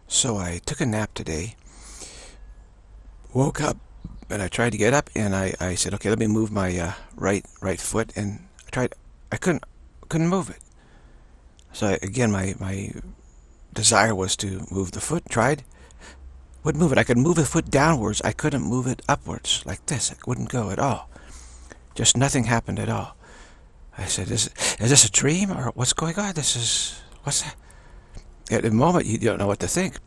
So I took a nap today, woke up, and I tried to get up, and I said, okay, let me move my right foot, and I couldn't move it. So again, my desire was to move the foot. Tried, wouldn't move it. I could move the foot downwards. I couldn't move it upwards like this. It wouldn't go at all. Just nothing happened at all. I said, is this a dream or what's going on? What's that? At the moment, you don't know what to think.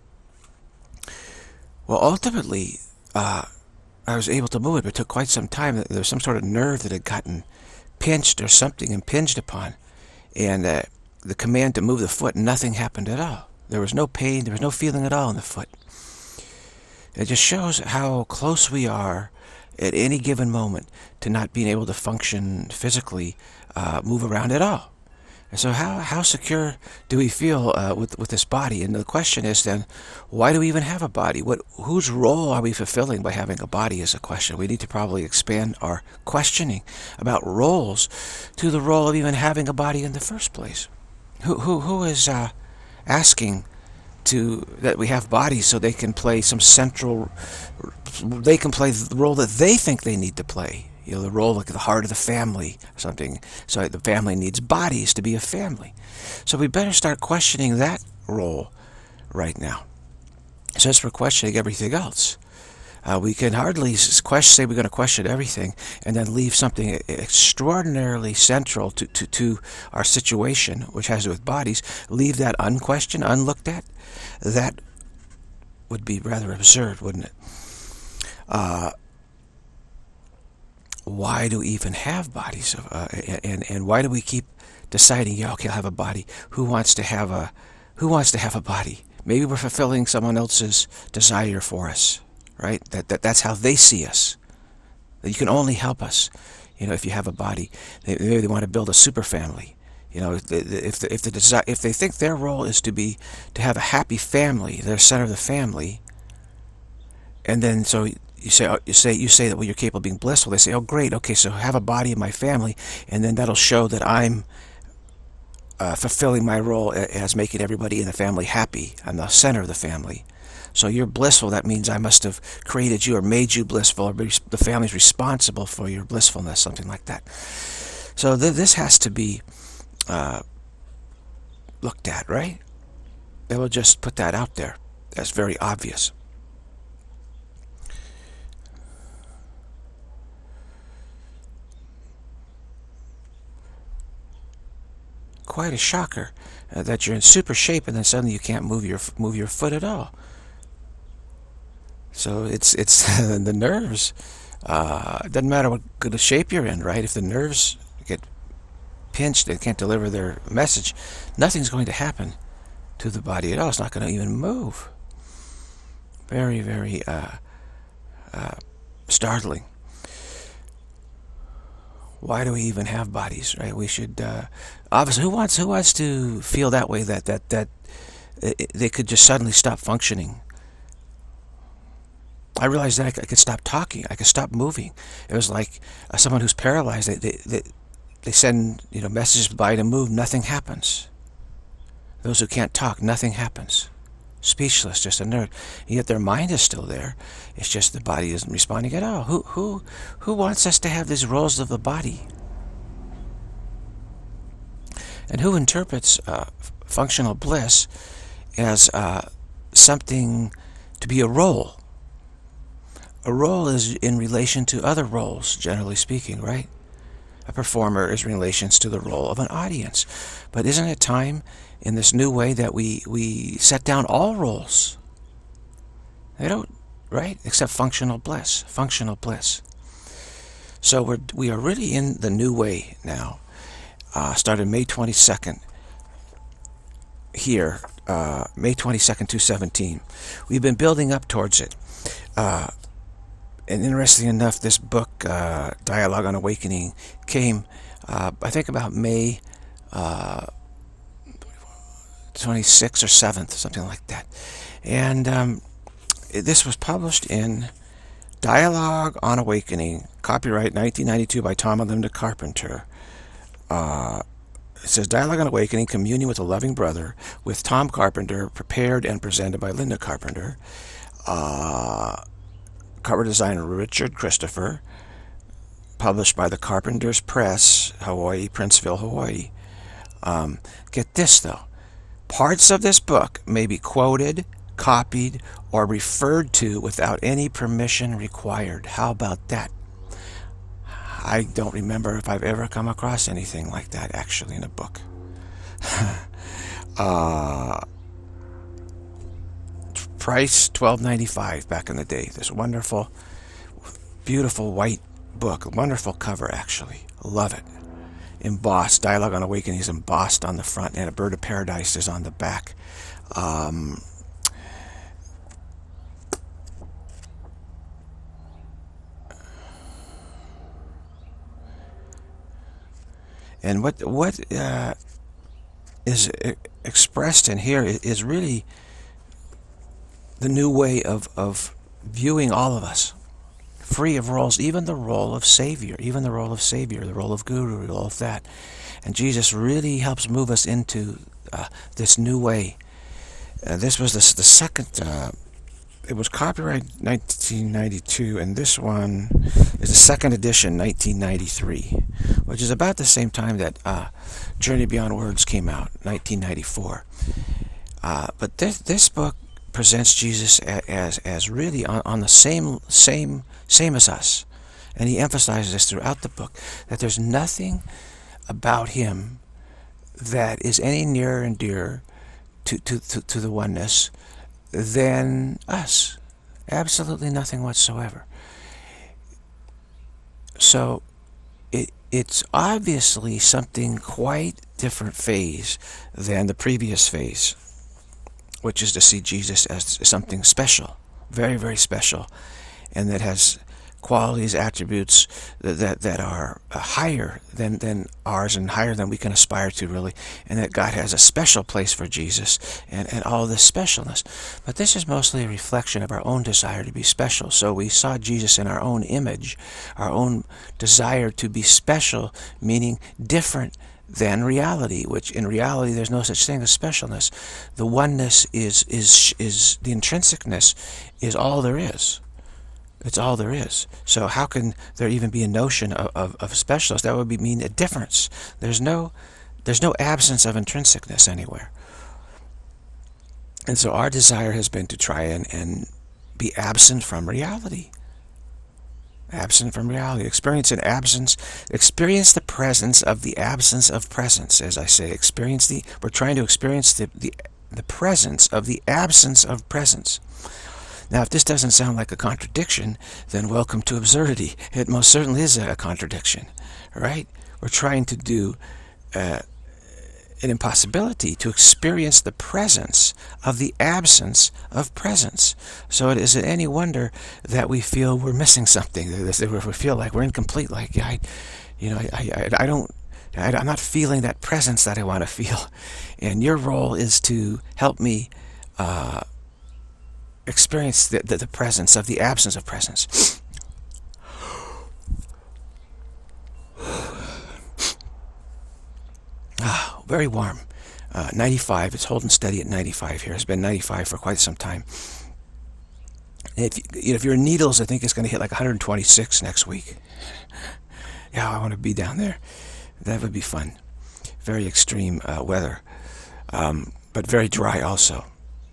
Well, ultimately, I was able to move it, but it took quite some time. There was some sort of nerve that had gotten pinched or something impinged upon. And the command to move the foot, nothing happened at all. There was no pain, there was no feeling at all in the foot. It just shows how close we are at any given moment to not being able to function physically, move around at all. And so how secure do we feel with this body? And the question is then, why do we even have a body? Whose role are we fulfilling by having a body is a question. We need to probably expand our questioning about roles to the role of even having a body in the first place. Who is asking that we have bodies so they can play they can play the role that they think they need to play. The role like the heart of the family or something. So the family needs bodies to be a family. So we better start questioning that role right now. Since we're questioning everything else. We can hardly say we're going to question everything and then leave something extraordinarily central to our situation, which has to do with bodies, leave that unquestioned, unlooked at. That would be rather absurd, wouldn't it? Why do we even have bodies? And why do we keep deciding, yeah, okay, I'll have a body. Who wants to have a body? Maybe we're fulfilling someone else's desire for us. Right? That's how they see us. That you can only help us, if you have a body. Maybe they want to build a super family. If they think their role is to have a happy family, they're center of the family. And then so you say that you're capable of being blissful. They say, oh great, okay, so have a body in my family, and then that'll show that I'm fulfilling my role as making everybody in the family happy. I'm the center of the family. So you're blissful, that means I must have created you or made you blissful, or the family's responsible for your blissfulness, something like that. So this has to be looked at, right? They will just put that out there. That's very obvious. Quite a shocker that you're in super shape and then suddenly you can't move your foot at all. So it's the nerves. It doesn't matter what good a shape you're in, right? If the nerves get pinched, they can't deliver their message, nothing's going to happen to the body at all. It's not going to even move. Very, very startling. Why do we even have bodies, right? We should obviously. Who wants to feel that way? That they could just suddenly stop functioning. I realized that I could stop talking. I could stop moving. It was like someone who's paralyzed. They send messages by to move. Nothing happens. Those who can't talk, nothing happens. Speechless, just inert. And yet their mind is still there. It's just the body isn't responding at all. Who wants us to have these roles of the body? And who interprets functional bliss as something to be a role? A role is in relation to other roles, generally speaking, right? A performer is in relation to the role of an audience. But isn't it time in this new way that we set down all roles? They don't, right? Except functional bliss. Functional bliss. So we are really in the new way now. Started May 22nd here. May 22nd, 2017. We've been building up towards it. And interestingly enough, this book, Dialogue on Awakening, came, I think, about May 26th or 7th, something like that. And this was published in Dialogue on Awakening, copyright 1992 by Tom and Linda Carpenter. It says Dialogue on Awakening, Communion with a Loving Brother, with Tom Carpenter, prepared and presented by Linda Carpenter. Cover designer Richard Christopher, published by the Carpenters Press, Hawaii, Princeville, Hawaii. Get this though, parts of this book may be quoted, copied, or referred to without any permission required. How about that? I don't remember if I've ever come across anything like that actually in a book. Price $12.95 back in the day. This wonderful, beautiful white book. Wonderful cover actually. Love it. Embossed. Dialogue on Awakening is embossed on the front, and a bird of paradise is on the back. And what is expressed in here is really the new way of viewing all of us, free of roles, even the role of Savior, the role of Guru, the role of that. And Jesus really helps move us into this new way. This was the second, it was copyrighted 1992, and this one is the second edition, 1993, which is about the same time that Journey Beyond Words came out, 1994. But this book presents Jesus as really on the same as us, and he emphasizes this throughout the book, that there's nothing about him that is any nearer and dearer to the oneness than us. Absolutely nothing whatsoever. So it's obviously something quite different phase than the previous phase, which is to see Jesus as something special, very, very special, and that has qualities, attributes that are higher than ours and higher than we can aspire to, really, and that God has a special place for Jesus and all this specialness. But this is mostly a reflection of our own desire to be special. So we saw Jesus in our own image, our own desire to be special, meaning different than reality, which in reality there's no such thing as specialness. The oneness is the intrinsicness is all there is. It's all there is. So how can there even be a notion of specialness? That would mean a difference. There's no absence of intrinsicness anywhere. And so our desire has been to try and be absent from reality. Absent from reality. Experience an absence. Experience the presence of the absence of presence, as I say. We're trying to experience the presence of the absence of presence. Now, if this doesn't sound like a contradiction, then welcome to absurdity. It most certainly is a contradiction, right? We're trying to do an impossibility to experience the presence of the absence of presence. So it isn't any wonder that we feel we're missing something. That we feel like we're incomplete. Like I'm not feeling that presence that I want to feel. And your role is to help me experience the presence of the absence of presence. Very warm. 95. It's holding steady at 95 here. It's been 95 for quite some time. If you're in Needles, I think it's going to hit like 126 next week. Yeah, I want to be down there. That would be fun. Very extreme weather, but very dry also.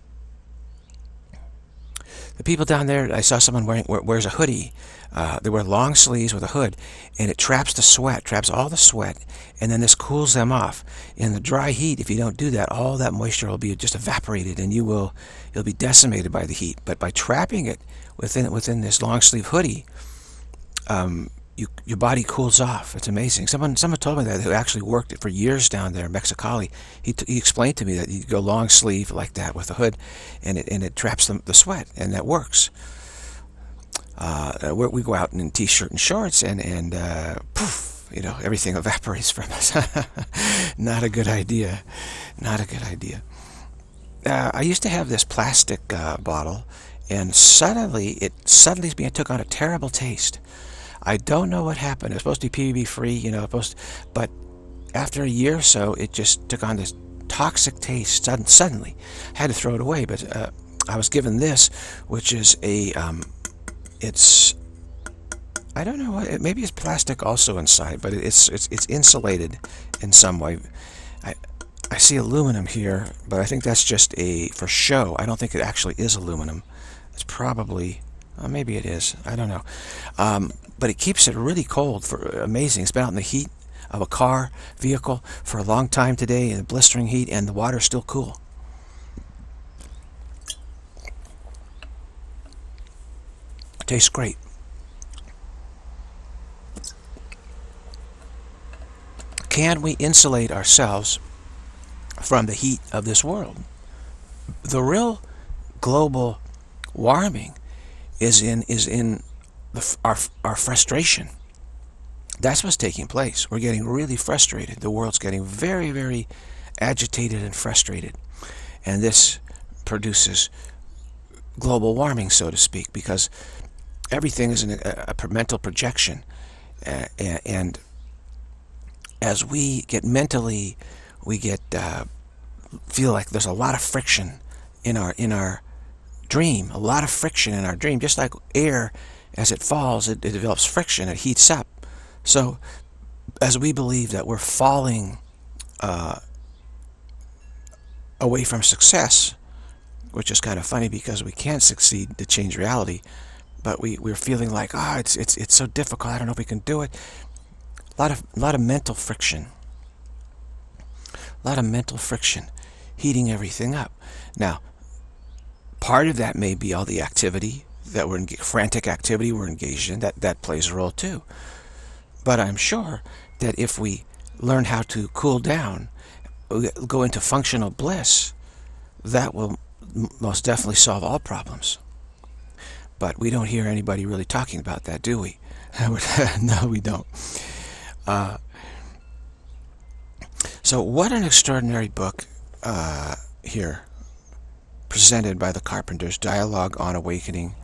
The people down there, I saw someone wears a hoodie. They wear long sleeves with a hood, and it traps all the sweat, and then this cools them off. In the dry heat, if you don't do that, all that moisture will be just evaporated, and you'll be decimated by the heat. But by trapping it within this long sleeve hoodie, your body cools off. It's amazing. Someone told me that, who actually worked for years down there in Mexicali. He explained to me that you go long sleeve like that with a hood, and it traps the sweat, and that works. We go out in t-shirt and shorts, and poof, everything evaporates from us. Not a good idea. Not a good idea. I used to have this plastic bottle, and suddenly it took on a terrible taste. I don't know what happened. It was supposed to be PBB free, but after a year or so, it just took on this toxic taste suddenly. I had to throw it away, but I was given this, which is a, it's, I don't know what, maybe it's plastic also inside, but it's insulated in some way. I see aluminum here, but I think that's just for show. I don't think it actually is aluminum. It's probably, maybe it is. I don't know. But it keeps it really cold amazing. It's been out in the heat of a car, vehicle for a long time today in the blistering heat, and the water's still cool. It tastes great. Can we insulate ourselves from the heat of this world? The real global warming is in our frustration. That's what's taking place. We're getting really frustrated. The world's getting very, very agitated and frustrated. And this produces global warming, so to speak, because everything is a mental projection. And as we get mentally, we get feel like there's a lot of friction in our dream, a lot of friction in our dream. Just like air, as it falls, it develops friction, it heats up. So as we believe that we're falling away from success, which is kind of funny because we can't succeed to change reality, but we're feeling like, it's so difficult, I don't know if we can do it. A lot of mental friction. A lot of mental friction heating everything up. Now, part of that may be all the activity that frantic activity we're engaged in. That plays a role too. But I'm sure that if we learn how to cool down, go into functional bliss, that will most definitely solve all problems. But we don't hear anybody really talking about that, do we? No, we don't. So what an extraordinary book here, presented by the Carpenters, Dialogue on Awakening.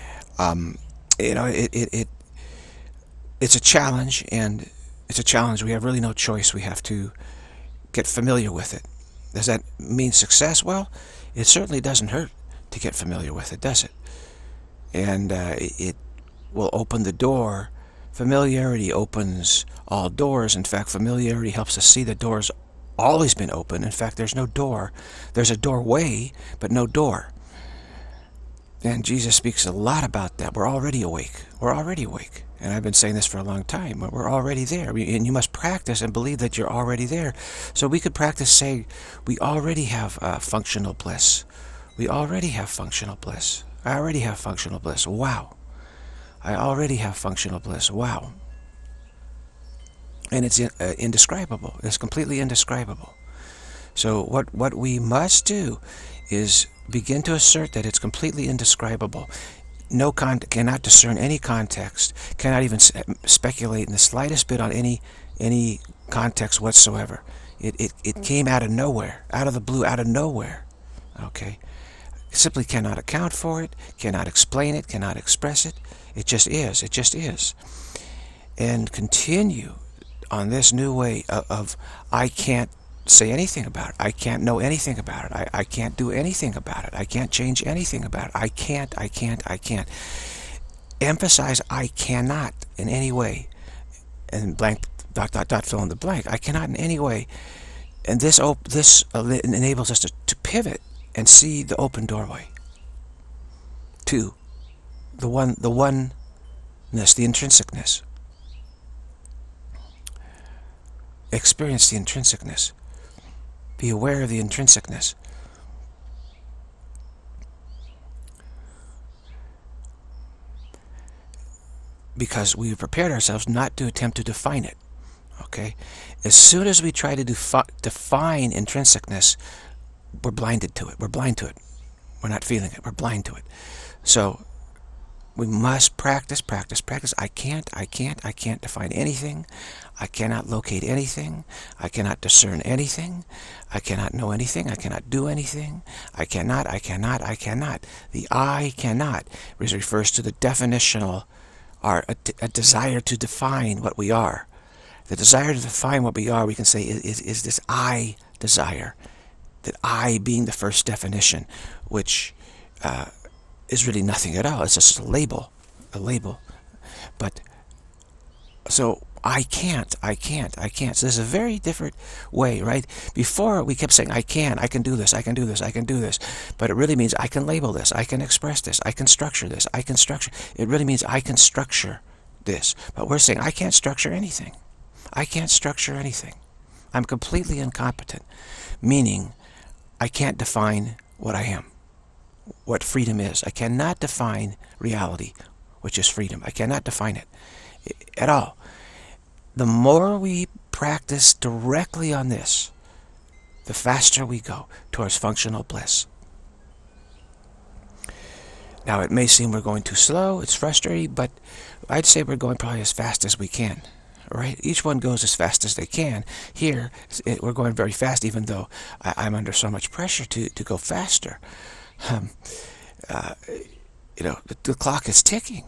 It's a challenge, and it's a challenge. We have really no choice. We have to get familiar with it. Does that mean success? Well, it certainly doesn't hurt to get familiar with it, does it? And it will open the door. Familiarity opens all doors. In fact, familiarity helps us see the door's always been open. In fact, there's no door. There's a doorway, but no door. And Jesus speaks a lot about that. We're already awake. We're already awake. And I've been saying this for a long time. We're already there. And you must practice and believe that you're already there. So we could practice saying, we already have functional bliss. We already have functional bliss. I already have functional bliss. Wow. I already have functional bliss. Wow. And it's indescribable. It's completely indescribable. So what we must do is begin to assert that it's completely indescribable. Cannot discern any context, cannot even speculate in the slightest bit on any context whatsoever. It came out of nowhere, out of the blue, out of nowhere. Okay? Simply cannot account for it, cannot explain it, cannot express it. It just is. It just is. And continue on this new way of I can't say anything about it. I can't know anything about it. I can't do anything about it. I can't change anything about it. I can't. Emphasize I cannot in any way. And blank, ... fill in the blank. I cannot in any way. And this enables us to pivot and see the open doorway to the oneness, the intrinsicness. Experience the intrinsicness. Be aware of the intrinsicness. Because we've prepared ourselves not to attempt to define it. Okay? As soon as we try to define intrinsicness, we're blinded to it. We're blind to it. We're not feeling it. We're blind to it. So we must practice. I can't define anything. I cannot locate anything. I cannot discern anything. I cannot know anything. I cannot do anything. I cannot. The I cannot refers to the definitional, a desire to define what we are. The desire to define what we are, we can say, is this I desire. That I being the first definition, which is really nothing at all. It's just a label. A label. But, so I can't. So there's a very different way, right? Before we kept saying, I can do this, I can do this, I can do this. But it really means I can label this, I can express this, I can structure this, I can structure. It really means I can structure this. But we're saying I can't structure anything. I can't structure anything. I'm completely incompetent. Meaning, I can't define what I am, what freedom is. I cannot define reality, which is freedom. I cannot define it at all. The more we practice directly on this, the faster we go towards functional bliss. Now, it may seem we're going too slow, it's frustrating, but I'd say we're going probably as fast as we can. Right? Each one goes as fast as they can. Here, we're going very fast, even though I'm under so much pressure to go faster. The clock is ticking.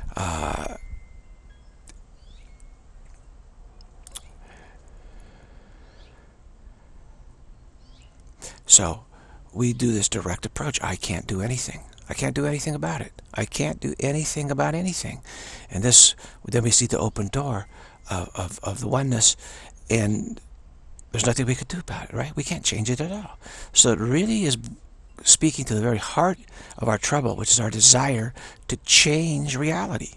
So we do this direct approach. I can't do anything. I can't do anything about it. I can't do anything about anything. And this, then we see the open door of the oneness, and there's nothing we could do about it, right? We can't change it at all. So it really is speaking to the very heart of our trouble, which is our desire to change reality.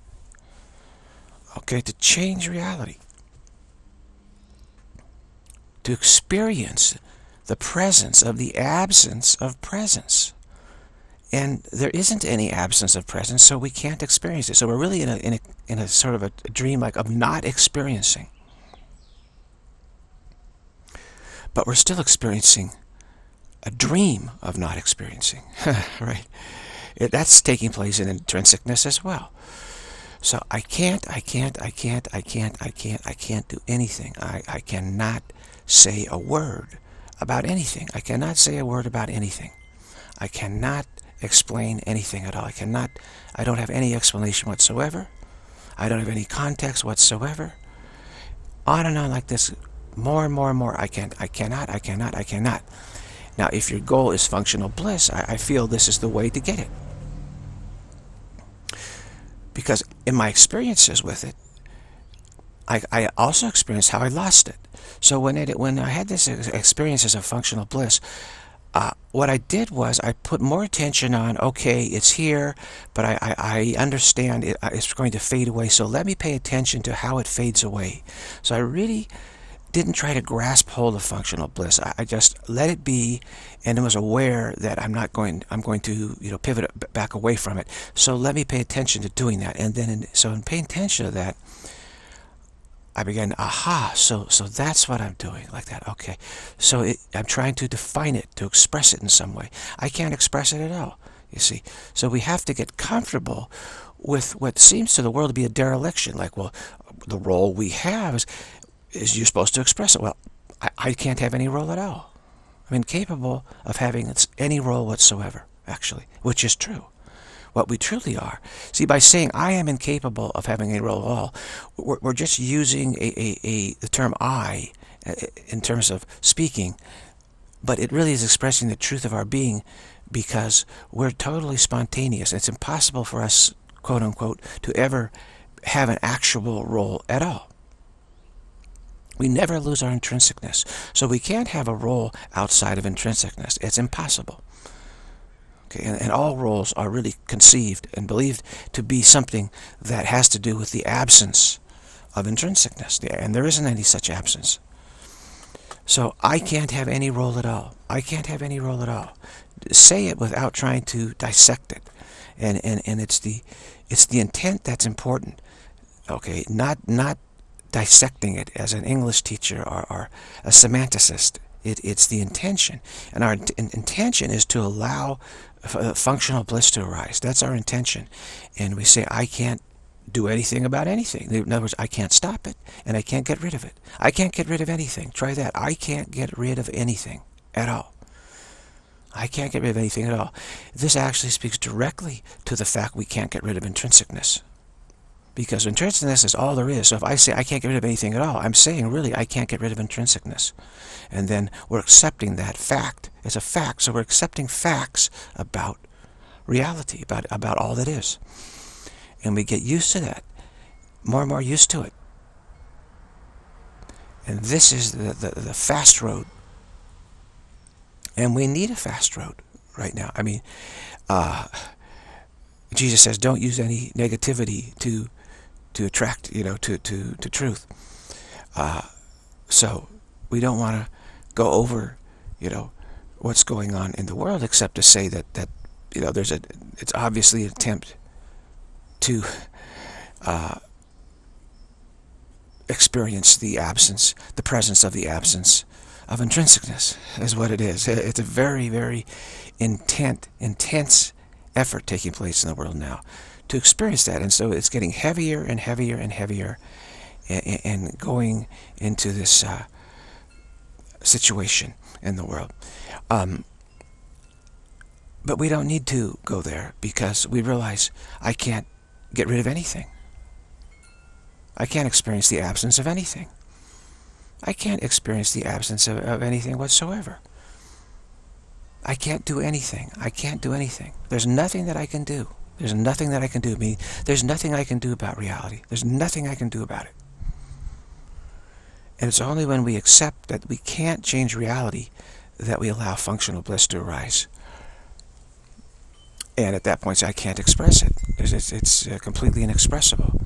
Okay, to change reality. To experience the presence of the absence of presence. And there isn't any absence of presence, so we can't experience it. So we're really in a sort of a dream like of not experiencing. But we're still experiencing a dream of not experiencing, right? That's taking place in intrinsicness as well. So I can't do anything. I cannot say a word about anything. I cannot say a word about anything. I cannot explain anything at all. I don't have any explanation whatsoever. I don't have any context whatsoever. On and on like this, more and more and more. I cannot. Now, if your goal is functional bliss, I feel this is the way to get it. Because in my experiences with it, I also experienced how I lost it. So when I had this experiences of functional bliss, what I did was I put more attention on, okay, it's here, but I understand it's going to fade away, so let me pay attention to how it fades away. So I really didn't try to grasp hold of functional bliss. I just let it be, and was aware that I'm going to pivot back away from it. So let me pay attention to doing that, and then in paying attention to that, I began, so that's what I'm doing, like that. Okay, so I'm trying to define it, to express it in some way. I can't express it at all, you see. So we have to get comfortable with what seems to the world to be a dereliction. Like, well, the role we have is you're supposed to express it. Well, I can't have any role at all. I'm incapable of having any role whatsoever, actually, which is true. What we truly are. See, by saying I am incapable of having a role at all, we're just using the term I in terms of speaking, but it really is expressing the truth of our being, because we're totally spontaneous. It's impossible for us, quote unquote, to ever have an actual role at all. We never lose our intrinsicness. So we can't have a role outside of intrinsicness. It's impossible. And all roles are really conceived and believed to be something that has to do with the absence of intrinsicness. And there isn't any such absence. So I can't have any role at all. I can't have any role at all. Say it without trying to dissect it. And it's the intent that's important. Okay, not dissecting it as an English teacher or a semanticist. It's the intention. And our intention is to allow functional bliss to arise. That's our intention. And we say, I can't do anything about anything. In other words, I can't stop it, and I can't get rid of it. I can't get rid of anything. Try that. I can't get rid of anything at all. I can't get rid of anything at all. This actually speaks directly to the fact we can't get rid of intrinsicness. Because intrinsicness is all there is. So if I say I can't get rid of anything at all, I'm saying really I can't get rid of intrinsicness. And then we're accepting that fact. It's a fact. So we're accepting facts about reality, about all that is. And we get used to that. More and more used to it. And this is the fast road. And we need a fast road right now. I mean, Jesus says don't use any negativity to attract, to truth. So we don't want to go over, what's going on in the world, except to say that it's obviously an attempt to experience the presence of the absence of intrinsicness is what it is. It's a very, very intense effort taking place in the world now to experience that. And so it's getting heavier and heavier and heavier and going into this situation in the world. But we don't need to go there because we realize I can't get rid of anything. I can't experience the absence of anything. I can't experience the absence of anything whatsoever. I can't do anything. I can't do anything. There's nothing that I can do. There's nothing that I can do. There's nothing I can do about reality. There's nothing I can do about it. And it's only when we accept that we can't change reality that we allow functional bliss to arise. And at that point, I can't express it. It's completely inexpressible.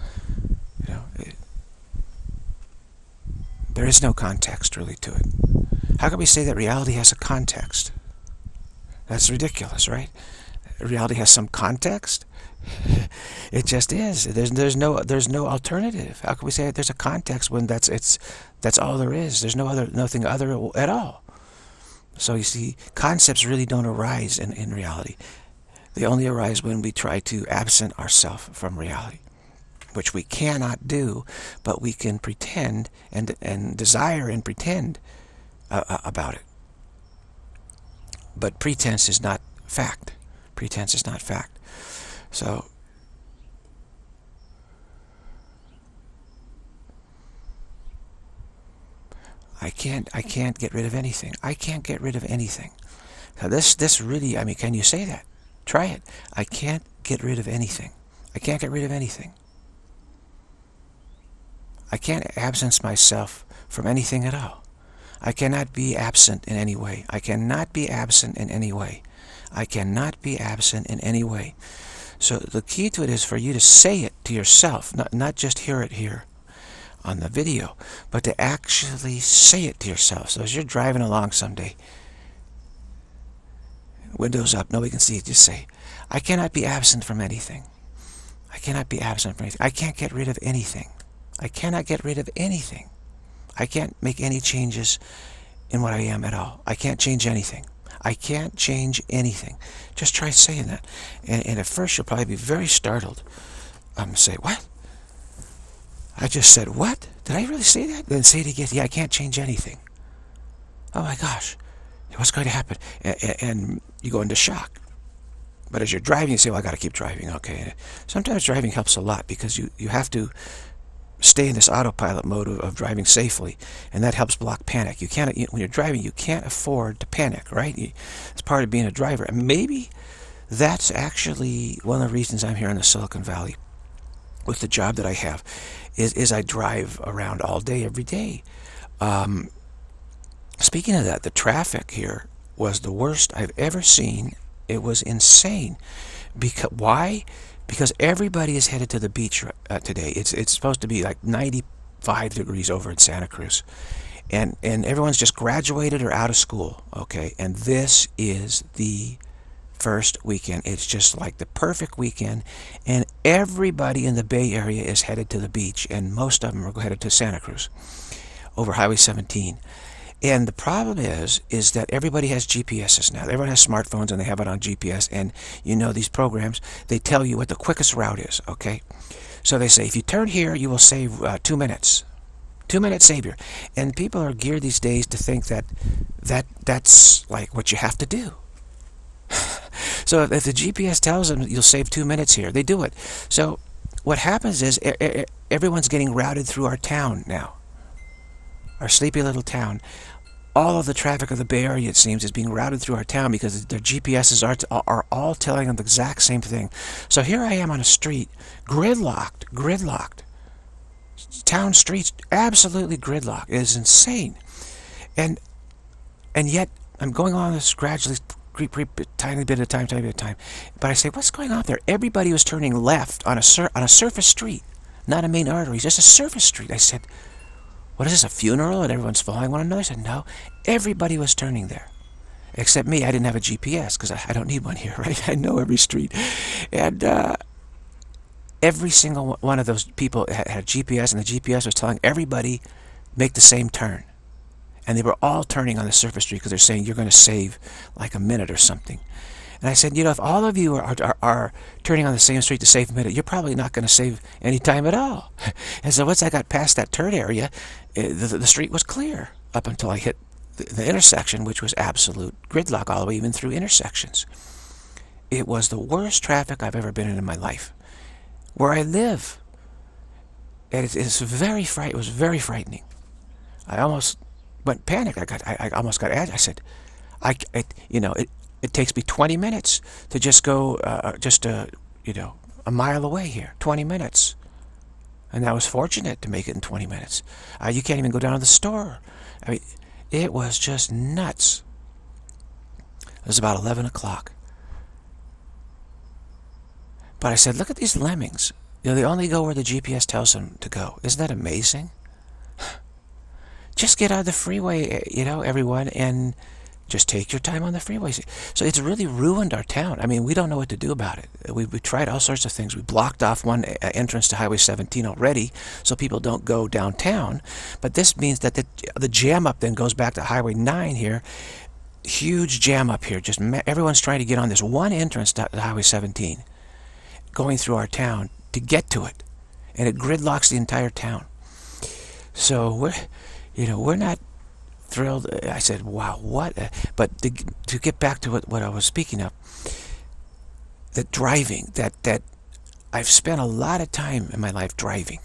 There is no context really to it. How can we say that reality has a context? That's ridiculous, right? Reality has some context? It just is. There's no alternative. How can we say that there's a context when that's all there is? There's nothing other at all. So you see, concepts really don't arise in reality. They only arise when we try to absent ourselves from reality, which we cannot do, but we can pretend and desire and pretend about it. But pretense is not fact. Pretense is not fact. So I can't get rid of anything. I can't get rid of anything. Now this really, I mean, can you say that? Try it. I can't get rid of anything. I can't get rid of anything. I can't absence myself from anything at all. I cannot be absent in any way. I cannot be absent in any way. I cannot be absent in any way. So the key to it is for you to say it to yourself, not just hear it here on the video, but to actually say it to yourself. So as you're driving along someday, windows up, nobody can see it, just say, I cannot be absent from anything. I cannot be absent from anything. I can't get rid of anything. I cannot get rid of anything. I can't make any changes in what I am at all. I can't change anything. I can't change anything. Just try saying that. And at first you'll probably be very startled. Say, what? I just said, what? Did I really say that? Then say it again. Yeah, I can't change anything. Oh my gosh. What's going to happen? And you go into shock. But as you're driving, you say, well, I got to keep driving. Okay. Sometimes driving helps a lot because you have to stay in this autopilot mode of driving safely, and that helps block panic. You can't, when you're driving, you can't afford to panic, right? It's part of being a driver. And maybe that's actually one of the reasons I'm here in the Silicon Valley with the job that I have, is I drive around all day, every day. Speaking of that, the traffic here was the worst I've ever seen. It was insane. Why? Because everybody is headed to the beach today. It's supposed to be like 95 degrees over in Santa Cruz. And everyone's just graduated or out of school, okay? And this is the first weekend. It's just like the perfect weekend. And everybody in the Bay Area is headed to the beach. And most of them are headed to Santa Cruz over Highway 17. And the problem is that everybody has GPSs now. Everyone has smartphones and they have it on GPS. And you know these programs, they tell you what the quickest route is, okay? So they say, if you turn here, you will save 2 minutes. 2 minute savior. And people are geared these days to think that's like what you have to do. So if the GPS tells them you'll save 2 minutes here, they do it. So what happens is everyone's getting routed through our town now, our sleepy little town. All of the traffic of the Bay Area, it seems, is being routed through our town because their GPSs are all telling them the exact same thing. So here I am on a street, gridlocked. Town streets, absolutely gridlocked. It is insane. And yet, I'm going on this gradually, tiny bit at a time. But I say, what's going on there? Everybody was turning left on a surface street, not a main artery, just a surface street. I said, what is this, a funeral and everyone's following one another? I said, no, everybody was turning there. Except me, I didn't have a GPS because I don't need one here, right? I know every street. And every single one of those people had a GPS, and the GPS was telling everybody, make the same turn. And they were all turning on the surface street because they're saying you're going to save like a minute or something. And I said, if all of you are turning on the same street to save a minute, you're probably not going to save any time at all. And so once I got past that turn area, the street was clear up until I hit the intersection, which was absolute gridlock all the way even through intersections. It was the worst traffic I've ever been in my life. Where I live, and it was very frightening. I almost went panic. I almost got agitated. I said, it takes me 20 minutes to just go a mile away here. 20 minutes. And I was fortunate to make it in 20 minutes. You can't even go down to the store. I mean, it was just nuts. It was about 11 o'clock. But I said, look at these lemmings. They only go where the GPS tells them to go. Isn't that amazing? Just get out of the freeway, everyone, and just take your time on the freeway. So it's really ruined our town. I mean, we don't know what to do about it. We tried all sorts of things. We blocked off one entrance to Highway 17 already so people don't go downtown. But this means that the jam up then goes back to Highway 9 here. Huge jam up here. Just everyone's trying to get on this one entrance to Highway 17, going through our town to get to it. And it gridlocks the entire town. So we're not thrilled. I said, wow, what? But to get back to what I was speaking of, that driving, that I've spent a lot of time in my life driving,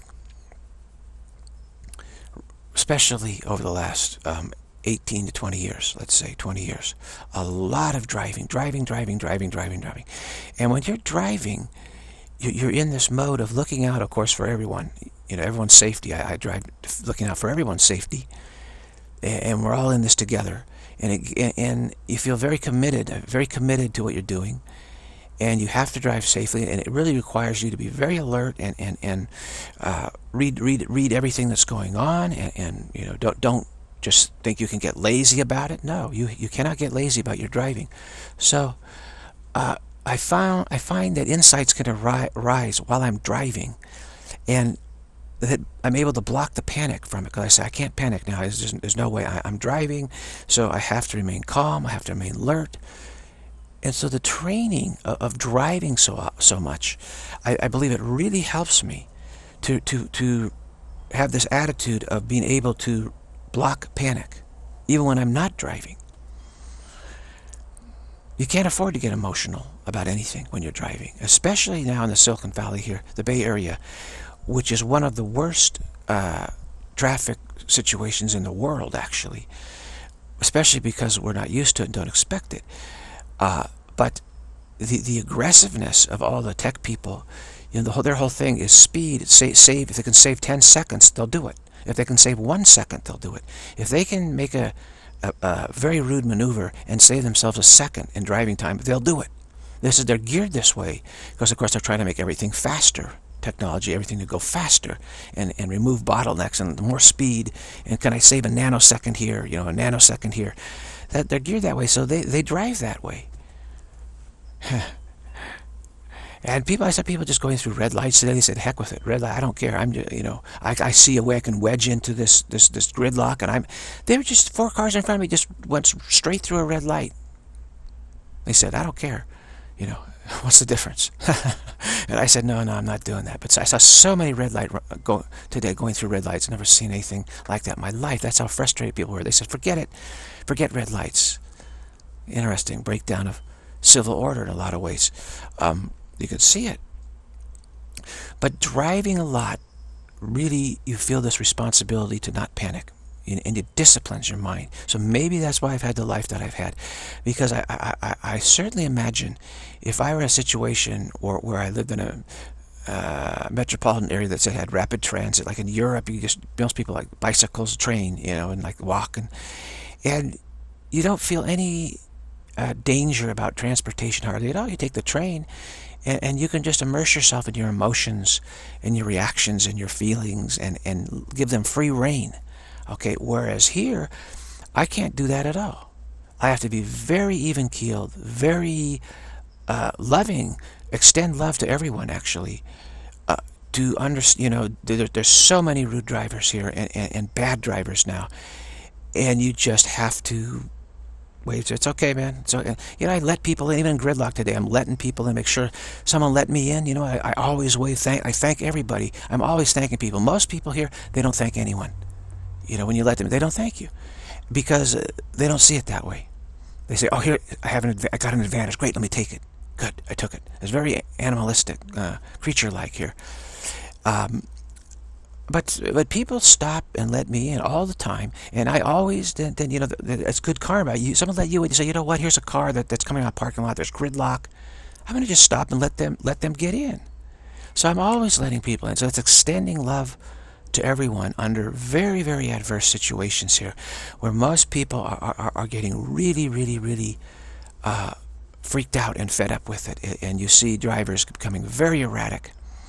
especially over the last 18 to 20 years, let's say 20 years. A lot of driving. And when you're driving, you're in this mode of looking out, of course, for everyone. Everyone's safety. I drive looking out for everyone's safety. And we're all in this together. And you feel very committed to what you're doing. And you have to drive safely. And it really requires you to be very alert and read everything that's going on. And don't just think you can get lazy about it. No, you cannot get lazy about your driving. So I find that insights can arise while I'm driving, and that I'm able to block the panic from it, because I say I can't panic now. There's no way. I'm driving, so I have to remain calm. I have to remain alert. And so the training of driving so much, I believe it really helps me to have this attitude of being able to block panic, even when I'm not driving. You can't afford to get emotional about anything when you're driving, especially now in the Silicon Valley here, the Bay Area, which is one of the worst traffic situations in the world, actually, especially because we're not used to it and don't expect it. But the aggressiveness of all the tech people, their whole thing is speed. Save. If they can save 10 seconds, they'll do it. If they can save 1 second, they'll do it. If they can make a very rude maneuver and save themselves a second in driving time, they'll do it. They're geared this way because, of course, they're trying to make everything faster. Technology, everything to go faster and remove bottlenecks and more speed. And can I save a nanosecond here, a nanosecond here? They're geared that way, so they drive that way. And I saw people just going through red lights today. They said, heck with it, red light, I don't care. I'm just, I see a way I can wedge into this gridlock, and they were just 4 cars in front of me just went straight through a red light. They said, I don't care, what's the difference? And I said, no, I'm not doing that. But I saw so many red light today going through red lights. I've never seen anything like that in my life. That's how frustrated people were. They said, forget it, forget red lights. Interesting breakdown of civil order in a lot of ways. You could see it. But driving a lot, really, you feel this responsibility to not panic. And it disciplines your mind. So maybe that's why I've had the life that I've had. Because I certainly imagine if I were in a situation where I lived in a metropolitan area that had rapid transit, like in Europe, most people like bicycles, train, and like walk, and you don't feel any danger about transportation hardly at all. You take the train, and you can just immerse yourself in your emotions and your reactions and your feelings and give them free rein. Okay, whereas here, I can't do that at all. I have to be very even-keeled, very loving, extend love to everyone, actually, to understand, there's so many rude drivers here and bad drivers now, and you just have to wait. It's okay, man. So, I let people in, even in Gridlock today. I'm letting people in, make sure someone let me in. I always I thank everybody. I'm always thanking people. Most people here, they don't thank anyone. When you let them, they don't thank you because they don't see it that way. They say, "Oh, here I got an advantage. Great, let me take it. Good, I took it." It's very animalistic, creature-like here. But people stop and let me in all the time, and I always then it's good karma. Someone let you in. You say, "You know what? Here's a car that's coming out of the parking lot. There's Gridlock. I'm going to just stop and let them get in." So I'm always letting people in. So it's extending love to everyone under very, very adverse situations here, where most people are getting really, really, really freaked out and fed up with it. And you see drivers becoming very erratic.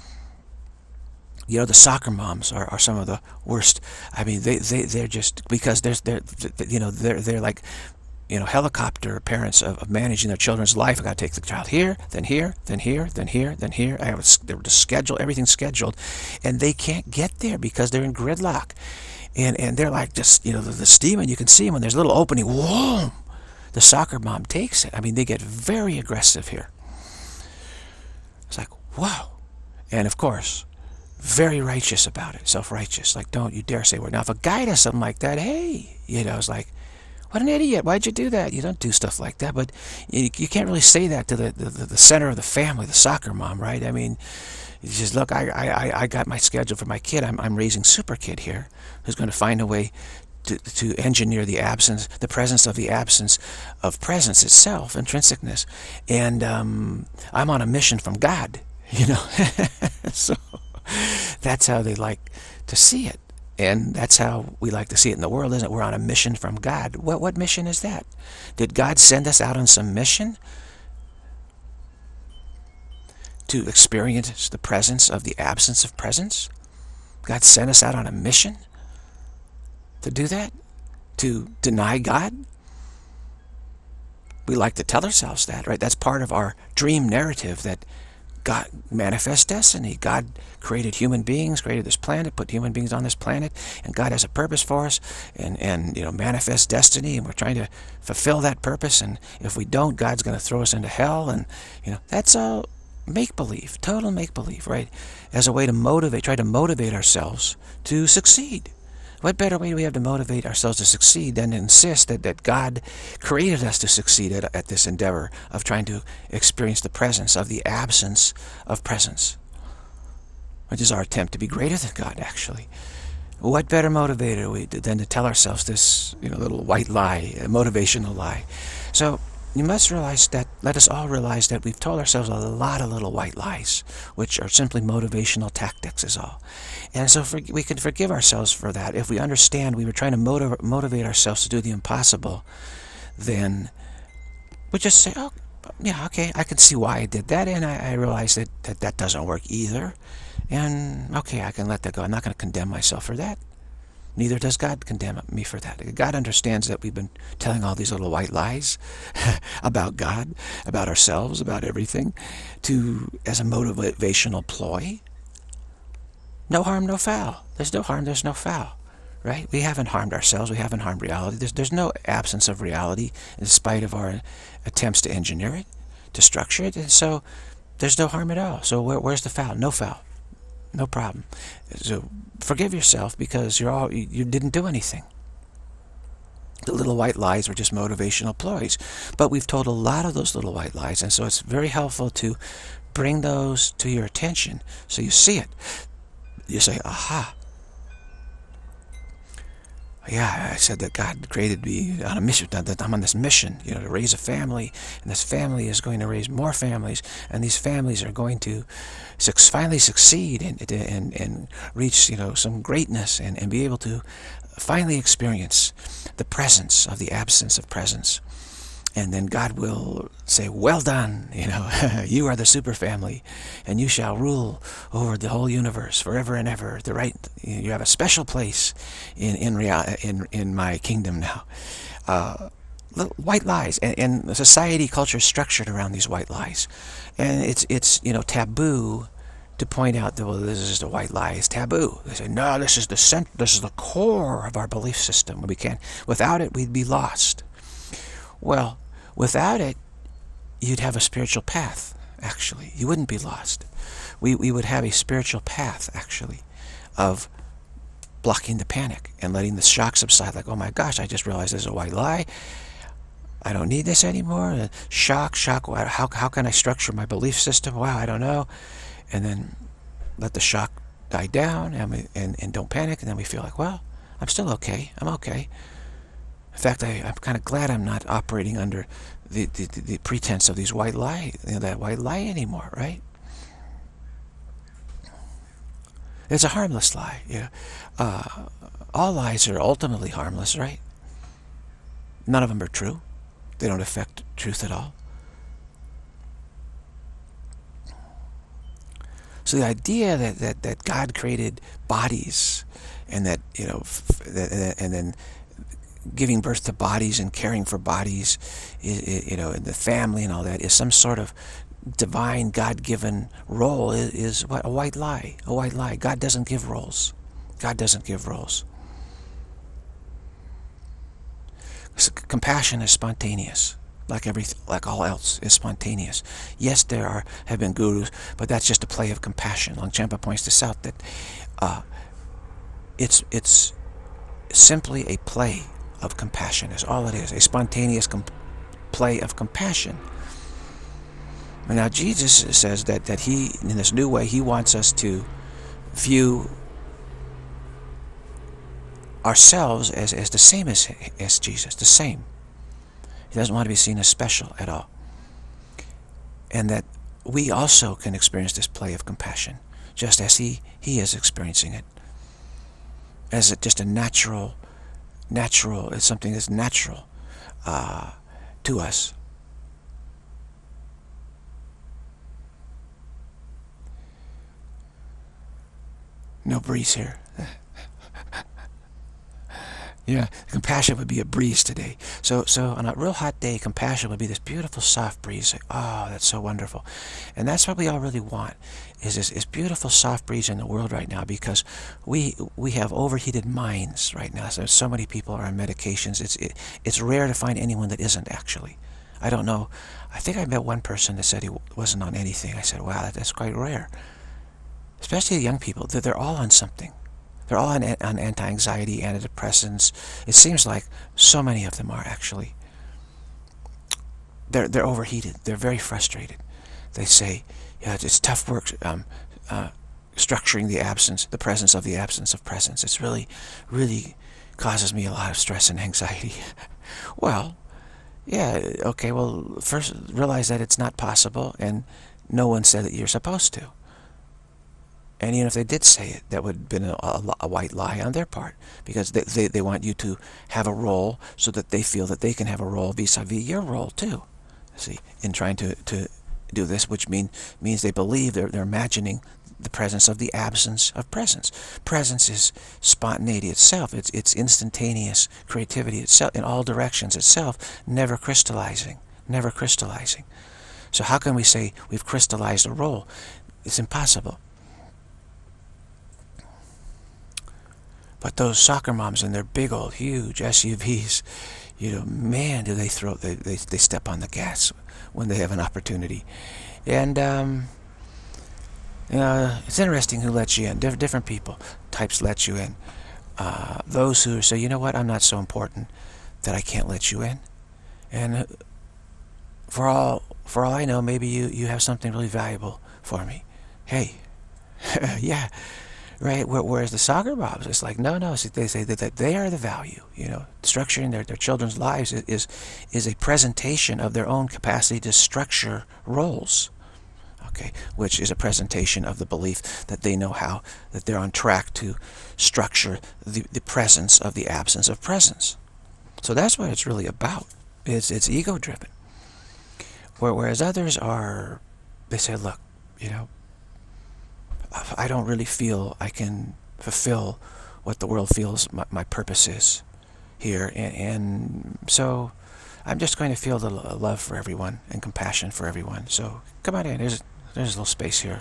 The soccer moms are some of the worst. I mean, they're just, because they're like, helicopter parents of managing their children's life. I got to take the child here, then here, then here, then here, then here. I have to schedule, everything's scheduled, and they can't get there because they're in Gridlock, and they're like just the steaming. You can see them when there's a little opening. Whoa! The soccer mom takes it. I mean, they get very aggressive here. It's like, wow, and of course, very righteous about it, self-righteous. Like, don't you dare say a word. Now, if a guy does something like that, hey, it's like, what an idiot, why'd you do that? You don't do stuff like that. But you can't really say that to the center of the family, the soccer mom, right? I mean, you just, look, I got my schedule for my kid. I'm raising Super Kid here, who's going to find a way to engineer the presence of the absence of presence itself, intrinsicness. And I'm on a mission from God, So that's how they like to see it. And that's how we like to see it in the world, isn't it? We're on a mission from God. What mission is that? Did God send us out on some mission to experience the presence of the absence of presence? God sent us out on a mission to do that? To deny God? We like to tell ourselves that, right? That's part of our dream narrative, that God manifests destiny. God created human beings, created this planet, put human beings on this planet, and God has a purpose for us, and manifest destiny, and we're trying to fulfill that purpose, and if we don't, God's going to throw us into hell, and that's all make-believe, total make-believe, right? As a way to try to motivate ourselves to succeed. What better way do we have to motivate ourselves to succeed than to insist that God created us to succeed at this endeavor of trying to experience the presence of the absence of presence, which is our attempt to be greater than God, actually. What better motivator than to tell ourselves this little white lie, a motivational lie? So you must realize that, let us all realize that we've told ourselves a lot of little white lies, which are simply motivational tactics is all. And so we can forgive ourselves for that. If we understand we were trying to motivate ourselves to do the impossible, then we just say, oh, yeah, okay, I can see why I did that, and I realize that doesn't work either. And okay, I can let that go. I'm not going to condemn myself for that. Neither does God condemn me for that. God understands that we've been telling all these little white lies about God, about ourselves, about everything, as a motivational ploy. No harm, no foul. There's no harm, there's no foul, right? We haven't harmed ourselves. We haven't harmed reality. There's no absence of reality in spite of our attempts to engineer it, to structure it. And so there's no harm at all. So where's the foul? No foul. No problem. So forgive yourself because you didn't do anything. The little white lies were just motivational ploys. But we've told a lot of those little white lies, and so it's very helpful to bring those to your attention so you see it. You say, aha. Yeah, I said that God created me on a mission, that I'm on this mission, to raise a family, and this family is going to raise more families, and these families are going to finally succeed and reach, some greatness and be able to finally experience the presence of the absence of presence. And then God will say, well done, you are the super family, and you shall rule over the whole universe forever and ever. You have a special place in my kingdom now. White lies, and society, culture is structured around these white lies. And it's taboo to point out that, well, this is just a white lie. It's taboo. They say, no, this is the core of our belief system. Without it, we'd be lost. Well, without it, you'd have a spiritual path, actually. You wouldn't be lost. We would have a spiritual path, actually, of blocking the panic and letting the shock subside. Like, oh my gosh, I just realized there's a white lie. I don't need this anymore. Shock. How can I structure my belief system? Wow, I don't know. And then let the shock die down and don't panic. And then we feel like, well, I'm still okay. I'm okay. In fact, I'm kind of glad I'm not operating under the pretense of these white lie, that white lie anymore, right? It's a harmless lie. All lies are ultimately harmless, right? None of them are true. They don't affect truth at all. So the idea that God created bodies, and that and then giving birth to bodies and caring for bodies, and the family and all that, is some sort of divine God-given role, is what? A white lie. A white lie. God doesn't give roles. God doesn't give roles. So compassion is spontaneous, like all else is spontaneous. Yes, there have been gurus, but that's just a play of compassion. Longchenpa points this out, that it's simply a play of compassion, is all it is. A spontaneous play of compassion. And now Jesus says that he, in this new way, he wants us to view ourselves as the same as Jesus, the same. He doesn't want to be seen as special at all. And that we also can experience this play of compassion, just as he is experiencing it. As just a natural, it's something that's natural to us. No breeze here. Yeah, compassion would be a breeze today. So on a real hot day, compassion would be this beautiful soft breeze. Like, oh, that's so wonderful. And that's what we all really want, is this beautiful soft breeze in the world right now, because we have overheated minds right now. So many people are on medications. It's rare to find anyone that isn't, actually. I don't know. I think I met one person that said he wasn't on anything. I said, wow, that's quite rare. Especially the young people. They're all on something. They're all on anti-anxiety, antidepressants. It seems like so many of them are, actually. They're overheated. They're very frustrated. They say, yeah, it's tough work structuring the presence of the absence of presence. It's really causes me a lot of stress and anxiety. Well, yeah, okay, well, first realize that it's not possible, and no one said that you're supposed to. And even if they did say it, that would have been a white lie on their part, because they want you to have a role so that they feel that they can have a role vis-a-vis your role too. See, in trying to do this, which means they believe they're imagining the presence of the absence of presence. Presence is spontaneity itself. It's instantaneous creativity itself in all directions itself, never crystallizing. So how can we say we've crystallized a role? It's impossible. But those soccer moms in their big old huge SUVs, man, do they step on the gas when they have an opportunity. And it's interesting who lets you in. Different types let you in. Those who say, you know what, I'm not so important that I can't let you in. And for all I know, maybe you have something really valuable for me. Hey, yeah, right? Whereas the soccer moms, it's like, no, no. They say that they are the value. You know, structuring their children's lives is a presentation of their own capacity to structure roles. Okay, which is a presentation of the belief that they know how, that they're on track to structure the presence of the absence of presence. So that's what it's really about. It's ego-driven. Whereas others are, they say, look, you know, I don't really feel I can fulfill what the world feels my purpose is here. And so I'm just going to feel the love for everyone and compassion for everyone. So come on in. There's a little space here.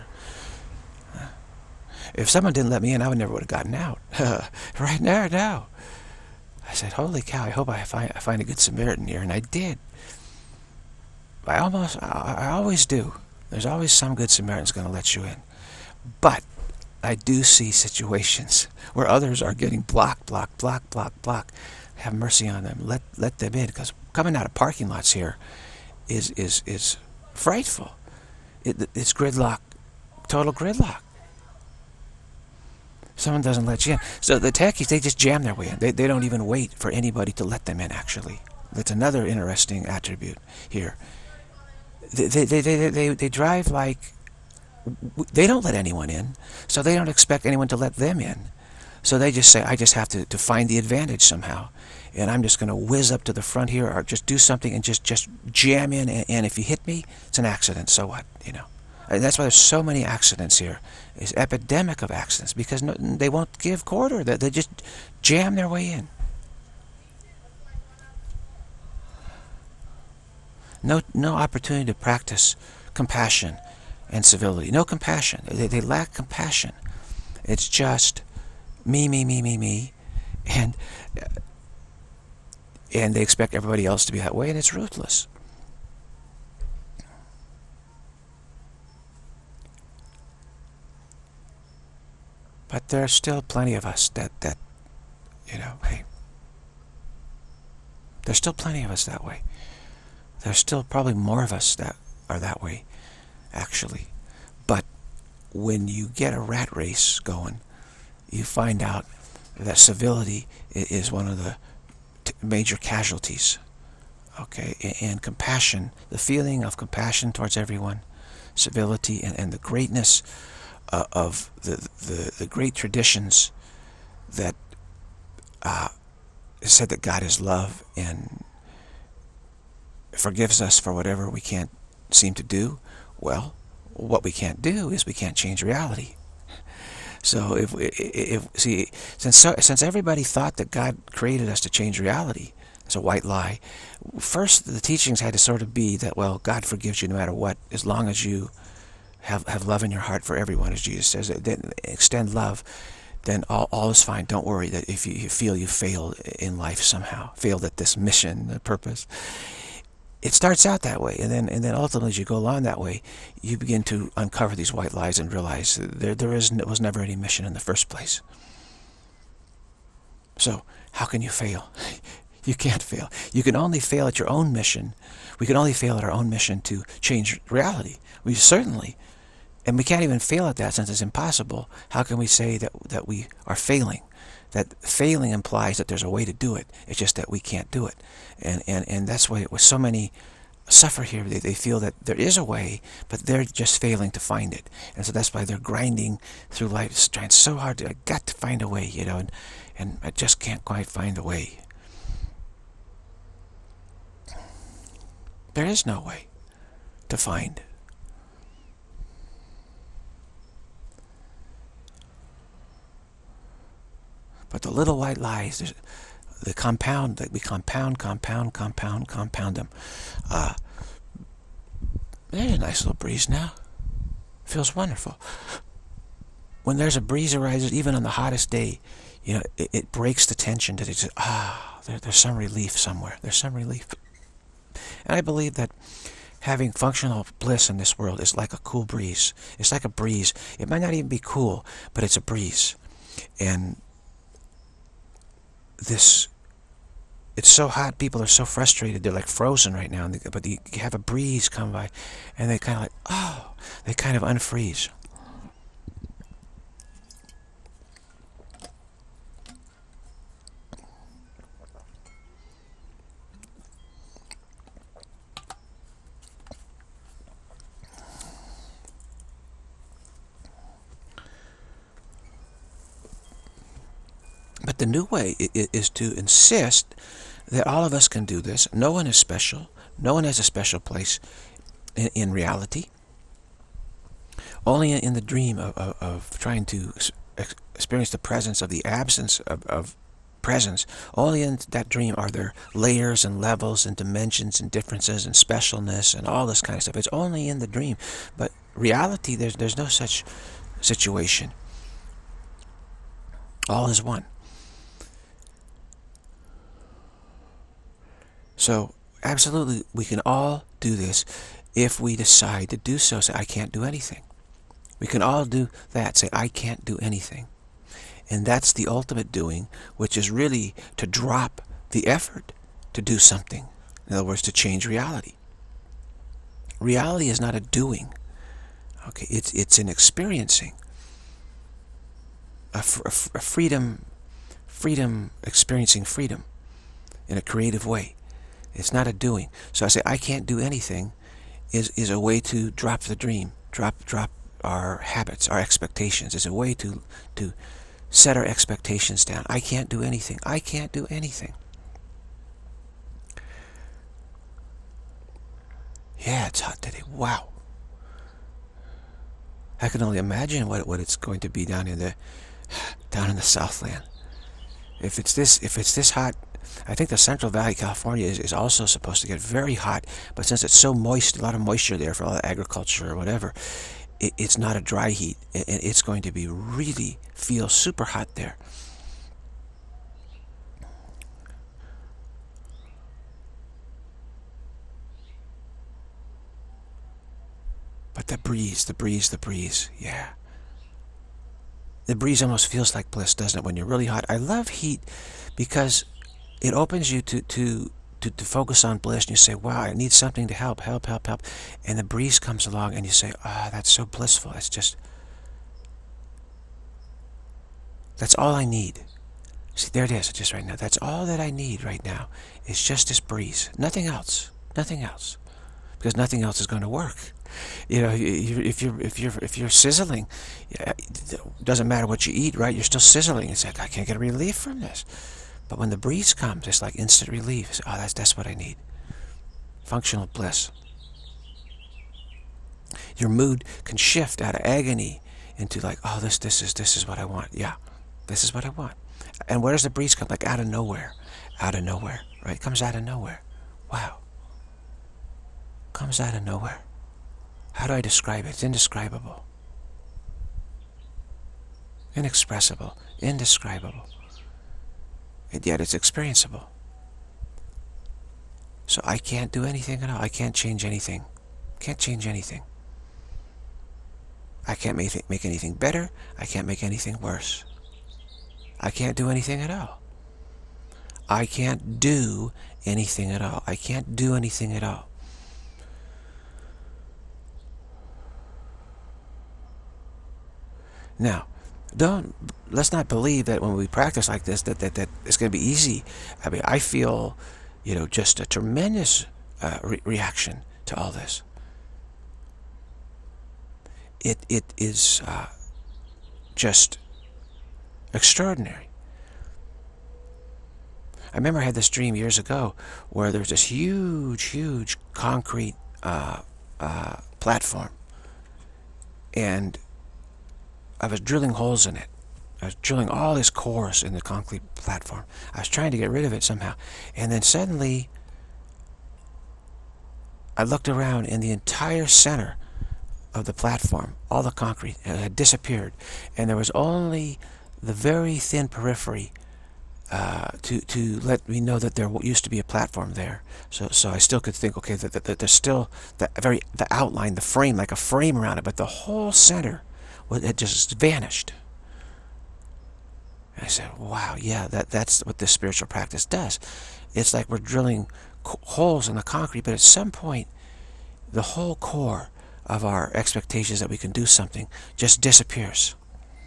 If someone didn't let me in, I would never would have gotten out. Right now. I said, holy cow, I hope I find a good Samaritan here. And I did. I always do. There's always some good Samaritan's going to let you in. But I do see situations where others are getting blocked. Have mercy on them. Let them in. Because coming out of parking lots here is frightful. It's gridlock. Total gridlock. Someone doesn't let you in. So the techies, they just jam their way in. They don't even wait for anybody to let them in, actually. That's another interesting attribute here. They drive like they don't let anyone in, so they don't expect anyone to let them in. So they just say, I just have to find the advantage somehow. And I'm just going to whiz up to the front here or just do something and just jam in. And if you hit me, it's an accident. So what, you know? And that's why there's so many accidents here. It's epidemic of accidents because they won't give quarter. They just jam their way in. No opportunity to practice compassion and civility. No compassion. They lack compassion. It's just me, and they expect everybody else to be that way, and it's ruthless. But there are still plenty of us that you know, hey, there's still plenty of us that way. There's still probably more of us that are that way, actually. But when you get a rat race going, you find out that civility is one of the major casualties. Okay, and compassion, the feeling of compassion towards everyone, civility, and the greatness of the great traditions that said that God is love and forgives us for whatever we can't seem to do. Well, what we can't do is we can't change reality. So since everybody thought that God created us to change reality, it's a white lie. First, the teachings had to sort of be that, well, God forgives you no matter what, as long as you have love in your heart for everyone, as Jesus says. Then extend love, then all is fine. Don't worry that if you feel you failed in life somehow, failed at this mission, the purpose. It starts out that way, and then ultimately, as you go along that way, you begin to uncover these white lies and realize there was never any mission in the first place. So how can you fail? You can't fail. You can only fail at your own mission. We can only fail at our own mission to change reality. We certainly, and we can't even fail at that since it's impossible. How can we say that we are failing? That failing implies that there's a way to do it. It's just that we can't do it. And that's why so many suffer here. They feel that there is a way, but they're just failing to find it. And so that's why they're grinding through life, trying so hard I got to find a way, you know, and I just can't quite find a way. There is no way to find. But the little white lies, the compound, that we compound them. There's a nice little breeze now. Feels wonderful. When there's a breeze arises, even on the hottest day, you know, it breaks the tension. That it's there's some relief somewhere. There's some relief. And I believe that having functional bliss in this world is like a cool breeze. It's like a breeze. It might not even be cool, but it's a breeze. And this it's so hot, people are so frustrated, they're like frozen right now, but you have a breeze come by, and they kind of like, oh, they kind of unfreeze. But the new way is to insist that all of us can do this. No one is special. No one has a special place in reality. Only in the dream of trying to experience the presence of the absence of presence, only in that dream are there layers and levels and dimensions and differences and specialness and all this kind of stuff. It's only in the dream. But reality, there's no such situation. All is one. So, absolutely, we can all do this if we decide to do so. Say, I can't do anything. We can all do that. Say, I can't do anything. And that's the ultimate doing, which is really to drop the effort to do something. In other words, to change reality. Reality is not a doing. Okay, it's an experiencing. A freedom, experiencing freedom in a creative way. It's not a doing. So I say, I can't do anything is a way to drop the dream, drop our habits, our expectations. It's a way to set our expectations down. I can't do anything. I can't do anything. Yeah, it's hot today. Wow. I can only imagine what it's going to be down in the Southland. If it's this hot, I think the Central Valley, California is also supposed to get very hot, but since it's so moist, a lot of moisture there for all the agriculture or whatever, it's not a dry heat, and it's going to be really feel super hot there. But the breeze, yeah. The breeze almost feels like bliss, doesn't it, when you're really hot? I love heat because it opens you to focus on bliss, and you say, wow, I need something to help. And the breeze comes along, and you say, ah, that's so blissful. It's just, that's all I need. See, there it is, just right now. That's all that I need right now. It's just this breeze. Nothing else. Nothing else. Because nothing else is going to work. You know, if you're sizzling, it doesn't matter what you eat, right? You're still sizzling. It's like, I can't get a relief from this. But when the breeze comes, it's like instant relief. It's, oh, that's what I need. Functional bliss. Your mood can shift out of agony into like, oh, this is what I want. Yeah, this is what I want. And where does the breeze come? Like out of nowhere. Out of nowhere, right? It comes out of nowhere. Wow. Comes out of nowhere. How do I describe it? It's indescribable. Inexpressible. Indescribable. And yet it's experienceable. So I can't do anything at all. I can't change anything. Can't change anything. I can't make anything better. I can't make anything worse. I can't do anything at all. I can't do anything at all. I can't do anything at all. Now, let's not believe that when we practice like this that it's going to be easy. I mean, I feel, just a tremendous reaction to all this. It is just extraordinary. I remember I had this dream years ago where there was this huge concrete platform, and I was drilling holes in it. I was drilling all these cores in the concrete platform. I was trying to get rid of it somehow. And then suddenly, I looked around, and the entire center of the platform, all the concrete, had disappeared. And there was only the very thin periphery to let me know that there used to be a platform there. So I still could think, okay, that there's still the outline, the frame, like a frame around it, but the whole center, it just vanished. And I said, wow, yeah, that's what this spiritual practice does. It's like we're drilling holes in the concrete, but at some point, the whole core of our expectations that we can do something just disappears.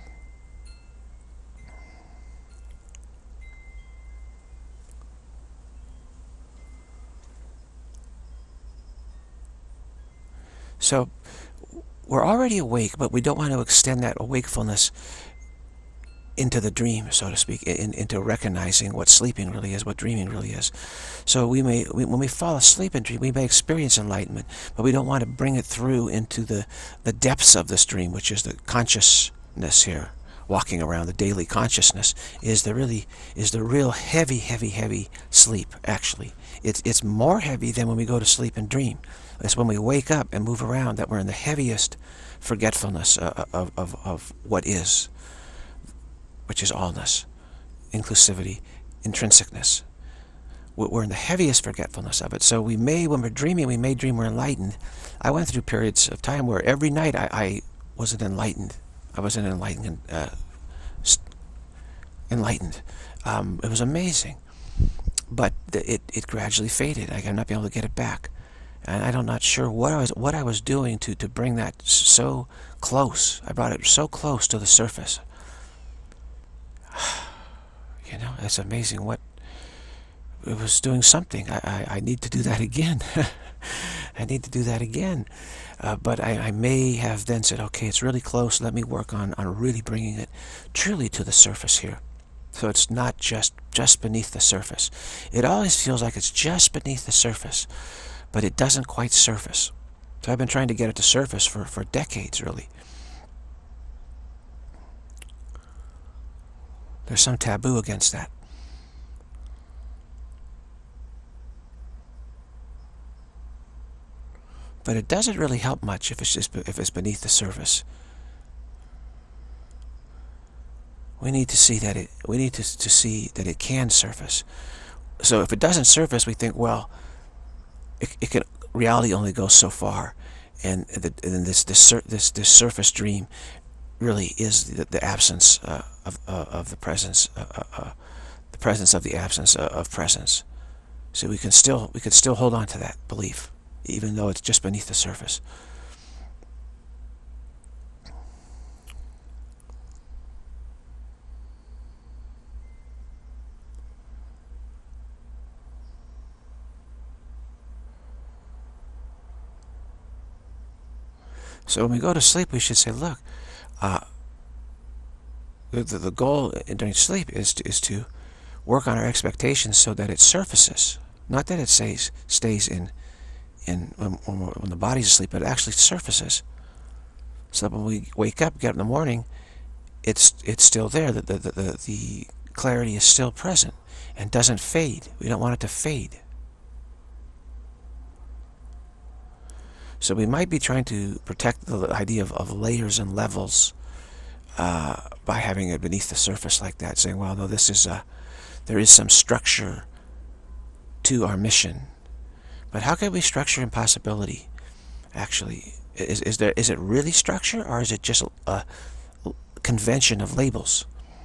So we're already awake, but we don't want to extend that wakefulness into the dream, so to speak, into recognizing what sleeping really is, what dreaming really is. So when we fall asleep and dream, we may experience enlightenment, but we don't want to bring it through into the depths of this dream, which is the consciousness here. Walking around, the daily consciousness is the real heavy sleep. Actually, it's more heavy than when we go to sleep and dream. It's when we wake up and move around that we're in the heaviest forgetfulness of what is, which is allness, inclusivity, intrinsicness. We're in the heaviest forgetfulness of it. So when we're dreaming, we may dream we're enlightened. I went through periods of time where every night I wasn't enlightened. I wasn't enlightened. It was amazing, but it gradually faded. I'm not being able to get it back, and I'm not sure what I was doing to bring that so close. I brought it so close to the surface. You know, it's amazing what it was doing. Something. I need to do that again. I need to do that again. But I may have then said, okay, it's really close. Let me work on really bringing it truly to the surface here. So it's not just beneath the surface. It always feels like it's just beneath the surface, but it doesn't quite surface. So I've been trying to get it to surface for decades, really. There's some taboo against that. But it doesn't really help much if it's beneath the surface. We need to see that to see that it can surface. So if it doesn't surface, we think, well, reality only goes so far, and this surface dream really is the absence of the presence, the presence of the absence of presence. So we could still hold on to that belief, even though it's just beneath the surface. So when we go to sleep, we should say, look, the goal during sleep is to work on our expectations so that it surfaces, not that it stays in when the body's asleep, but it actually surfaces. So that when we wake up, get up in the morning, it's still there. The clarity is still present and doesn't fade. We don't want it to fade. So we might be trying to protect the idea of layers and levels by having it beneath the surface like that, saying, well, no, there is some structure to our mission. But how can we structure impossibility, actually? Is it really structure, or is it just a convention of labels?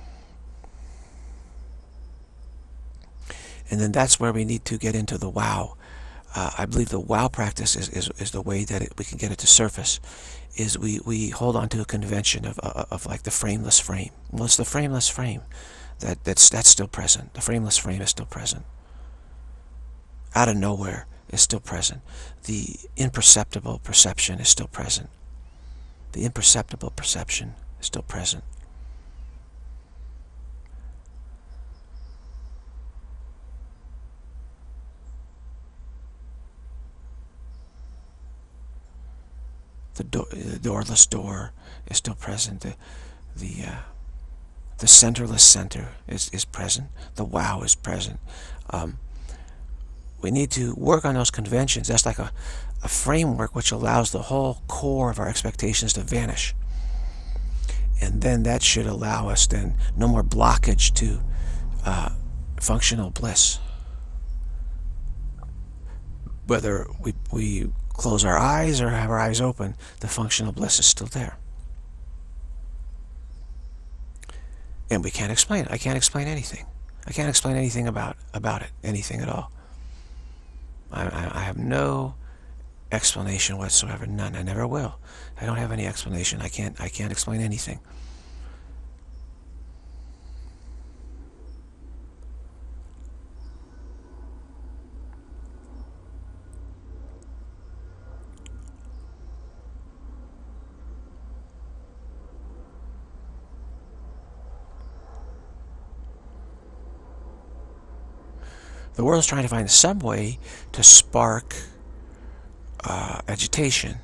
And then that's where we need to get into the wow. I believe the wow practice is the way that we can get it to surface. Is we hold on to a convention of like the frameless frame. Well, it's the frameless frame that's still present. The frameless frame is still present. Out of nowhere is still present. The imperceptible perception is still present. The imperceptible perception is still present. The doorless door is still present. The centerless center is present. The wow is present. We need to work on those conventions. That's like a framework which allows the whole core of our expectations to vanish. And then that should allow us then no more blockage to functional bliss. Whether we close our eyes or have our eyes open, the functional bliss is still there. And we can't explain it. I can't explain anything. I can't explain anything about it, anything at all. I have no explanation whatsoever, none. I never will. I don't have any explanation. I can't explain anything. The world's trying to find some way to spark agitation,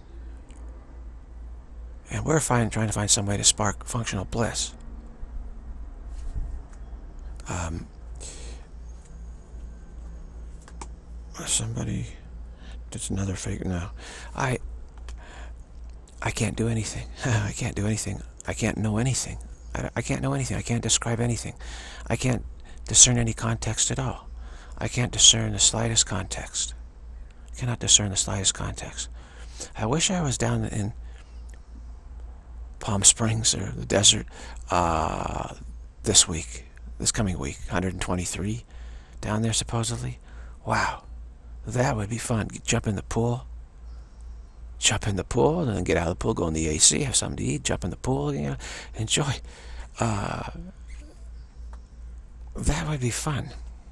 and we're trying to find some way to spark functional bliss. Somebody, that's another fake. No, I can't do anything. I can't do anything. I can't know anything. I can't know anything. I can't describe anything. I can't discern any context at all. I can't discern the slightest context. I cannot discern the slightest context. I wish I was down in Palm Springs or the desert this coming week, 123 down there supposedly. Wow, that would be fun. Jump in the pool, and then get out of the pool, go in the AC, have something to eat, jump in the pool, enjoy. That would be fun.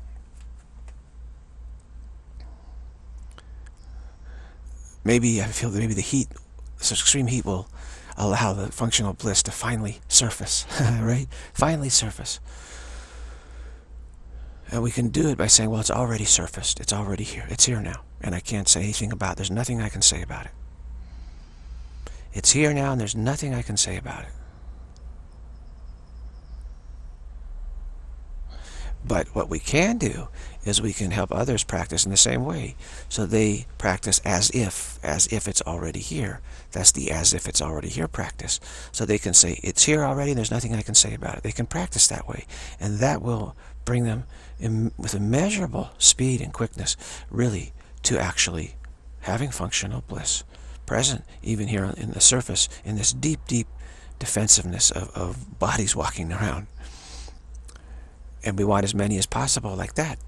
Maybe I feel that maybe the heat, this extreme heat, will allow the functional bliss to finally surface, right? Finally surface. And we can do it by saying, well, it's already surfaced. It's already here. It's here now. And I can't say anything about it. There's nothing I can say about it. It's here now, and there's nothing I can say about it. But what we can do is we can help others practice in the same way. So they practice as if it's already here. That's the as if it's already here practice. So they can say, it's here already, there's nothing I can say about it. They can practice that way. And that will bring them with immeasurable speed and quickness, really, to actually having functional bliss present, even here in the surface, in this deep, deep defensiveness of bodies walking around. And we want as many as possible like that.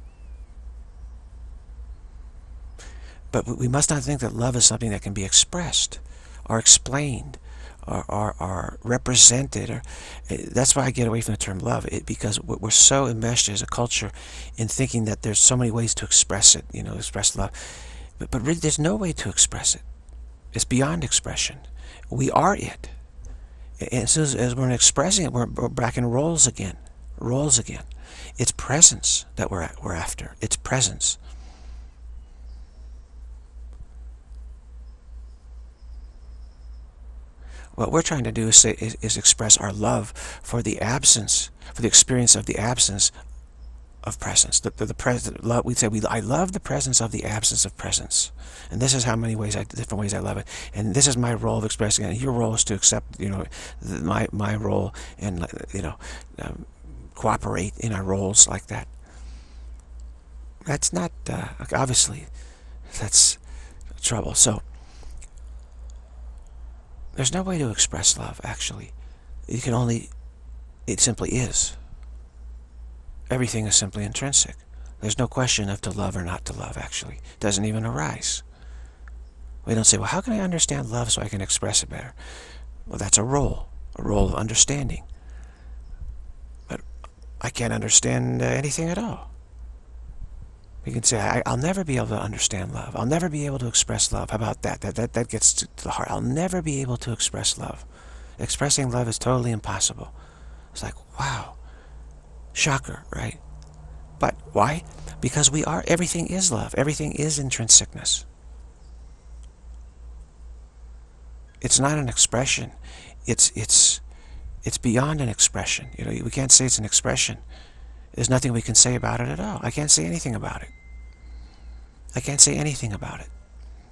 But we must not think that love is something that can be expressed or explained or represented. That's why I get away from the term love, because we're so enmeshed as a culture in thinking that there's so many ways to express it, express love. But really, there's no way to express it. It's beyond expression. We are it. And as soon as we're expressing it, we're back in roles again. It's presence that we're after. It's presence. What we're trying to do is express our love for the absence, for the experience of the absence of presence. We'd say, I love the presence of the absence of presence. And this is how many ways, different ways I love it. And this is my role of expressing it. And your role is to accept, my role and, cooperate in our roles like that. That's not, obviously, that's trouble. So, there's no way to express love, actually. It simply is. Everything is simply intrinsic. There's no question of to love or not to love, actually. It doesn't even arise. We don't say, well, how can I understand love so I can express it better? Well, that's a role of understanding. But I can't understand anything at all. We can say, I'll never be able to understand love. I'll never be able to express love. How about that? That gets to the heart. I'll never be able to express love. Expressing love is totally impossible. It's like, wow. Shocker, right? But why? Because everything is love. Everything is intrinsicness. It's not an expression. It's beyond an expression. We can't say it's an expression. There's nothing we can say about it at all. I can't say anything about it. I can't say anything about it.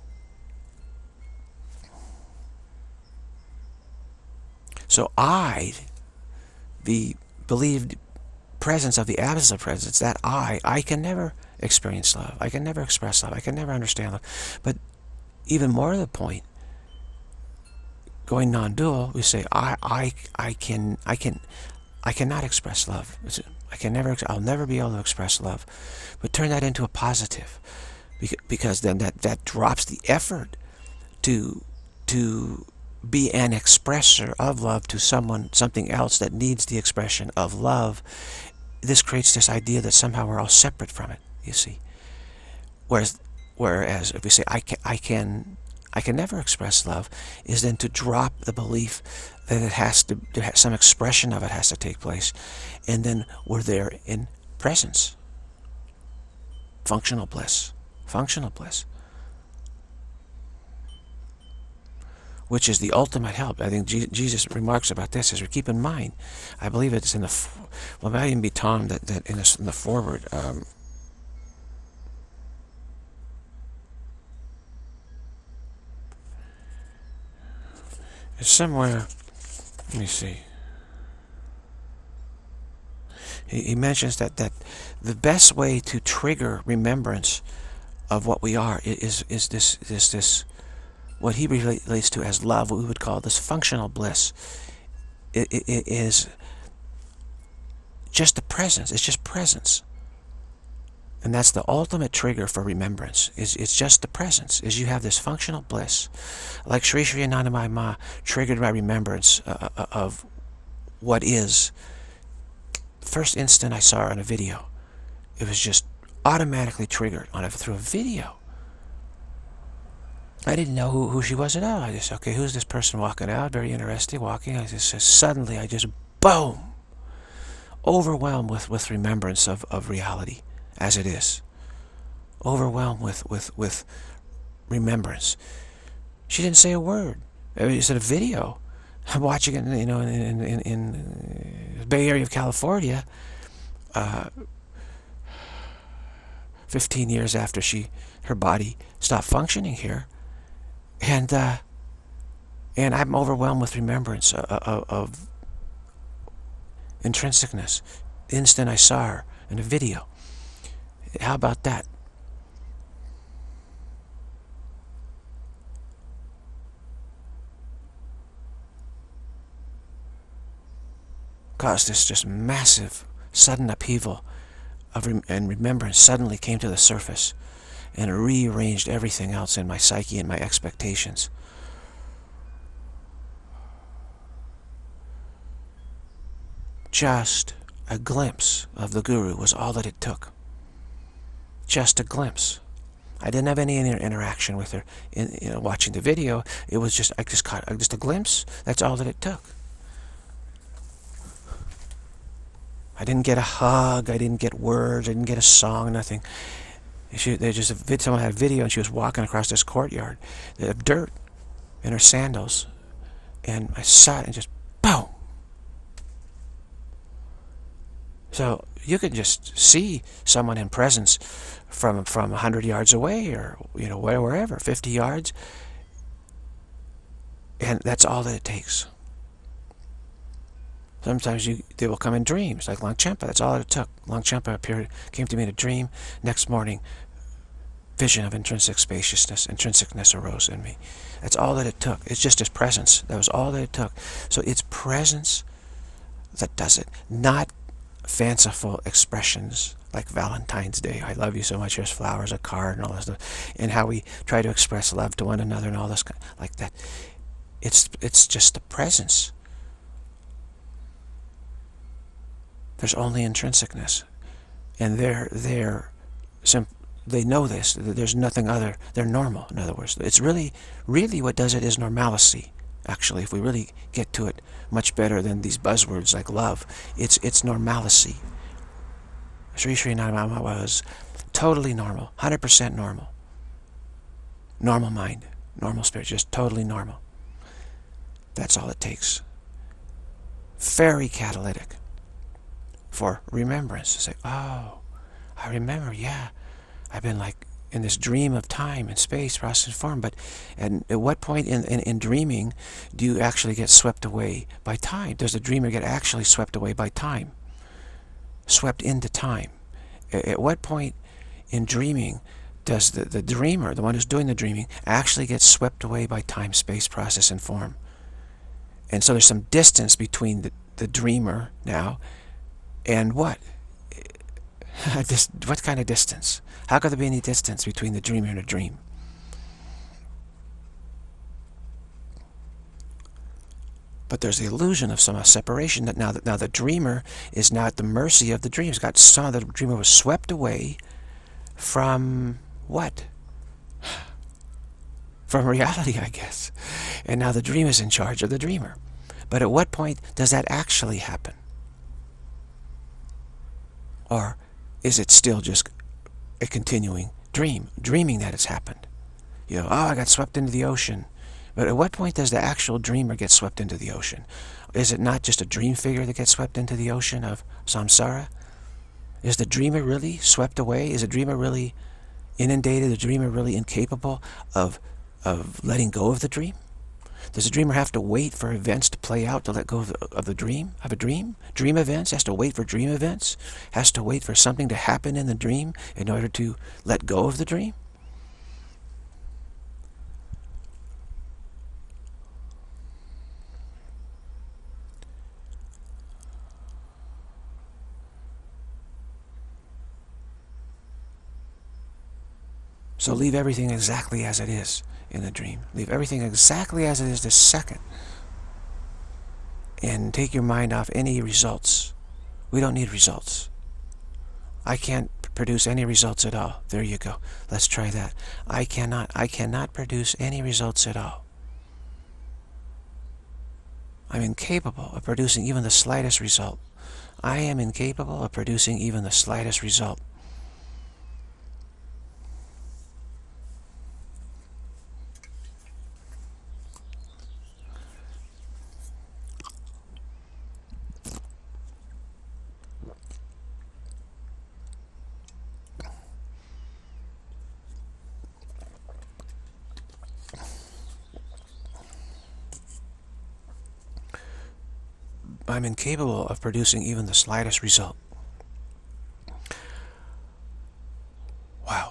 So the believed presence of the absence of presence, that I can never experience love. I can never express love. I can never understand love. But even more to the point, going non-dual, we say I I cannot express love. I'll never be able to express love. But turn that into a positive, because then that drops the effort to be an expresser of love to something else that needs the expression of love. This creates this idea that somehow we're all separate from it, you see. Whereas if we say, I can never express love, is then to drop the belief that it has to, some expression of it has to take place. And then we're there in presence. Functional bliss. Functional bliss. Which is the ultimate help. I think Jesus remarks about this as we keep in mind. I believe it's in the, well, it might even be Tom that in the foreword. It's somewhere, let me see. He mentions that the best way to trigger remembrance of what we are is this what he relates to as love, what we would call this functional bliss. It is just the presence. It's just presence. And that's the ultimate trigger for remembrance. It's just the presence. Is you have this functional bliss. Like Sri Sri Anandamayi Ma triggered my remembrance of what is. First instant I saw her on a video, it was just automatically triggered through a video. I didn't know who she was at all. I just, okay, who's this person walking out? Very interesting, walking. I just suddenly, boom, overwhelmed with remembrance of reality as it is. Overwhelmed with remembrance. She didn't say a word. It's a video. I'm watching it, you know, in the Bay Area of California, 15 years after her body stopped functioning here. And I'm overwhelmed with remembrance of intrinsicness. The instant I saw her in a video. How about that? Caused this just massive, sudden upheaval and remembrance suddenly came to the surface. And it rearranged everything else in my psyche and my expectations. Just a glimpse of the Guru was all that it took. Just a glimpse. I didn't have any interaction with her in watching the video. It was just, I just caught just a glimpse. That's all that it took. I didn't get a hug. I didn't get words. I didn't get a song. Nothing. Someone had a video, and she was walking across this courtyard of dirt in her sandals, and I saw it and just boom. So you could just see someone in presence from 100 yards away, or wherever, 50 yards, and that's all that it takes. Sometimes they will come in dreams, like Longchenpa. That's all it took. Longchenpa came to me in a dream. Next morning, vision of intrinsic spaciousness, intrinsicness arose in me. That's all that it took. It's just his presence. That was all that it took. So it's presence that does it, not fanciful expressions like Valentine's Day. I love you so much. Here's flowers, a card, and all this stuff. And how we try to express love to one another and all this like that. It's just the presence. There's only intrinsicness, and they know this. There's nothing other. They're normal. In other words, it's really what does it is normalcy. Actually, if we really get to it much better than these buzzwords like love, it's normalcy. Sri Sri Anandamayi was totally normal, 100% normal. Normal mind, normal spirit, just totally normal. That's all it takes. Very catalytic for remembrance. To say, oh, I remember, yeah, I've been like in this dream of time and space, process and form, but at what point in dreaming do you actually get swept away by time? Does the dreamer get actually swept away by time? Swept into time? At what point in dreaming does the dreamer, the one who's doing the dreaming, actually get swept away by time, space, process and form? And so there's some distance between the dreamer now, and what? What kind of distance? How could there be any distance between the dreamer and a dream? But there's the illusion of some separation, that now the dreamer is now at the mercy of the dream. Some of the dreamer was swept away from what? From reality, I guess. And now the dream is in charge of the dreamer. But at what point does that actually happen? Or is it still just a continuing dreaming that it's happened? You know, oh, I got swept into the ocean. But at what point does the actual dreamer get swept into the ocean? Is it not just a dream figure that gets swept into the ocean of samsara? Is the dreamer really swept away? Is the dreamer really inundated? The dreamer really incapable of letting go of the dream? Does the dreamer have to wait for events to play out to let go of the dream? Of a dream? Dream events? Has to wait for dream events? Has to wait for something to happen in the dream in order to let go of the dream? So leave everything exactly as it is in the dream. Leave everything exactly as it is this second. And take your mind off any results. We don't need results. I can't produce any results at all. There you go. Let's try that. I cannot produce any results at all. I'm incapable of producing even the slightest result. I am incapable of producing even the slightest result. I'm incapable of producing even the slightest result. Wow.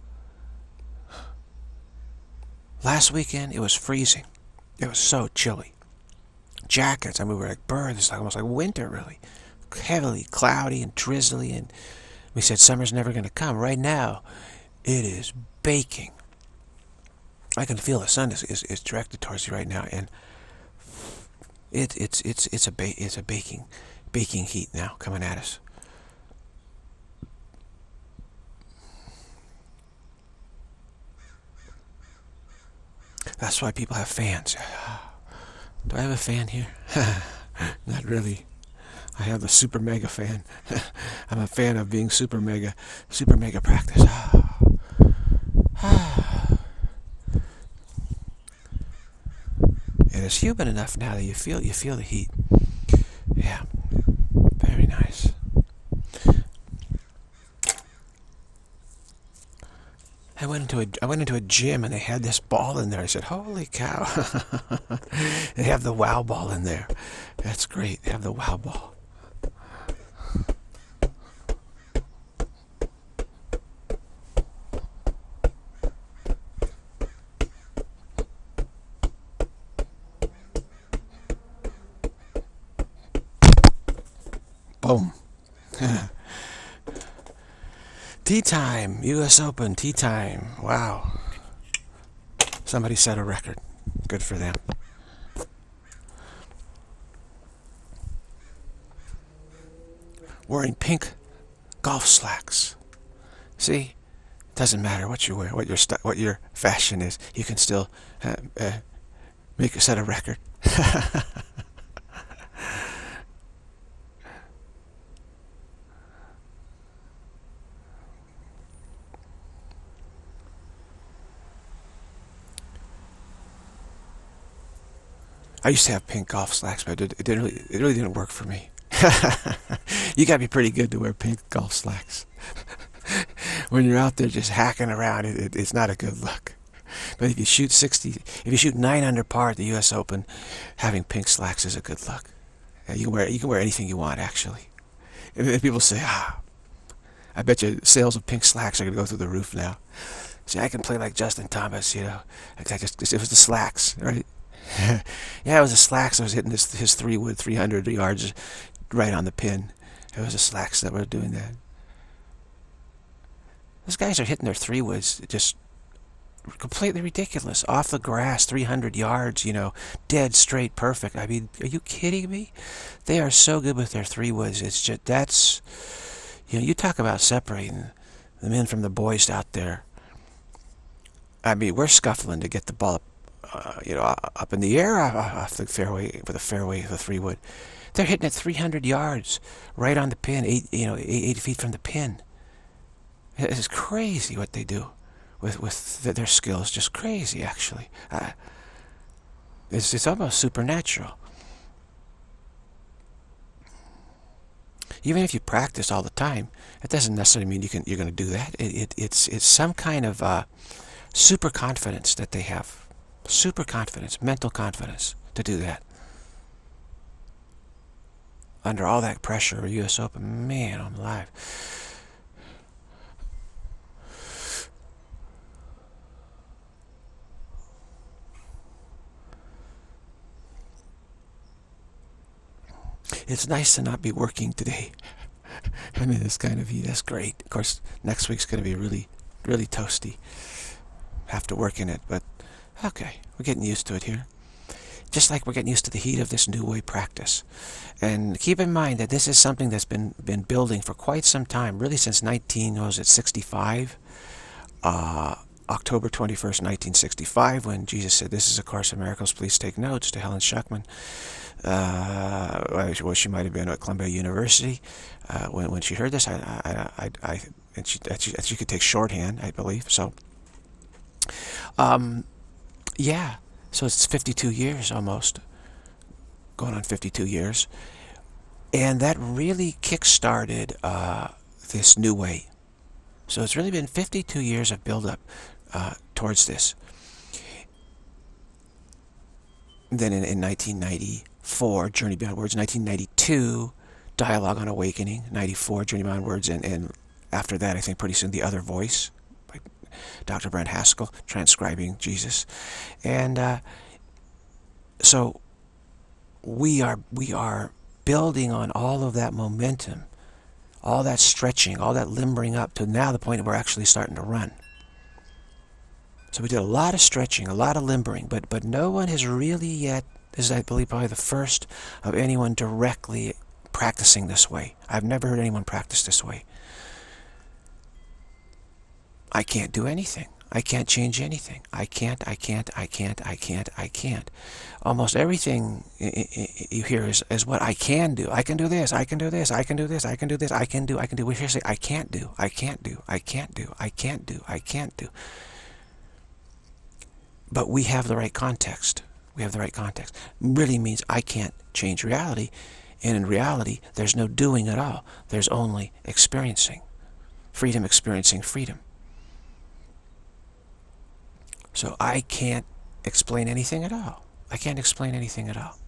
Last weekend, it was freezing. It was so chilly. Jackets, I mean, we were like birds. It's almost like winter, really. Heavily cloudy and drizzly, and we said summer's never going to come. Right now, it is baking. I can feel the sun is directed towards you right now, and it's a baking heat now coming at us. That's why people have fans. Do I have a fan here? Not really. I have the super mega fan. I'm a fan of being super mega practice. And it's human enough now that you feel the heat. Yeah, very nice. I went into a gym and they had this ball in there. I said, "Holy cow!" They have the wow ball in there. That's great. They have the wow ball. Boom. Tea time. U.S. Open. Tea time. Wow. Somebody set a record. Good for them. Wearing pink golf slacks. See? Doesn't matter what you wear, what your fashion is. You can still set a record. I used to have pink golf slacks, but it really didn't work for me. You gotta be pretty good to wear pink golf slacks. When you're out there just hacking around, it's not a good look. But if you shoot 9 under par at the U.S. Open, having pink slacks is a good look. You can wear anything you want, actually. And people say, I bet you sales of pink slacks are gonna go through the roof now. See, I can play like Justin Thomas, you know. It was the slacks, right? Yeah, it was a slacks. I was hitting his 3-wood 300 yards right on the pin. It was the slacks that were doing that. Those guys are hitting their 3-woods just completely ridiculous. Off the grass, 300 yards, dead straight, perfect. I mean, are you kidding me? They are so good with their 3-woods. It's just, that's, you talk about separating the men from the boys out there. I mean, we're scuffling to get the ball up in the air off the fairway with a 3-wood. They're hitting it 300 yards right on the pin, 8 feet from the pin. It's crazy what they do with their skills. Just crazy, actually. It's almost supernatural. Even if you practice all the time, it doesn't necessarily mean you're going to do that. It's some kind of super confidence that they have. Super confidence, mental confidence to do that. Under all that pressure, U.S. Open, man, I'm alive. It's nice to not be working today. I mean, this kind of heat, that's great. Of course, next week's going to be really, really toasty. Have to work in it, but okay, we're getting used to it here. Just like we're getting used to the heat of this new way practice. And keep in mind that this is something that's been building for quite some time, really since 1965. October 21st, 1965, when Jesus said, "This is a Course in Miracles, please take notes," to Helen Schuckman. Well, she might have been at Columbia University when she heard this. And she could take shorthand, I believe. So, yeah. So it's 52 years almost, going on 52 years, and that really kick-started this new way. So it's really been 52 years of build-up towards this. Then in 1994, Journey Beyond Words. 1992, Dialogue on Awakening. 94, Journey Beyond Words. And after that, I think pretty soon, The Other Voice, by Dr. Brent Haskell, transcribing Jesus. And so we are building on all of that momentum, all that stretching, all that limbering up to now the point where we're actually starting to run. So we did a lot of stretching, a lot of limbering, but no one has really yet, this is, I believe, probably the first of anyone directly practicing this way. I've never heard anyone practice this way. I can't do anything. I can't change anything. I can't. Almost everything you hear is what I can do. I can do this. I can do this. I can do this. I can do this. I can do. We hear say, I can't do. I can't do. I can't do. I can't do. I can't do. But we have the right context. We have the right context. Really means I can't change reality. And in reality, there's no doing at all. There's only experiencing. Freedom, experiencing freedom. So I can't explain anything at all. I can't explain anything at all.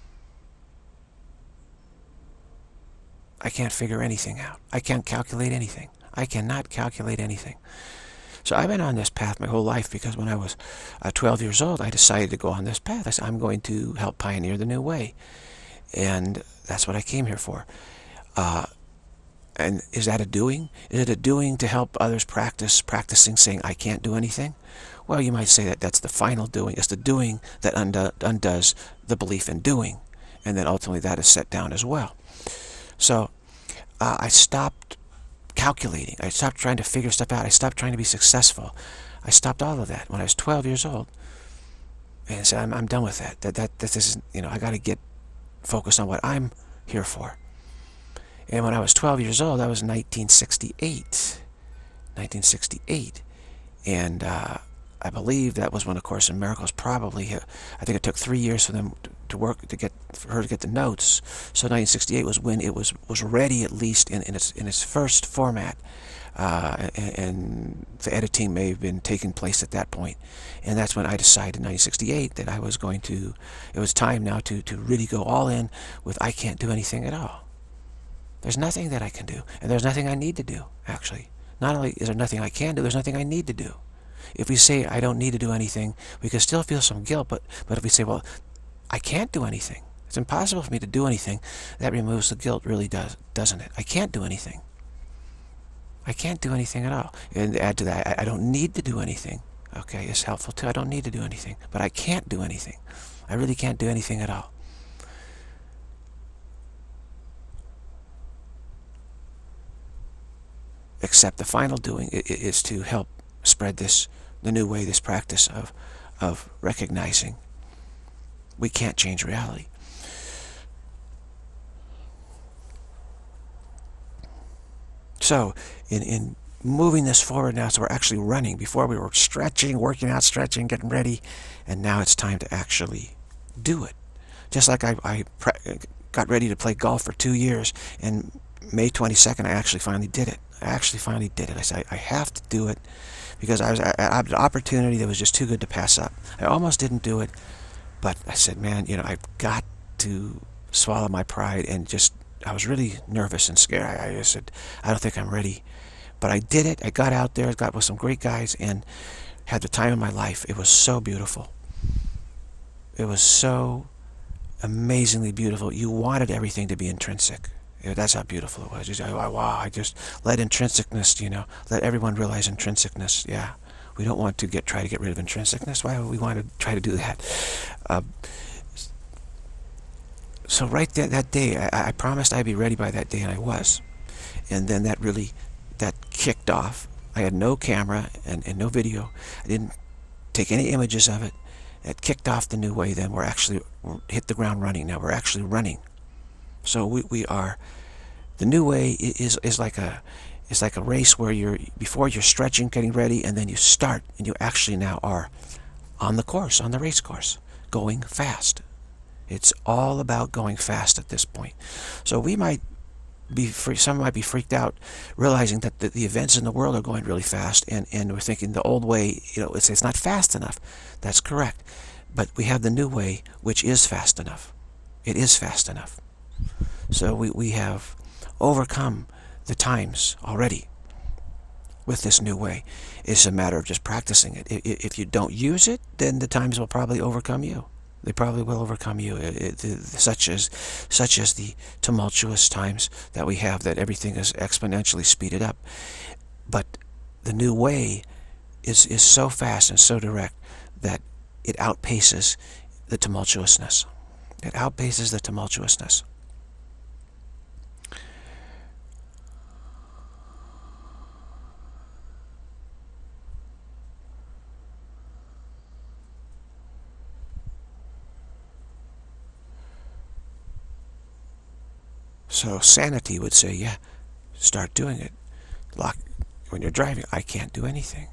I can't figure anything out. I can't calculate anything. I cannot calculate anything. So I've been on this path my whole life because when I was 12 years old, I decided to go on this path. I said, I'm going to help pioneer the new way. And that's what I came here for. And is that a doing? Is it a doing to help others practicing saying, I can't do anything? Well, you might say that that's the final doing. It's the doing that undoes the belief in doing. And then ultimately that is set down as well. So I stopped calculating. I stopped trying to figure stuff out. I stopped trying to be successful. I stopped all of that when I was 12 years old. And I said, I'm done with that. This isn't, I got to get focused on what I'm here for. And when I was 12 years old, that was 1968. 1968. And I believe that was when A Course in Miracles probably, I think it took 3 years for them for her to get the notes. So 1968 was when it was ready, at least in its first format. And the editing may have been taking place at that point. And that's when I decided in 1968 that I was going to, it was time now to really go all in with I can't do anything at all. There's nothing that I can do, and there's nothing I need to do, actually. Not only is there nothing I can do, there's nothing I need to do. If we say, I don't need to do anything, we can still feel some guilt, but if we say, well, I can't do anything, it's impossible for me to do anything, that removes the guilt, really doesn't it? I can't do anything. I can't do anything at all. And add to that, I don't need to do anything. Okay, it's helpful too. I don't need to do anything, but I can't do anything. I really can't do anything at all. Except the final doing is to help spread this, the new way, this practice of recognizing we can't change reality. So, in moving this forward now, so we're actually running. Before we were stretching, working out, stretching, getting ready, and now it's time to actually do it. Just like I got ready to play golf for 2 years, and May 22nd, I actually finally did it. I said, I have to do it, because I had an opportunity that was just too good to pass up. I almost didn't do it, but I said, man, I've got to swallow my pride, and I was really nervous and scared. I just said, I don't think I'm ready. But I did it. I got out there, got with some great guys, and had the time of my life. It was so beautiful. It was so amazingly beautiful. You wanted everything to be intrinsic. That's how beautiful it was. Wow, I just let intrinsicness, let everyone realize intrinsicness. Yeah, we don't want to try to get rid of intrinsicness. Why would we want to try to do that? So right that day, I promised I'd be ready by that day, and I was. And then that kicked off. I had no camera and no video. I didn't take any images of it. It kicked off the new way. Then we're hit the ground running. Now we're actually running. So we are. The new way is like a race where before you're stretching, getting ready, and then you start, and you actually now are on the course, on the race course, going fast. It's all about going fast at this point. So we might be some might be freaked out, realizing that the events in the world are going really fast, and we're thinking the old way, it's not fast enough. That's correct, but we have the new way, which is fast enough. It is fast enough. So we have overcome the times already with this new way. It's a matter of just practicing it. If you don't use it, then the times will probably overcome you. They probably will overcome you, such as the tumultuous times that we have, that everything is exponentially speeded up. But the new way is so fast and so direct that it outpaces the tumultuousness. It outpaces the tumultuousness. So sanity would say, yeah, start doing it. When you're driving, I can't do anything.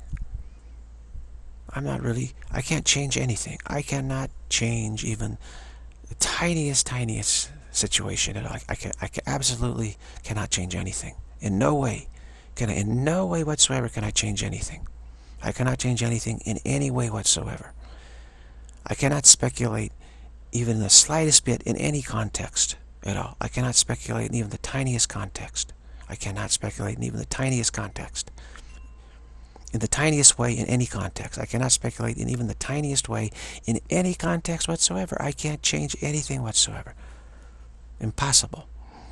I can't change anything. I cannot change even the tiniest situation at all. I absolutely cannot change anything. In no way whatsoever can I change anything. I cannot change anything in any way whatsoever. I cannot speculate even the slightest bit in any context at all. I cannot speculate in even the tiniest context. I cannot speculate in even the tiniest context. In the tiniest way in any context. I cannot speculate in even the tiniest way in any context whatsoever. I can't change anything whatsoever. Impossible.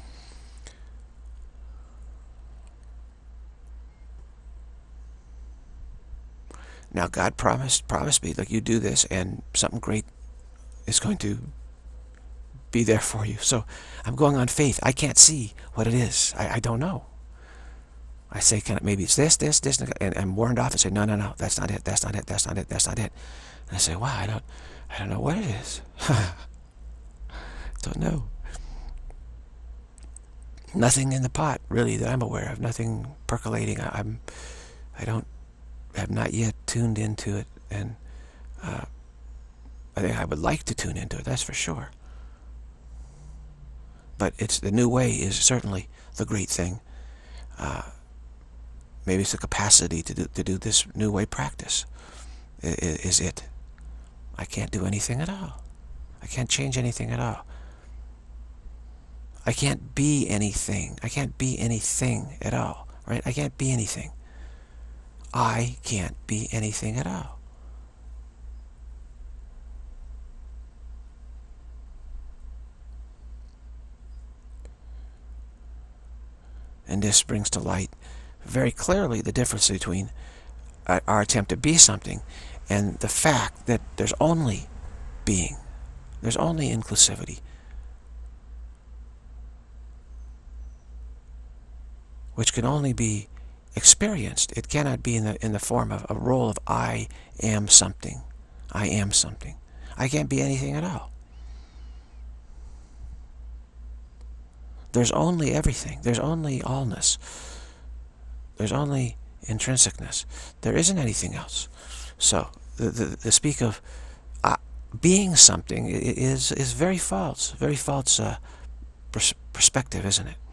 Now God promised me, like, you do this and something great is going to be there for you. So I'm going on faith. I can't see what it is. I don't know. I say, maybe it's this, and I'm warned off and say, no, that's not it, that's not it. And I say, wow, I don't know what it is. Don't know. Nothing in the pot, really, that I'm aware of. Nothing percolating. I have not yet tuned into it, and I think I would like to tune into it, that's for sure. But the new way is certainly the great thing. Maybe it's the capacity to do this new way practice is it. I can't do anything at all. I can't change anything at all. I can't be anything. I can't be anything at all, right? I can't be anything. I can't be anything at all. And this brings to light very clearly the difference between our attempt to be something and the fact that there's only being. There's only inclusivity, which can only be experienced. It cannot be in the form of a role of I am something. I am something. I can't be anything at all. There's only everything. There's only allness. There's only intrinsicness. There isn't anything else. So the speak of being something is very false. Very false perspective, isn't it?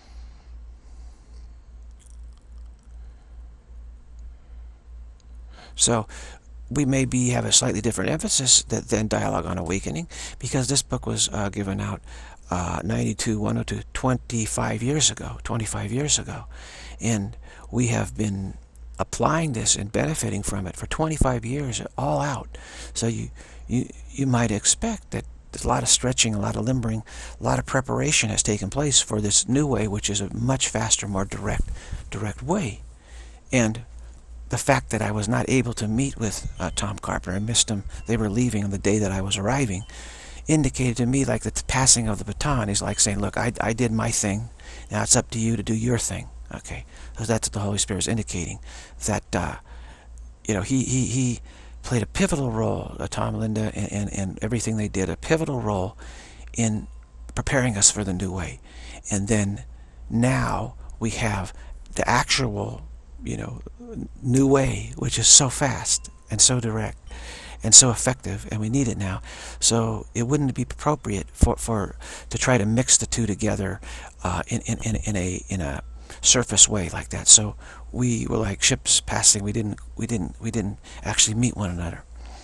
So we maybe have a slightly different emphasis than Dialogue on Awakening, because this book was given out 92, 102, 25 years ago. 25 years ago. And we have been applying this and benefiting from it for 25 years, all out. So you might expect that there's a lot of stretching, a lot of limbering, a lot of preparation has taken place for this new way, which is a much faster, more direct way. And the fact that I was not able to meet with Tom Carpenter, I missed him, they were leaving on the day that I was arriving, indicated to me like the passing of the baton. He's like saying, look, I did my thing, now it's up to you to do your thing. Okay, so that's what the Holy Spirit is indicating, that you know, he played a pivotal role, Tom, Linda, and everything they did, a pivotal role in preparing us for the new way. And then now we have the actual, you know, new way, which is so fast and so direct and so effective, and we need it now. So it wouldn't be appropriate to try to mix the two together in a surface way like that. So we were like ships passing. We didn't actually meet one another.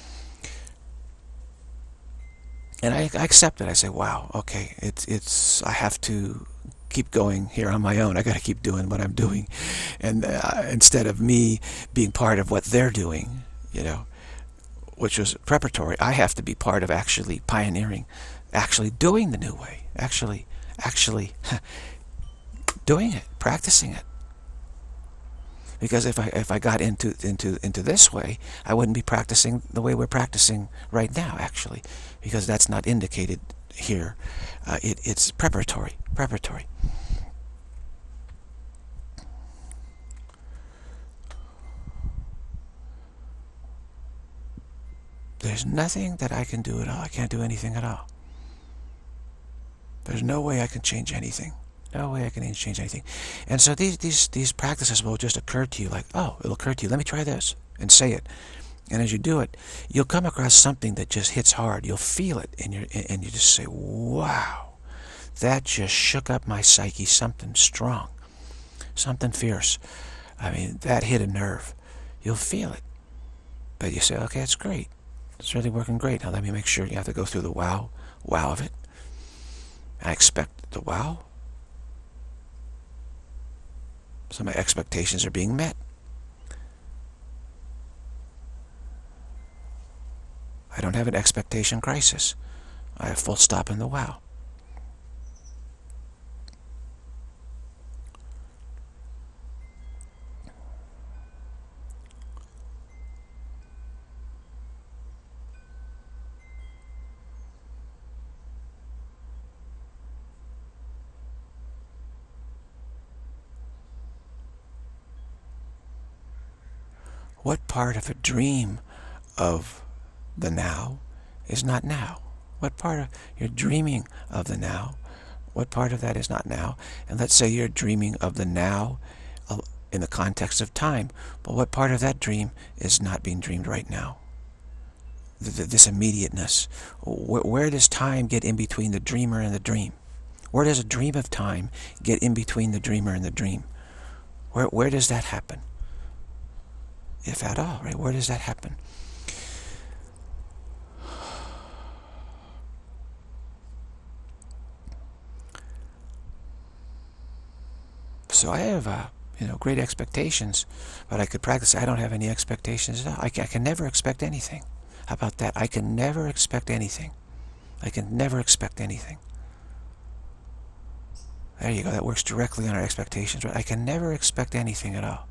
And I accept it. I say, wow, okay, I have to keep going here on my own. I got to keep doing what I'm doing, and instead of me being part of what they're doing, you know, which was preparatory, I have to be part of actually pioneering, actually doing the new way, actually doing it, practicing it. Because if I got into this way, I wouldn't be practicing the way we're practicing right now, actually, because that's not indicated here. It's preparatory. There's nothing that I can do at all. I can't do anything at all. There's no way I can change anything. No way I can change anything. And so these practices will just occur to you like, oh, it'll occur to you, let me try this, and say it. And as you do it, you'll come across something that just hits hard. You'll feel it, and you just say, wow, that just shook up my psyche, something strong, something fierce. I mean, that hit a nerve. You'll feel it. But you say, okay, it's great. It's really working great. Now let me make sure. You have to go through the wow of it. I expect the wow. So my expectations are being met. I don't have an expectation crisis. I have full stop in the wow. What part of a dream of the now is not now? What part of you're dreaming of the now? What part of that is not now? And let's say you're dreaming of the now in the context of time. But what part of that dream is not being dreamed right now? This immediateness. Where does time get in between the dreamer and the dream? Where does a dream of time get in between the dreamer and the dream? Where does that happen? If at all, right? Where does that happen? So I have great expectations, but I could practice. I don't have any expectations at all. I can never expect anything. How about that? I can never expect anything. I can never expect anything. There you go. That works directly on our expectations, right? I can never expect anything at all.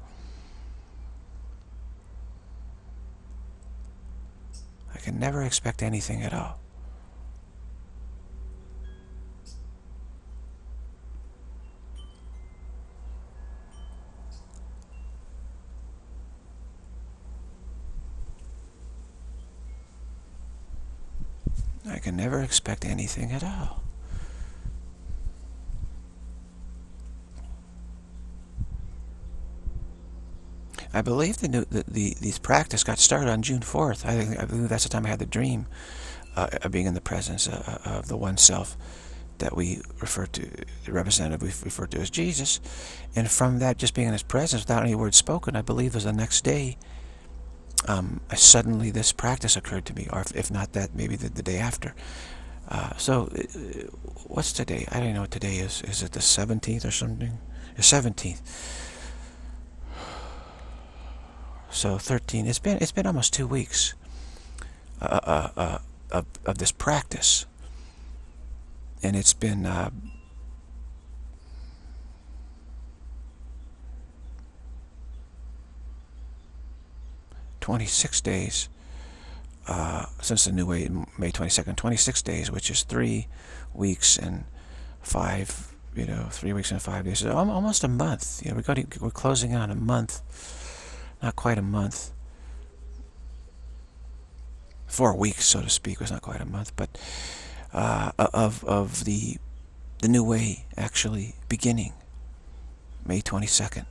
I can never expect anything at all. I can never expect anything at all. I believe the practice got started on June 4th. I believe that's the time I had the dream of being in the presence of the one self that we refer to, the representative we refer to as Jesus. And from that, just being in his presence without any words spoken, I believe was the next day, suddenly this practice occurred to me, or if not that, maybe the day after. So, what's today? I don't know what today is. Is it the 17th or something? The 17th. So 13. It's been almost 2 weeks of this practice, and it's been 26 days since the New Way, May 22nd. 26 days, which is 3 weeks and 5. 3 weeks and 5 days. So almost a month. We're closing on a month. Not quite a month. 4 weeks, so to speak, was not quite a month, but of the New Way actually beginning May 22nd.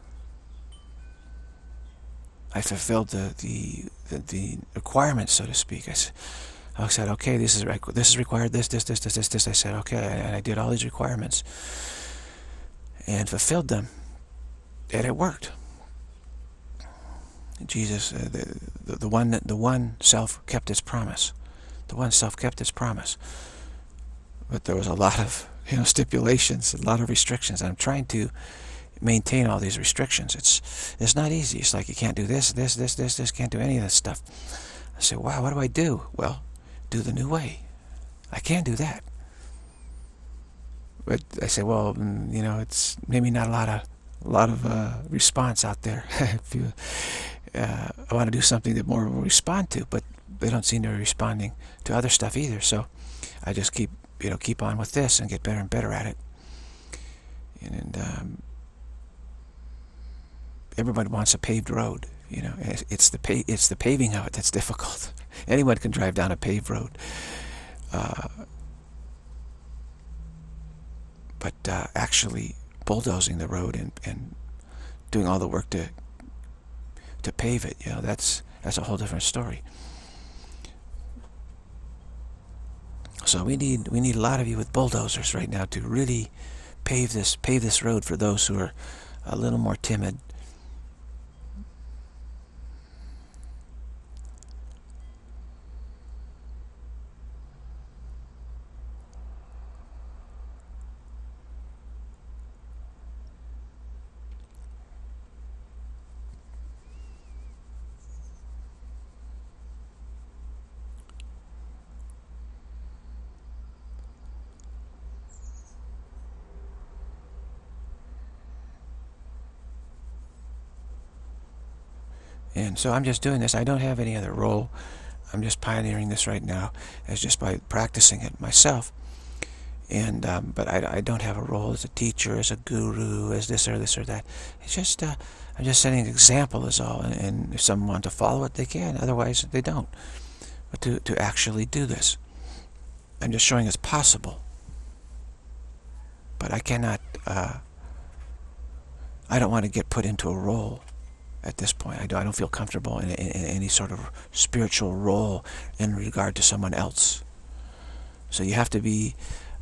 I fulfilled the requirements, so to speak. I said, okay, this is required. This. I said, okay, and I did all these requirements and fulfilled them, and it worked. Jesus, the one self kept its promise. The one self kept its promise. But there was a lot of stipulations, a lot of restrictions. I'm trying to maintain all these restrictions. It's not easy. It's like you can't do this, can't do any of this stuff. I say, wow, what do I do? Well, do the New Way. I can do that. But I say, well, it's maybe not a lot of response out there. If you I want to do something that more will respond to, but they don't seem to be responding to other stuff either. So I just keep on with this and get better and better at it. And everybody wants a paved road. It's the paving of it that's difficult. Anyone can drive down a paved road, but actually bulldozing the road and doing all the work to pave it, that's a whole different story. So we need a lot of you with bulldozers right now to really pave this road for those who are a little more timid. And so I'm just doing this. I don't have any other role. I'm just pioneering this right now, as just by practicing it myself. And but I don't have a role as a teacher, as a guru, as this or that. It's just I'm just setting an example is all. And if someone wants to follow it, they can. Otherwise, they don't. But to actually do this, I'm just showing it's possible. But I cannot. I don't want to get put into a role. At this point, I don't feel comfortable in any sort of spiritual role in regard to someone else. So you have to be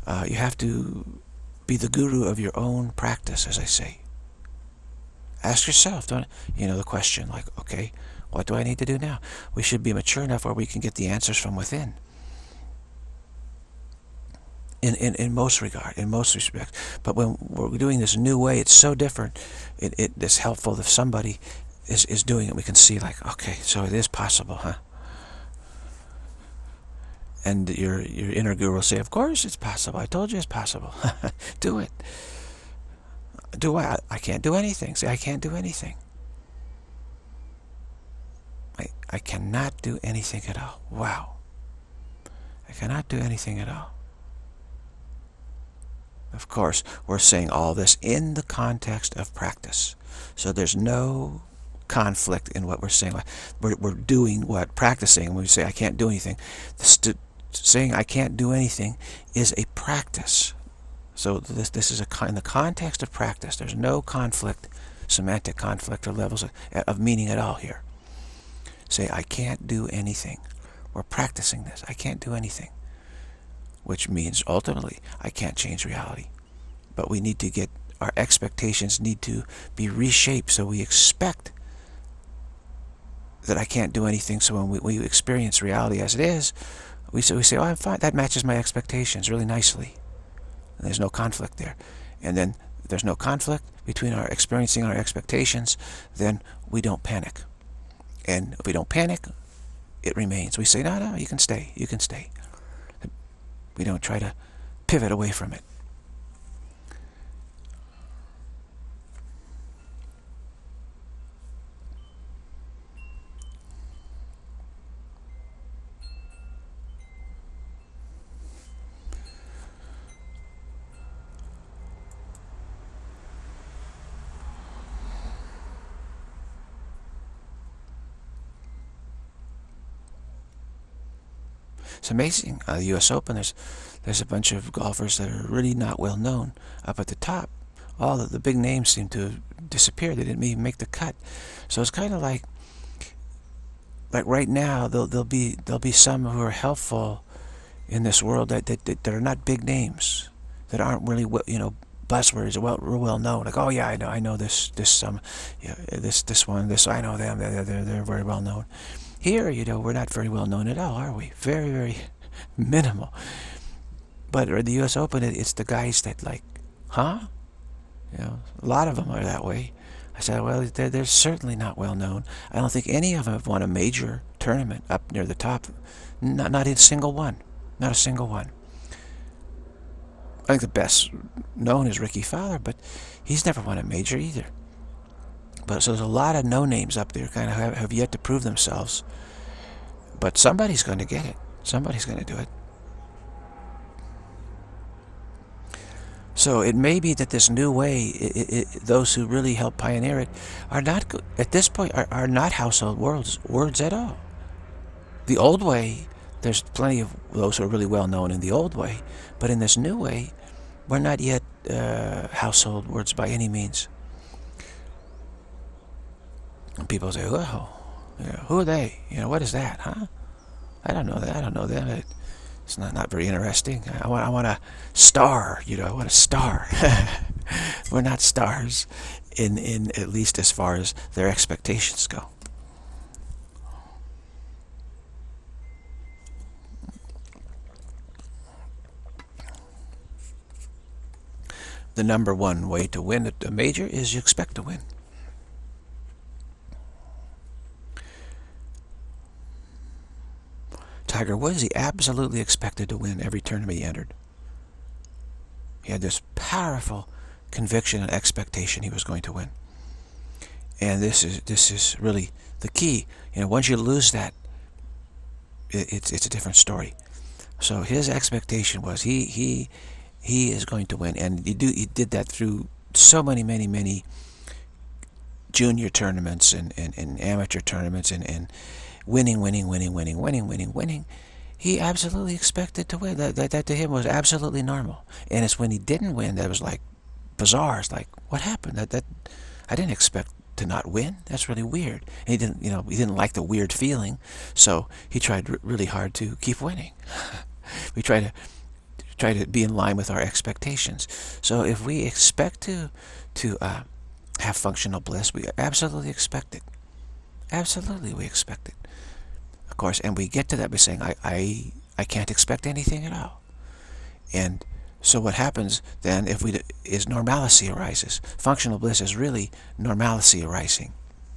the guru of your own practice, as I say. Ask yourself, the question, like, okay, what do I need to do now? We should be mature enough where we can get the answers from within. in most regard, in most respects. But when we're doing this new way, it's so different. It's helpful if somebody is doing it. We can see like, okay, so it is possible, huh? And your inner guru will say, of course it's possible. I told you it's possible. Do it. Do what? I can't do anything. Say, I can't do anything. I cannot do anything at all. Wow. I cannot do anything at all. Of course, we're saying all this in the context of practice. So there's no conflict in what we're saying. We're doing what? Practicing. When we say, I can't do anything, saying I can't do anything is a practice. So this is in the context of practice. There's no conflict, semantic conflict or levels of meaning at all here. Say, I can't do anything. We're practicing this. I can't do anything. Which means, ultimately, I can't change reality. But we need to get, our expectations need to be reshaped so we expect that I can't do anything. So when we experience reality as it is, we say, oh, I'm fine. That matches my expectations really nicely. And there's no conflict there. And then if there's no conflict between our experiencing our expectations, then we don't panic. And if we don't panic, it remains. We say, no, you can stay. You can stay. We don't try to pivot away from it. It's amazing. The U.S. Open, there's a bunch of golfers that are really not well known up at the top. All of the big names seem to disappear. They didn't even make the cut. So it's kind of like right now there'll be some who are helpful in this world that are not big names, that aren't really buzzwords, real well known. Like, oh yeah, I know this one, I know them. They're very well known. Here, we're not very well known at all, are we? Very, very minimal. But at the U.S. Open, it's the guys that like, huh? A lot of them are that way. I said, well, they're certainly not well known. I don't think any of them have won a major tournament up near the top. Not a single one. Not a single one. I think the best known is Ricky Fowler, but he's never won a major either. But so there's a lot of no-names up there kind of have yet to prove themselves. But somebody's going to get it. Somebody's going to do it. So it may be that this new way, those who really help pioneer it, are not, at this point, are not household words at all. The old way, there's plenty of those who are really well known in the old way. But in this new way, we're not yet household words by any means. And people say, well, who are they? What is that, huh? I don't know that. I don't know them. It's not very interesting. I want a star, I want a star. We're not stars in at least as far as their expectations go. The number one way to win a major is you expect to win. Tiger Woods, he absolutely expected to win every tournament he entered. He had this powerful conviction and expectation he was going to win. And this is really the key. Once you lose that, it's a different story. So his expectation was he is going to win, and he did that through so many junior tournaments and amateur tournaments and winning. He absolutely expected to win. That to him was absolutely normal. And it's when he didn't win that was like bizarre. It's like, what happened? That I didn't expect to not win. That's really weird. And he didn't like the weird feeling, so he tried really hard to keep winning. We try to be in line with our expectations. So if we expect to have functional bliss, we absolutely expect it. Absolutely, we expect it. Of course, and we get to that by saying, I can't expect anything at all. And so what happens then is normalcy arises. Functional bliss is really normalcy arising.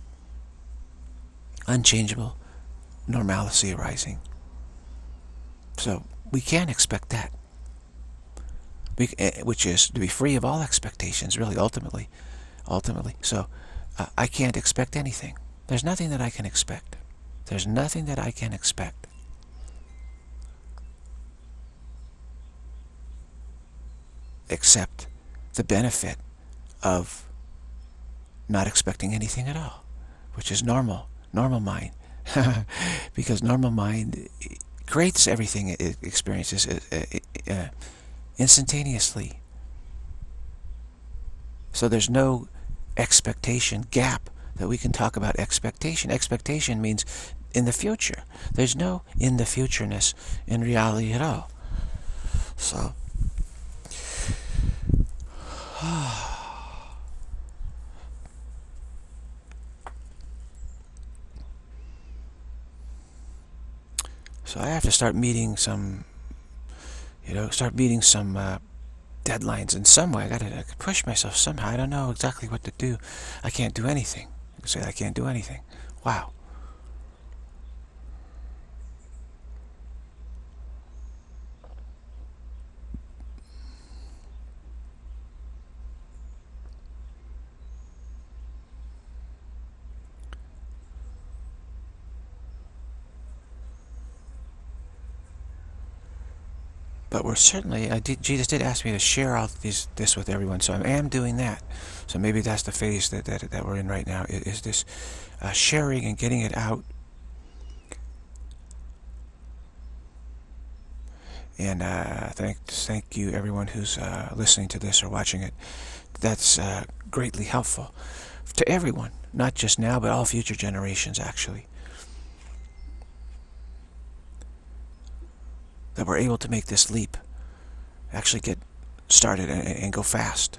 Unchangeable normalcy arising. So we can expect that. Which is to be free of all expectations, really, ultimately. So I can't expect anything. There's nothing that I can expect. There's nothing that I can expect. Except the benefit of not expecting anything at all, which is normal mind. Because normal mind creates everything it experiences instantaneously. So there's no expectation gap that we can talk about expectation. Expectation means in the future. There's no in the futureness in reality at all. So so I have to start meeting some, deadlines in some way. I gotta push myself somehow. I don't know exactly what to do. I can't do anything. You say I can't do anything. Wow. But we're certainly, Jesus did ask me to share all this with everyone, so I am doing that. So maybe that's the phase that we're in right now, is this sharing and getting it out. And thank you everyone who's listening to this or watching it. That's greatly helpful to everyone, not just now, but all future generations, actually. That we're able to make this leap, actually get started and go fast.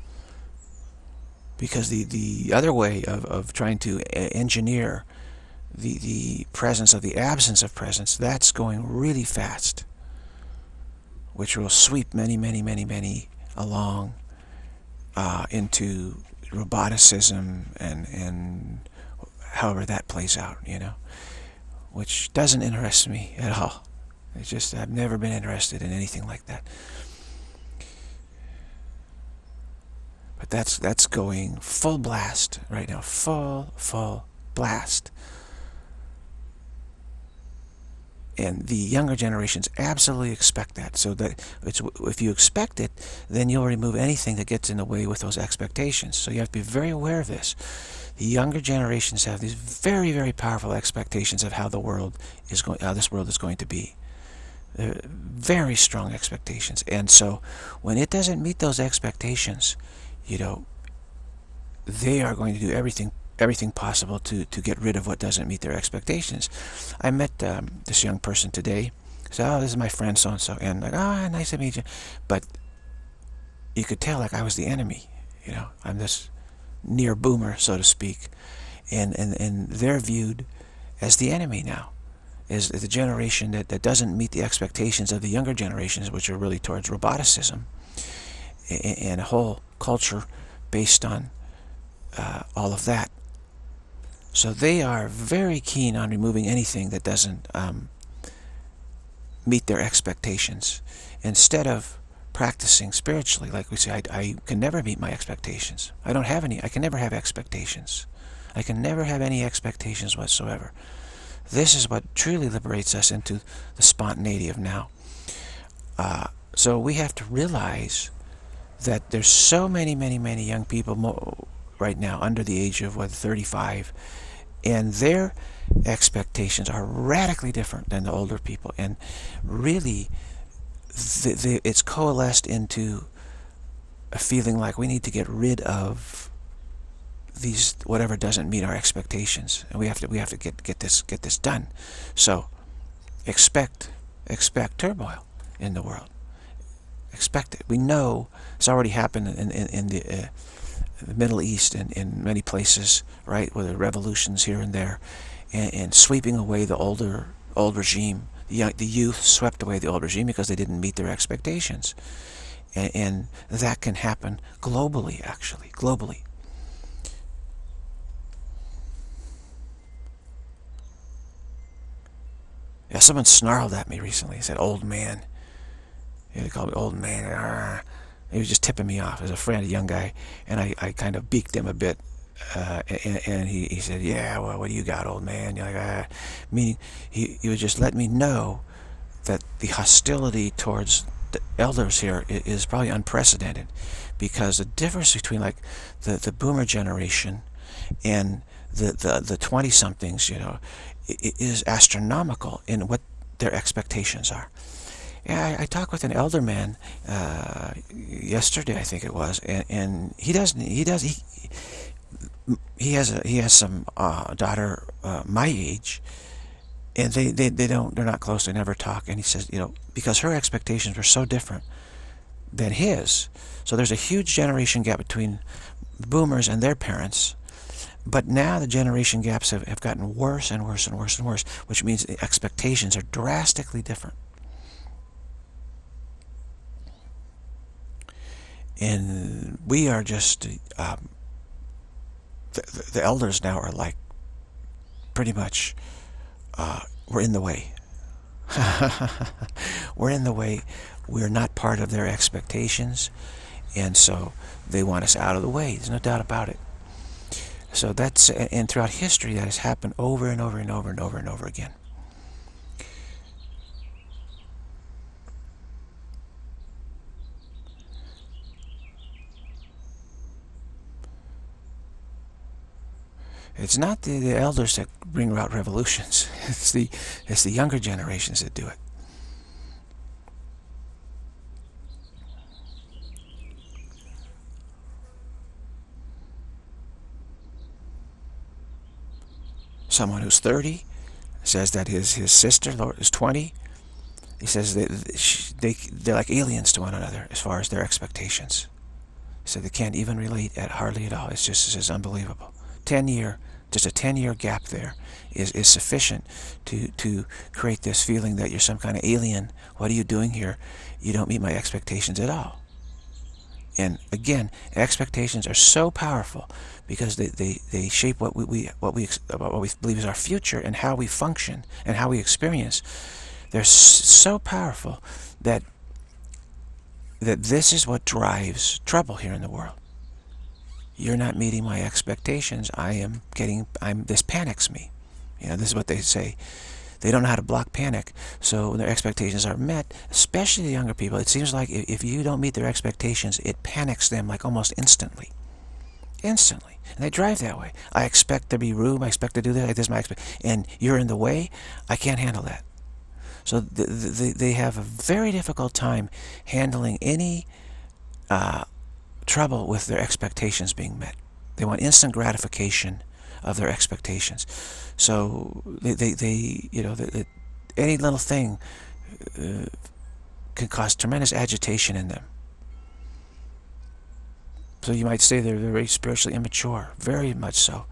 Because the other way of trying to engineer the presence of the absence of presence, that's going really fast, which will sweep many along into roboticism and however that plays out, which doesn't interest me at all. It's just, I've never been interested in anything like that. But that's going full blast right now. Full blast. And the younger generations absolutely expect that. So that if you expect it, then you'll remove anything that gets in the way with those expectations. So you have to be very aware of this. The younger generations have these very powerful expectations of how this world is going to be. Very strong expectations. And so when it doesn't meet those expectations, they are going to do everything possible to get rid of what doesn't meet their expectations. I met this young person today. So, oh, this is my friend so-and-so. And like, oh, nice to meet you. But you could tell like I was the enemy. I'm this near boomer, so to speak. And they're viewed as the enemy now. Is the generation that doesn't meet the expectations of the younger generations, which are really towards roboticism and a whole culture based on all of that. So they are very keen on removing anything that doesn't meet their expectations, instead of practicing spiritually. Like we say, I can never meet my expectations. I don't have any. I can never have expectations. I can never have any expectations whatsoever. This is what truly liberates us into the spontaneity of now. So we have to realize that there's so many young people right now under the age of 35, and their expectations are radically different than the older people, and really it's coalesced into a feeling like we need to get rid of these whatever doesn't meet our expectations, and we have to get this done. So expect turmoil in the world. Expect it. We know it's already happened in the Middle East and in many places, right, with the revolutions here and there, and sweeping away the old regime, The youth swept away the old regime because they didn't meet their expectations. And that can happen globally, actually, globally. Yeah, someone snarled at me recently. He said, "Old man." Yeah, they called me old man. Arr. He was just tipping me off as a friend, a young guy, and I kind of beaked him a bit. And he said, "Yeah, well, what do you got, old man?" You're like, meaning he was just letting me know that the hostility towards the elders here is probably unprecedented, because the difference between like the boomer generation and the 20-somethings, you know, is astronomical in what their expectations are. Yeah, I talked with an elder man yesterday, I think it was, and he has some daughter my age, and they're not close, they never talk. And he says, you know, because her expectations were so different than his, so there's a huge generation gap between boomers and their parents. But now the generation gaps have gotten worse and worse and worse and worse, which means the expectations are drastically different. And we are just the elders now are like pretty much we're in the way. We're in the way. We're not part of their expectations, and so they want us out of the way. There's no doubt about it. So that's, and throughout history that has happened over and over and over and over and over again. It's not the elders that bring about revolutions. It's the younger generations that do it. Someone who's 30 says that his sister is 20. He says they're like aliens to one another as far as their expectations. He said they can't even relate hardly at all. It's unbelievable. Just a 10-year gap there is sufficient to create this feeling that you're some kind of alien. What are you doing here? You don't meet my expectations at all. And again, expectations are so powerful because they shape what we believe is our future and how we function and how we experience. They're so powerful that this is what drives trouble here in the world. You're not meeting my expectations. This panics me. You know, this is what they say. They don't know how to block panic, so when their expectations are met, especially the younger people, it seems like if you don't meet their expectations, it panics them like almost instantly. Instantly. And they drive that way. I expect to be room, I expect to do this, this is my expectation, and you're in the way, I can't handle that. So they have a very difficult time handling any trouble with their expectations being met. They want instant gratification of their expectations. So any little thing can cause tremendous agitation in them. So you might say they're very spiritually immature, very much so.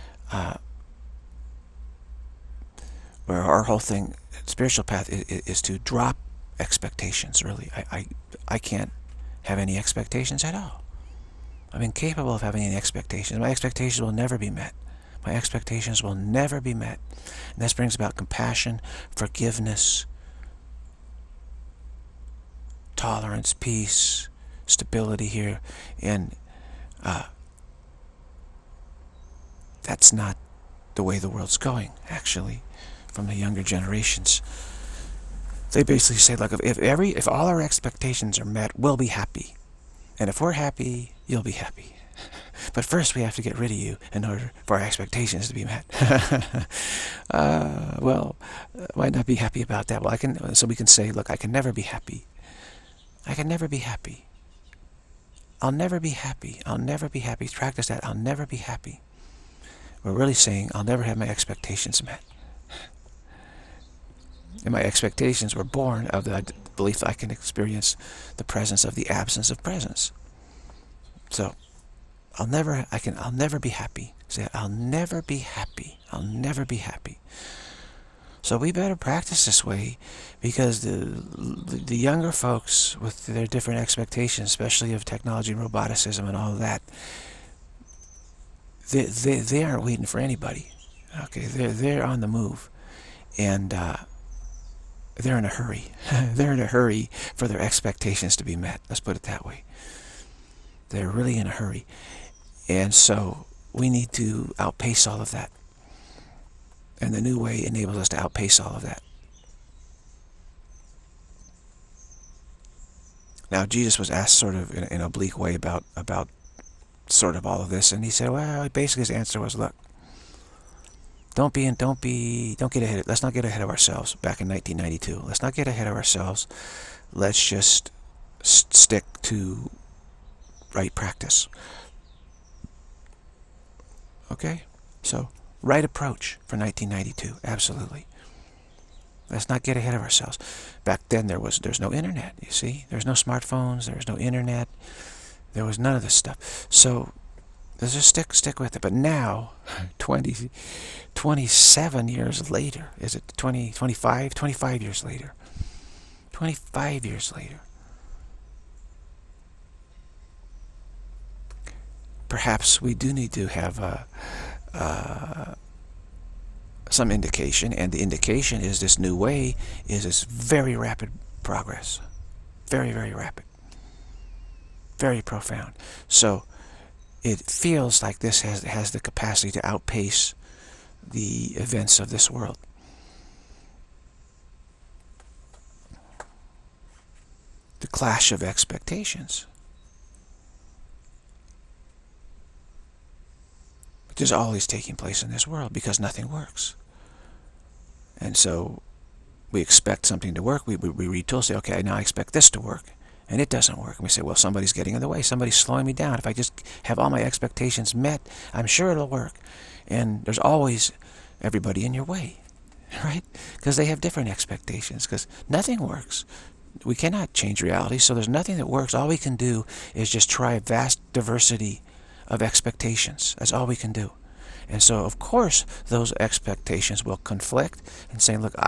Where our whole thing, spiritual path, is to drop expectations. Really, I can't have any expectations at all. I'm incapable of having any expectations. My expectations will never be met. My expectations will never be met. And this brings about compassion, forgiveness, tolerance, peace, stability here. And that's not the way the world's going, actually, from the younger generations. They basically say, like, if all our expectations are met, we'll be happy. And if we're happy, you'll be happy. But first we have to get rid of you in order for our expectations to be met. Well, might not be happy about that. Well, so we can say, look, I can never be happy. I can never be happy. I'll never be happy. I'll never be happy. Practice that. I'll never be happy. We're really saying, I'll never have my expectations met. And my expectations were born of the belief that I can experience the presence of the absence of presence. So, I'll never be happy. Say, I'll never be happy. I'll never be happy. So we better practice this way, because the younger folks with their different expectations, especially of technology and roboticism and all of that, they aren't waiting for anybody. Okay, they're on the move, and they're in a hurry. They're in a hurry for their expectations to be met. Let's put it that way. They're really in a hurry, and so we need to outpace all of that. And the new way enables us to outpace all of that. Now, Jesus was asked sort of in an oblique way about sort of all of this, and he said, well, basically his answer was, look, don't get ahead. Let's not get ahead of ourselves. Back in 1992, let's not get ahead of ourselves. Let's just stick to right practice. Okay, so right approach for 1992, absolutely. Let's not get ahead of ourselves. Back then there's no internet, you see? There's no smartphones, there's no internet, there was none of this stuff. So let's just stick with it. But now, 27 years later, is it 25 years later. 25 years later. Perhaps we do need to have some indication, and the indication is this new way is this very rapid progress. Very, very rapid. Very profound. So it feels like this has the capacity to outpace the events of this world. The clash of expectations, which is always taking place in this world because nothing works. And so we expect something to work. We retool, say, okay, now I expect this to work. And it doesn't work. And we say, well, somebody's getting in the way. Somebody's slowing me down. If I just have all my expectations met, I'm sure it'll work. And there's always everybody in your way, right? Because they have different expectations, because nothing works. We cannot change reality, so there's nothing that works. All we can do is just try a vast diversity of expectations. That's all we can do. And so, of course, those expectations will conflict and say, look,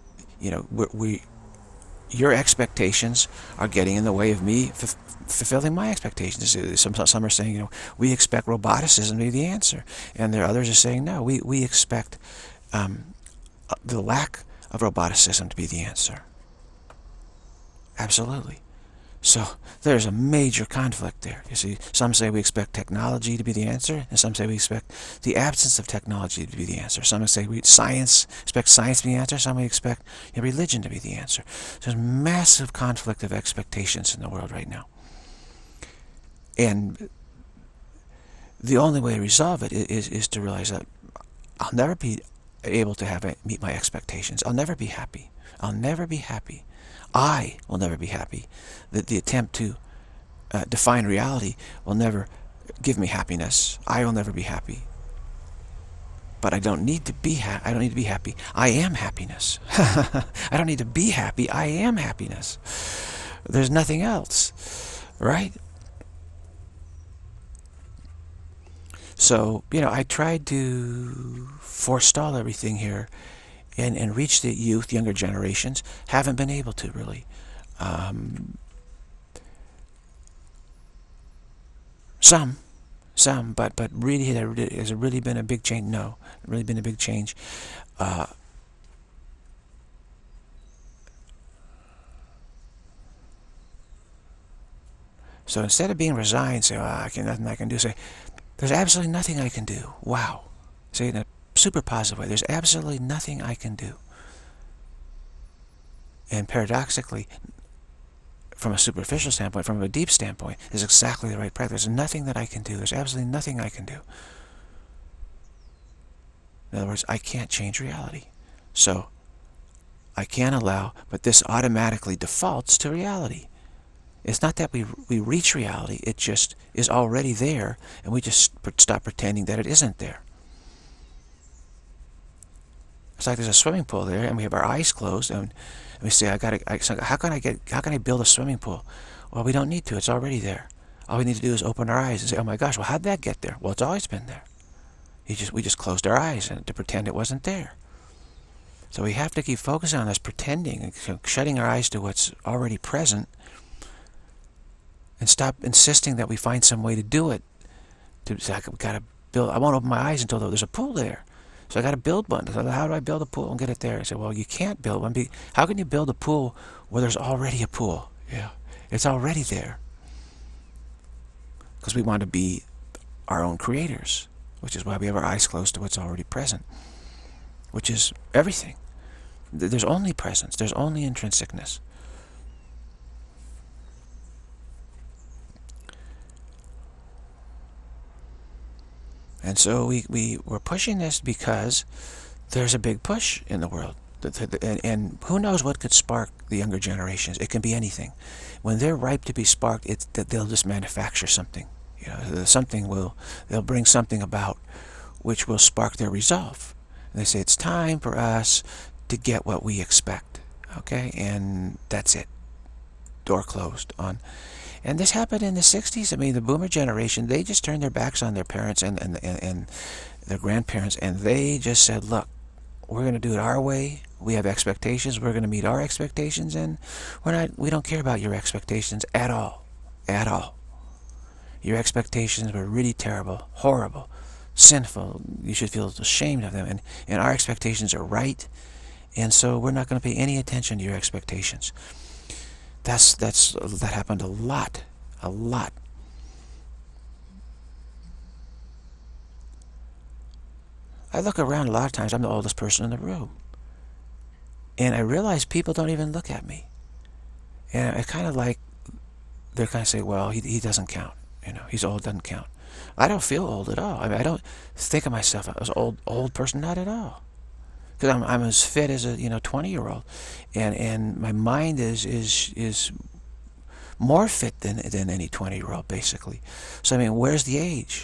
your expectations are getting in the way of me fulfilling my expectations. Some are saying, we expect roboticism to be the answer. And there are others are saying, no, we expect the lack of roboticism to be the answer. Absolutely. So there's a major conflict there. You see, some say we expect technology to be the answer, and some say we expect the absence of technology to be the answer. Some say we expect science to be the answer. Some we expect religion to be the answer. So there's massive conflict of expectations in the world right now. And the only way to resolve it is to realize that I'll never be able to meet my expectations. I'll never be happy. I'll never be happy. I will never be happy. The attempt to define reality will never give me happiness. I will never be happy. But I don't need to be happy. I am happiness. I don't need to be happy. I am happiness. There's nothing else, right? So, I tried to forestall everything here and reach the youth, younger generations. Haven't been able to, really. Some, but really, has it really been a big change? No, really been a big change. So instead of being resigned, say, nothing I can do, say, there's absolutely nothing I can do. Wow. Say it in a super positive way. There's absolutely nothing I can do. And paradoxically, from a superficial standpoint, from a deep standpoint, is exactly the right practice. There's nothing that I can do. There's absolutely nothing I can do. In other words, I can't change reality. So, I can't allow, but this automatically defaults to reality. It's not that we reach reality, it just is already there, and we just stop pretending that it isn't there. It's like there's a swimming pool there, and we have our eyes closed, and we say, how can I build a swimming pool? Well, we don't need to. It's already there. All we need to do is open our eyes and say, oh my gosh, well, how'd that get there? Well, it's always been there. We just closed our eyes to pretend it wasn't there. So we have to keep focusing on this pretending and shutting our eyes to what's already present, and stop insisting that we find some way to do it. To say, I gotta build. I won't open my eyes until there's a pool there. So I got to build one. So how do I build a pool and get it there? I said, well, you can't build one. How can you build a pool where there's already a pool? Yeah, it's already there. Because we want to be our own creators, which is why we have our eyes closed to what's already present, which is everything. There's only presence. There's only intrinsicness. And so we're pushing this because there's a big push in the world. And who knows what could spark the younger generations. It can be anything. When they're ripe to be sparked, they'll just manufacture something. You know, they'll bring something about which will spark their resolve. And they say, it's time for us to get what we expect. Okay? And that's it. Door closed on. And this happened in the 60s. I mean, the boomer generation, they just turned their backs on their parents and their grandparents, and they just said, look, we're going to do it our way. We have expectations. We're going to meet our expectations, and we don't care about your expectations at all. At all. Your expectations were really terrible, horrible, sinful. You should feel ashamed of them. And our expectations are right, and so we're not going to pay any attention to your expectations. That happened a lot. A lot. I look around a lot of times. I'm the oldest person in the room. And I realize people don't even look at me. And it's kind of like they're kind of saying, well, he doesn't count. You know, he's old, doesn't count. I don't feel old at all. I mean, I don't think of myself as an old person, not at all. Because I'm as fit as a 20-year-old, and my mind is more fit than any 20-year-old, basically. So I mean, where's the age?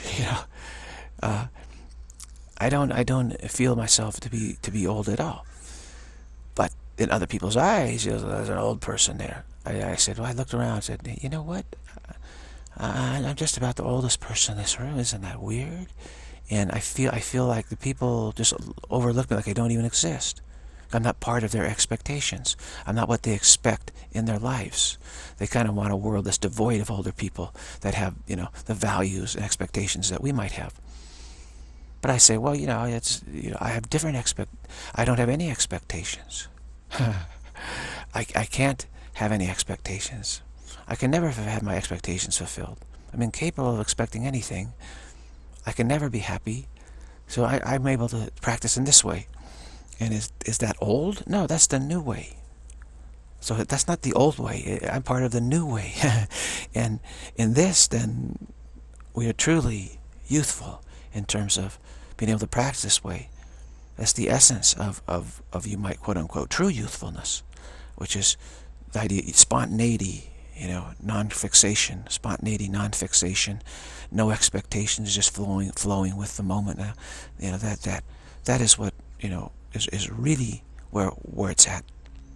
I don't feel myself to be old at all. But in other people's eyes, there's an old person there. I said, well, I looked around and said, you know what? I'm just about the oldest person in this room. Isn't that weird? And I feel like the people just overlook me, like I don't even exist. I'm not part of their expectations. I'm not what they expect in their lives. They kind of want a world that's devoid of older people that have, the values and expectations that we might have. But I say, well, I have different I don't have any expectations. I can't have any expectations. I can never have had my expectations fulfilled. I'm incapable of expecting anything. I can never be happy, so I'm able to practice in this way. And is that old? No, that's the new way. So that's not the old way. I'm part of the new way. And in this, then, we are truly youthful in terms of being able to practice this way. That's the essence of you might quote-unquote true youthfulness, which is the idea, spontaneity, non-fixation, spontaneity, non-fixation, no expectations, just flowing with the moment. That is what is really where it's at.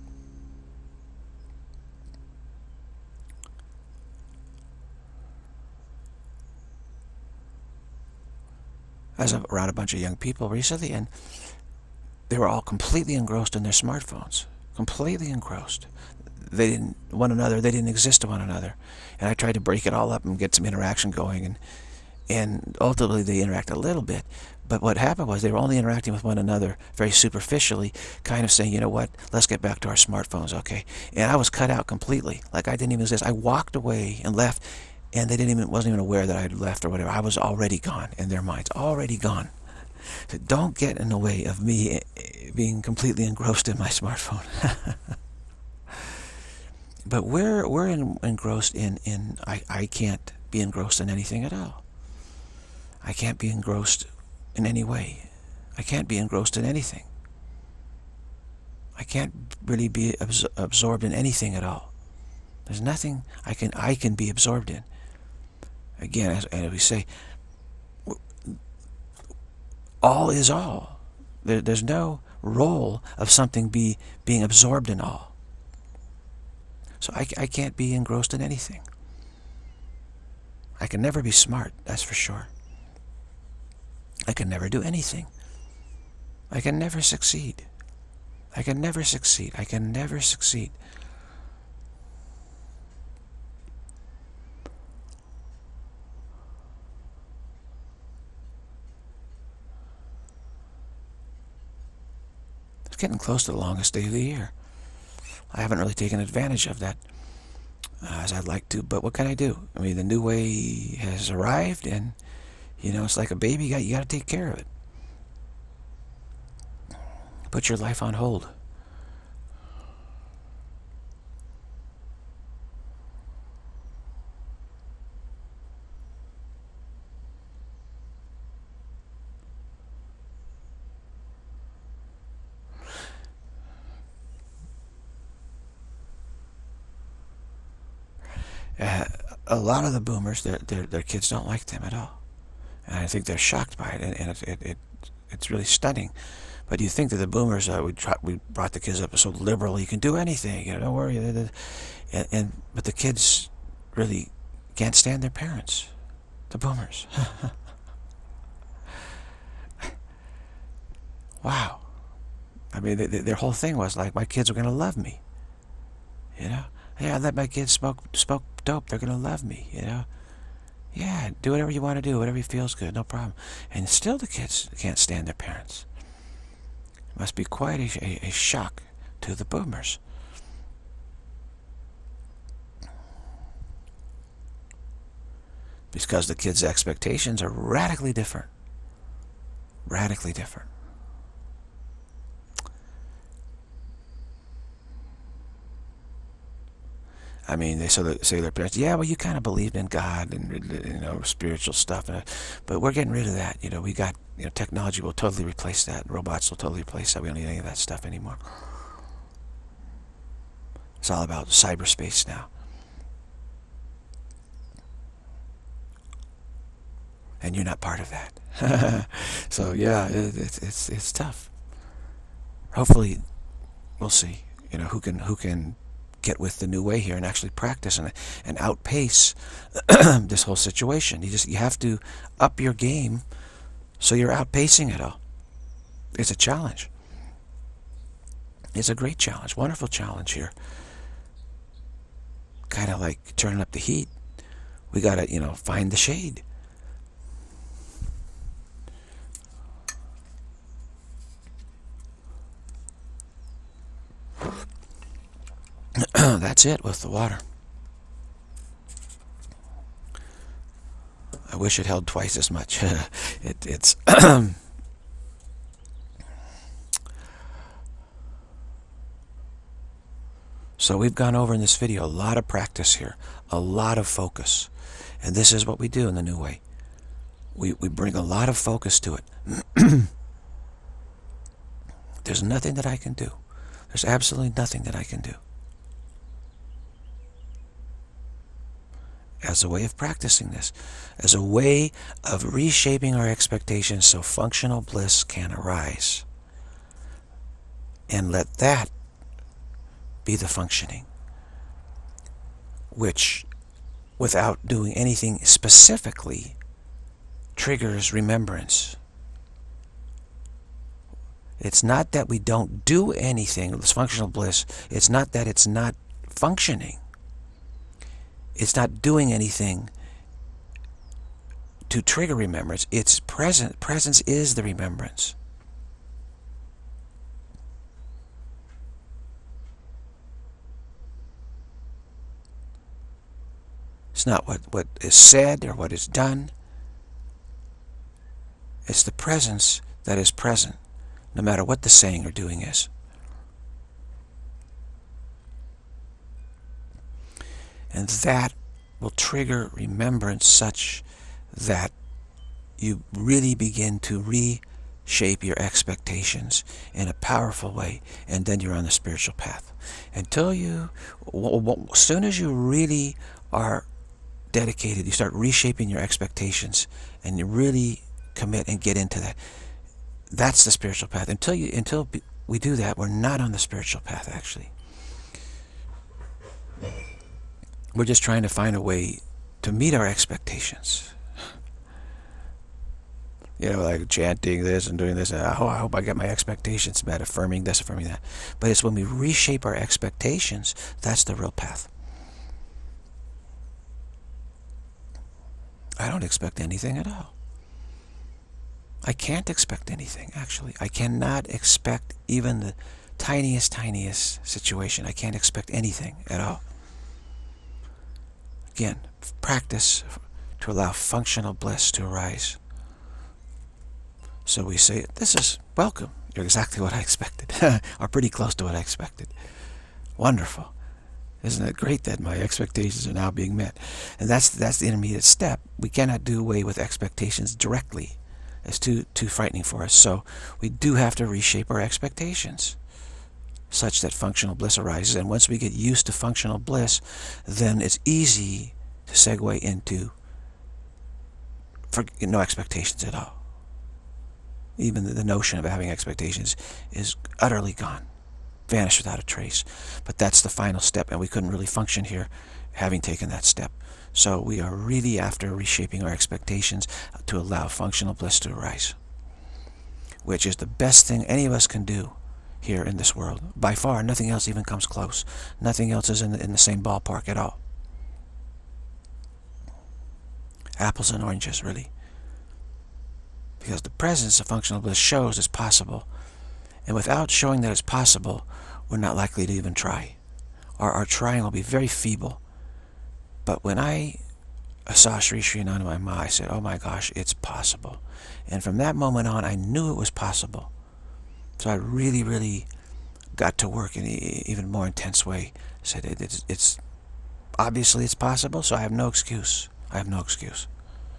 I was around a bunch of young people recently, and they were all completely engrossed in their smartphones, completely engrossed. They didn't exist to one another. And I tried to break it all up and get some interaction going, and ultimately they interact a little bit. But what happened was they were only interacting with one another very superficially, kind of saying, you know what, let's get back to our smartphones, okay? And I was cut out completely, like I didn't even exist. I walked away and left, and they wasn't even aware that I had left or whatever. I was already gone in their minds, already gone. So don't get in the way of me being completely engrossed in my smartphone. But we're engrossed in I can't be engrossed in anything at all. I can't be engrossed in any way. I can't be engrossed in anything. I can't really be absorbed in anything at all. There's nothing I can be absorbed in. Again, as we say, all is all. There's no role of something being absorbed in all. So I can't be engrossed in anything. I can never be smart, that's for sure. I can never do anything. I can never succeed. I can never succeed. I can never succeed. It's getting close to the longest day of the year. I haven't really taken advantage of that as I'd like to, but what can I do? I mean, the new way has arrived, and you know, it's like a baby. You got to take care of it. Put your life on hold. A lot of the boomers, their kids don't like them at all, and I think they're shocked by it, and it's really stunning. But you think that the boomers, we brought the kids up so liberal, you can do anything, you know, don't worry. But the kids really can't stand their parents, the boomers. Wow. I mean, their whole thing was like, my kids are going to love me, you know. Yeah, I let my kids smoke dope. They're going to love me, you know. Yeah, do whatever you want to do, whatever feels good, no problem. And still the kids can't stand their parents. It must be quite a shock to the boomers. Because the kids' expectations are radically different. Radically different. I mean, they say to their parents, yeah, well, you kind of believed in God and, you know, spiritual stuff, but we're getting rid of that. You know, we got, you know, technology will totally replace that. Robots will totally replace that. We don't need any of that stuff anymore. It's all about cyberspace now. And you're not part of that. So yeah, it's tough. Hopefully, we'll see. You know, who can get with the new way here and actually practice and outpace this whole situation. You have to up your game so you're outpacing it all. It's a challenge. It's a great challenge, wonderful challenge here. Kind of like turning up the heat. We gotta, you know, find the shade. That's it with the water. I wish it held twice as much. It's So we've gone over in this video a lot of practice here, a lot of focus. And this is what we do in the new way. We bring a lot of focus to it. There's nothing that I can do. There's absolutely nothing that I can do. As a way of practicing this, as a way of reshaping our expectations so functional bliss can arise. And let that be the functioning, which, without doing anything specifically, triggers remembrance. It's not that we don't do anything, this functional bliss, it's not that it's not functioning. It's not doing anything to trigger remembrance. It's present. Presence is the remembrance. It's not what is said or what is done. It's the presence that is present, no matter what the saying or doing is. And that will trigger remembrance such that you really begin to reshape your expectations in a powerful way, and then you're on the spiritual path. Until you, as soon as you really are dedicated, you start reshaping your expectations, and you really commit and get into that. That's the spiritual path. Until we do that, we're not on the spiritual path, actually. We're just trying to find a way to meet our expectations. You know, like chanting this and doing this, and I hope I get my expectations met, affirming this, affirming that. But it's when we reshape our expectations, that's the real path. I don't expect anything at all. I can't expect anything, actually. I cannot expect even the tiniest situation. I can't expect anything at all. Again, practice to allow functional bliss to arise. So we say, this is welcome. You're exactly what I expected, or pretty close to what I expected. Wonderful. Isn't it great that my expectations are now being met? And that's the intermediate step. We cannot do away with expectations directly. It's too frightening for us. So we do have to reshape our expectations such that functional bliss arises. And once we get used to functional bliss, then it's easy to segue into no expectations at all. Even the notion of having expectations is utterly gone, vanished without a trace. But that's the final step, and we couldn't really function here having taken that step. So we are really after reshaping our expectations to allow functional bliss to arise, which is the best thing any of us can do here in this world. By far, nothing else even comes close. Nothing else is in the same ballpark at all. Apples and oranges, really. Because the presence of functional bliss shows it's possible. And without showing that it's possible, we're not likely to even try. Our trying will be very feeble. But when I saw Sri Sri Anandamayi Ma, I said, oh my gosh, it's possible. And from that moment on, I knew it was possible. So I really got to work in an even more intense way. I said, it's obviously it's possible, so I have no excuse. I have no excuse.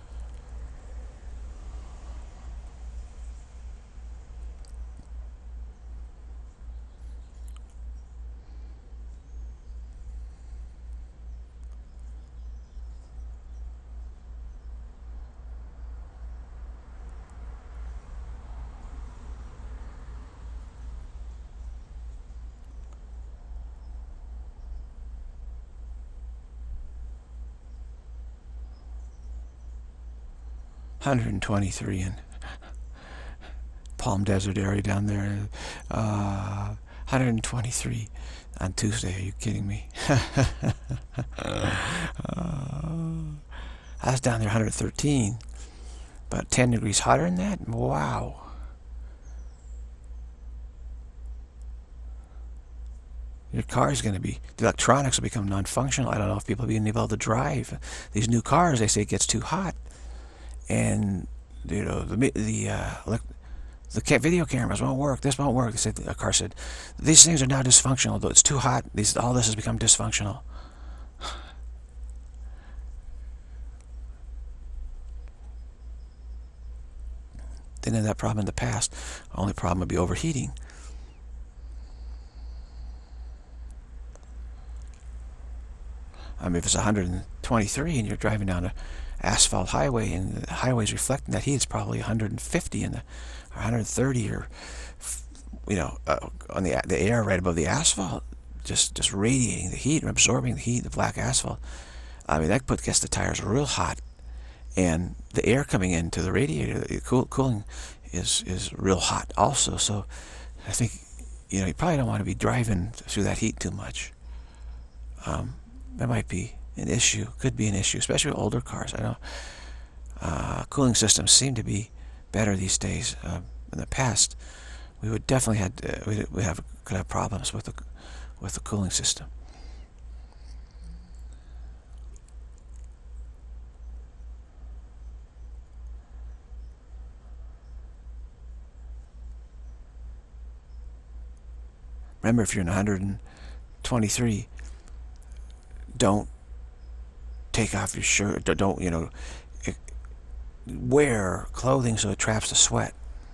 $123 in Palm Desert area down there. 123 on Tuesday. Are you kidding me? I was down there 113, but 10 degrees hotter than that. Wow. Your car is going to be, the electronics will become non-functional. I don't know if people will be able to drive. These new cars, they say it gets too hot. And, you know, the video cameras won't work. This won't work. They said, the car said, these things are now dysfunctional. Though it's too hot. All this has become dysfunctional. Didn't have that problem in the past. The only problem would be overheating. I mean, if it's 123 and you're driving down an asphalt highway and the highway's reflecting that heat, it's probably 150 or 130, or you know, on the air right above the asphalt, just radiating the heat and absorbing the heat, the black asphalt. I mean, that gets the tires real hot, and the air coming into the radiator, the cooling, is real hot also. So I think, you know, you probably don't want to be driving through that heat too much. That might be an issue. Could be an issue, especially with older cars. I know cooling systems seem to be better these days. In the past, we would definitely could have problems with the cooling system. Remember, if you're in 123, don't take off your shirt. Don't, you know, wear clothing so it traps the sweat.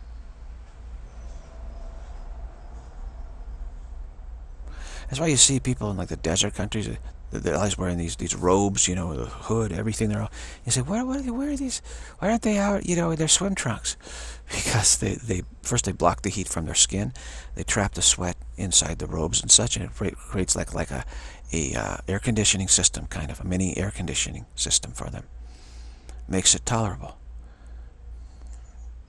That's why you see people in like the desert countries, they're always wearing these robes, you know, the hood, everything. They're all, you say, what are they wearing these? Why aren't they out, you know, in their swim trunks? Because they first block the heat from their skin. They trap the sweat inside the robes and such, and it creates like a air conditioning system, kind of a mini air conditioning system for them. Makes it tolerable.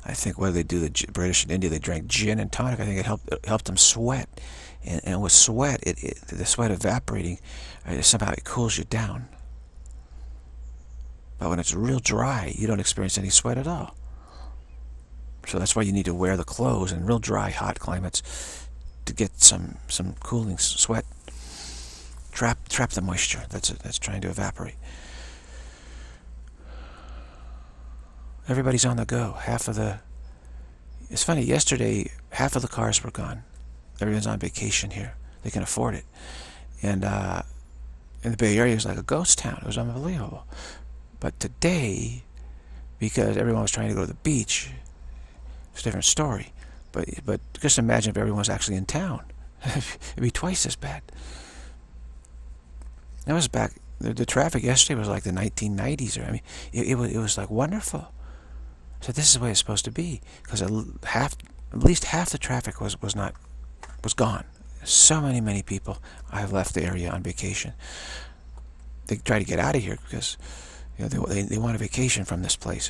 I think what did they do? The British in India, they drank gin and tonic. I think it helped them sweat, and with sweat, the sweat evaporating, somehow it cools you down. But when it's real dry, you don't experience any sweat at all. So that's why you need to wear the clothes in real dry, hot climates to get some cooling sweat. Trap the moisture that's trying to evaporate. Everybody's on the go. It's funny, yesterday, half of the cars were gone. Everyone's on vacation here. They can afford it. And in the Bay Area, it was like a ghost town. It was unbelievable. But today, because everyone was trying to go to the beach, it's a different story. But just imagine if everyone was actually in town. It'd be twice as bad. That was back, the traffic yesterday was like the 1990s. I mean, it was like wonderful. So this is the way it's supposed to be, because at least half the traffic was gone. So many people have left the area on vacation. They try to get out of here because they want a vacation from this place.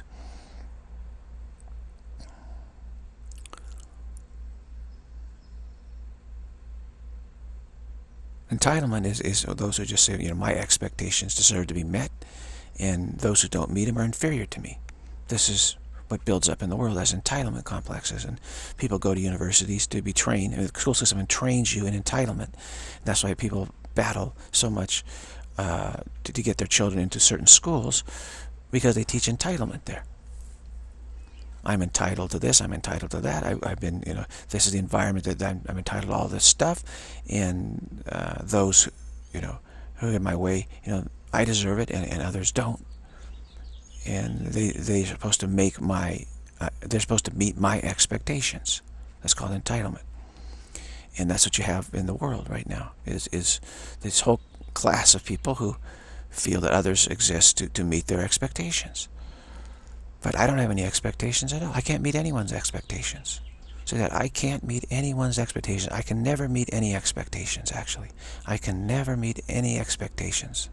Entitlement is those who just say, my expectations deserve to be met, and those who don't meet them are inferior to me. This is what builds up in the world as entitlement complexes, and people go to universities to be trained. The school system trains you in entitlement. That's why people battle so much to get their children into certain schools, because they teach entitlement there. I'm entitled to this, I'm entitled to that, I've been, this is the environment that I'm entitled to all this stuff, and those, who get my way, I deserve it, and others don't. And they're supposed to make they're supposed to meet my expectations. That's called entitlement. And that's what you have in the world right now, is this whole class of people who feel that others exist to meet their expectations. But I don't have any expectations at all. I can't meet anyone's expectations. So that I can't meet anyone's expectations. I can never meet any expectations, actually. I can never meet any expectations.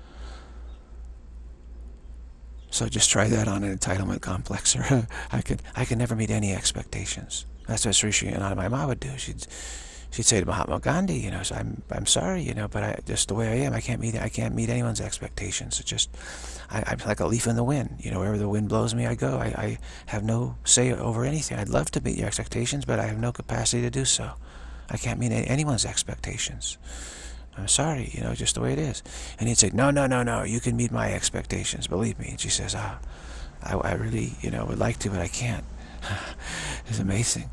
So just try that on an entitlement complexer. I can never meet any expectations. That's what Sri Sri Anandamayi would do. She'd say to Mahatma Gandhi, so I'm sorry, but just the way I am, I can't meet anyone's expectations. It's just I'm like a leaf in the wind. Wherever the wind blows me, I go. I have no say over anything. I'd love to meet your expectations, but I have no capacity to do so. I can't meet anyone's expectations. I'm sorry, just the way it is. And he'd say, no, you can meet my expectations, believe me. And she says, I really, would like to, but I can't. It's amazing.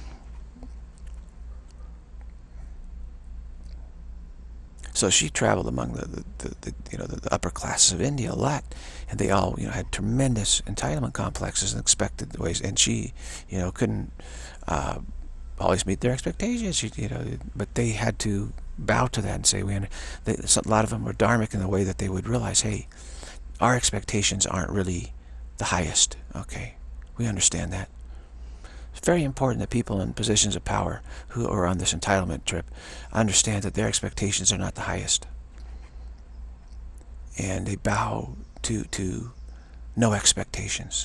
So she traveled among the upper classes of India a lot, and they all had tremendous entitlement complexes and expected ways, and she couldn't always meet their expectations. But they had to bow to that and say, a lot of them were dharmic in the way that they would realize, hey, our expectations aren't really the highest. Okay, we understand that. It's very important that people in positions of power who are on this entitlement trip understand that their expectations are not the highest. And they bow to no expectations.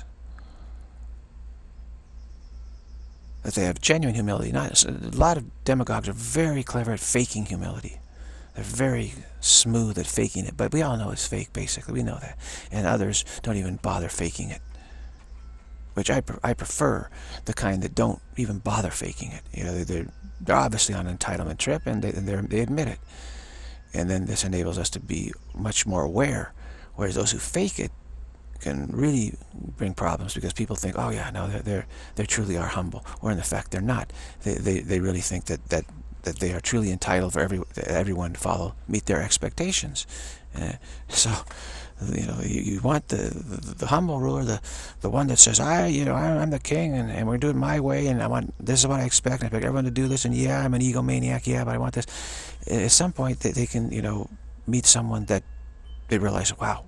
That they have genuine humility. A lot of demagogues are very clever at faking humility. They're very smooth at faking it. But we all know it's fake, basically. We know that. And others don't even bother faking it. Which I prefer the kind that don't even bother faking it. They're obviously on an entitlement trip, and they admit it. And then this enables us to be much more aware, whereas those who fake it can really bring problems, because people think, oh yeah, no, they truly are humble, or in fact they're not. They really think that they are truly entitled for everyone to meet their expectations. So you want the humble ruler, the one that says, I'm the king, and we're doing it my way, and this is what I expect, and I expect everyone to do this, and yeah, I'm an egomaniac, yeah, but I want this. At some point, they can, meet someone that they realize, wow,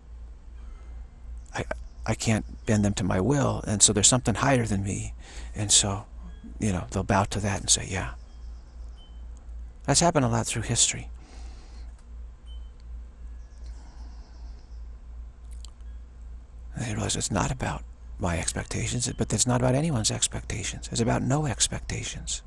I can't bend them to my will, and so there's something higher than me, and so, they'll bow to that and say, yeah. That's happened a lot through history. And they realize it's not about my expectations, but it's not about anyone's expectations. It's about no expectations.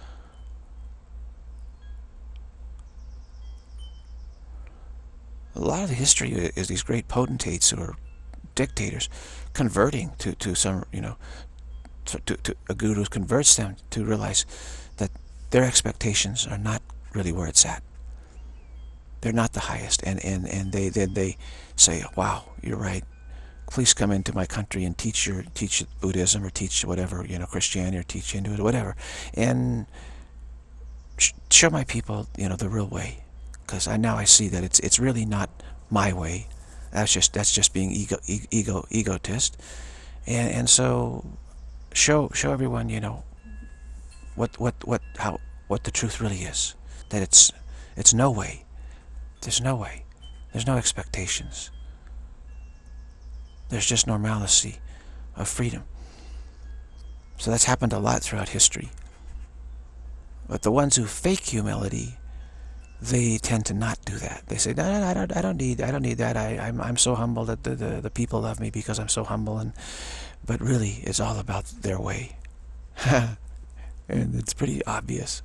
A lot of the history is these great potentates or dictators converting to some, to a guru converts them to realize that their expectations are not really where it's at. They're not the highest, and they say, wow, you're right. Please come into my country and teach Buddhism or teach whatever, Christianity, or teach Hindu or whatever, and show my people, the real way. Because now I see that it's really not my way. That's just being egotist, and so show everyone, what the truth really is. That it's no way. There's no way. There's no expectations. There's just normalcy of freedom. So that's happened a lot throughout history. But the ones who fake humility, they tend to not do that. They say, no, I don't need that. I'm so humble that the people love me because I'm so humble. But really, it's all about their way. And it's pretty obvious.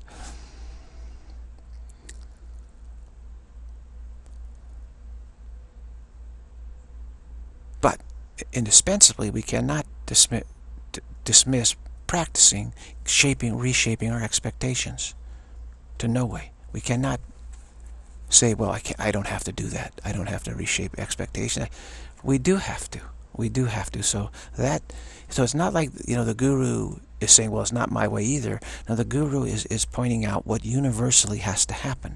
But indispensably, we cannot dismiss practicing, reshaping our expectations to no way. We cannot say, well, I don't have to do that. I don't have to reshape expectations. We do have to. We do have to. So it's not like, the guru is saying, well, it's not my way either. No, the guru is pointing out what universally has to happen.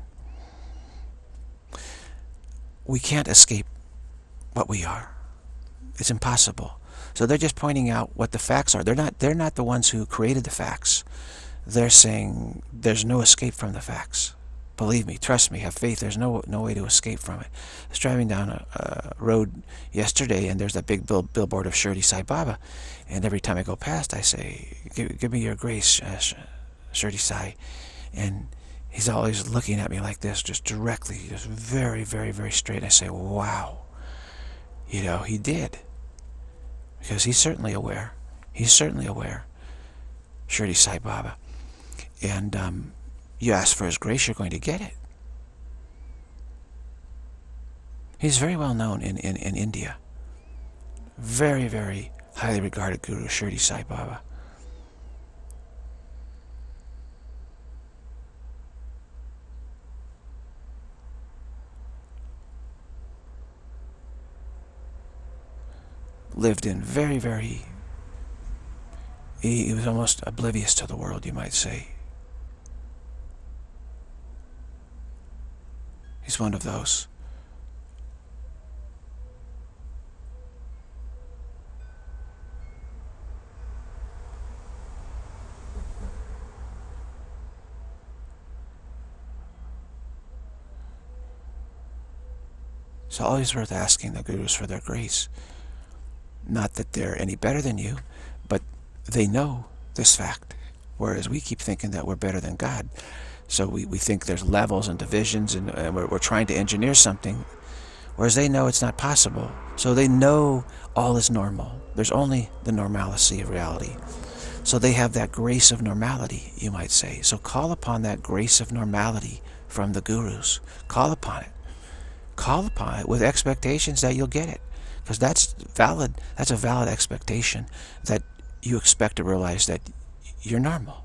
We can't escape what we are. It's impossible. So they're just pointing out what the facts are. They're not the ones who created the facts. They're saying there's no escape from the facts. Believe me, trust me, have faith. There's no way to escape from it. I was driving down a road yesterday, and there's that big billboard of Shirdi Sai Baba. And every time I go past, I say, give me your grace, Shirdi Sai. And he's always looking at me like this, just directly, just very, very, very straight. I say, wow. He did. Because he's certainly aware. He's certainly aware. Shirdi Sai Baba. And you ask for his grace, you're going to get it. He's very well known in India. Very, very highly regarded guru, Shirdi Sai Baba. Lived in very, very... He was almost oblivious to the world, you might say. He's one of those. It's always worth asking the gurus for their grace. Not that they're any better than you, but they know this fact. Whereas we keep thinking that we're better than God. So we think there's levels and divisions, and we're trying to engineer something. Whereas they know it's not possible. So they know all is normal. There's only the normalcy of reality. So they have that grace of normality, you might say. So call upon that grace of normality from the gurus. Call upon it. Call upon it with expectations that you'll get it. Because that's valid. That's a valid expectation, that you expect to realize that you're normal.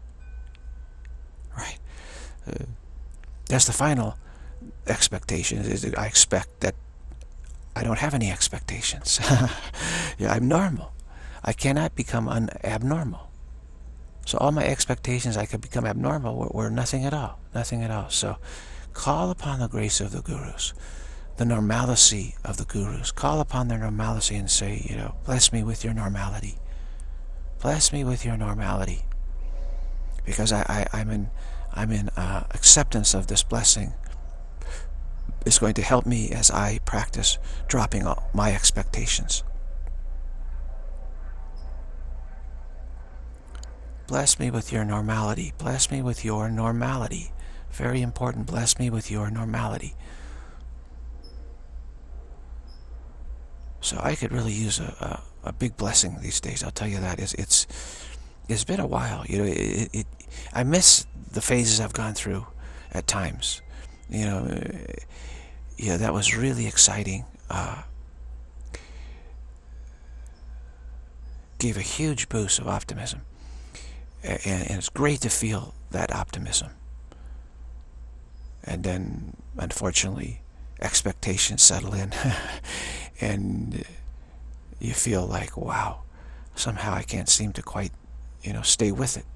Right. That's the final expectation. Is I expect that I don't have any expectations. Yeah, I'm normal. I cannot become abnormal. So all my expectations I could become abnormal were nothing at all. Nothing at all. So call upon the grace of the gurus. The normalcy of the gurus. Call upon their normalcy and say, bless me with your normality. Bless me with your normality. Because I'm in acceptance of this blessing. It's going to help me as I practice dropping all my expectations. Bless me with your normality. Bless me with your normality. Very important. Bless me with your normality. So I could really use a big blessing these days. I'll tell you that. It's been a while. I miss the phases I've gone through at times. You know, yeah, that was really exciting. Gave a huge boost of optimism, and it's great to feel that optimism. And then, unfortunately, expectations settle in, and you feel like, wow, somehow I can't seem to quite, stay with it.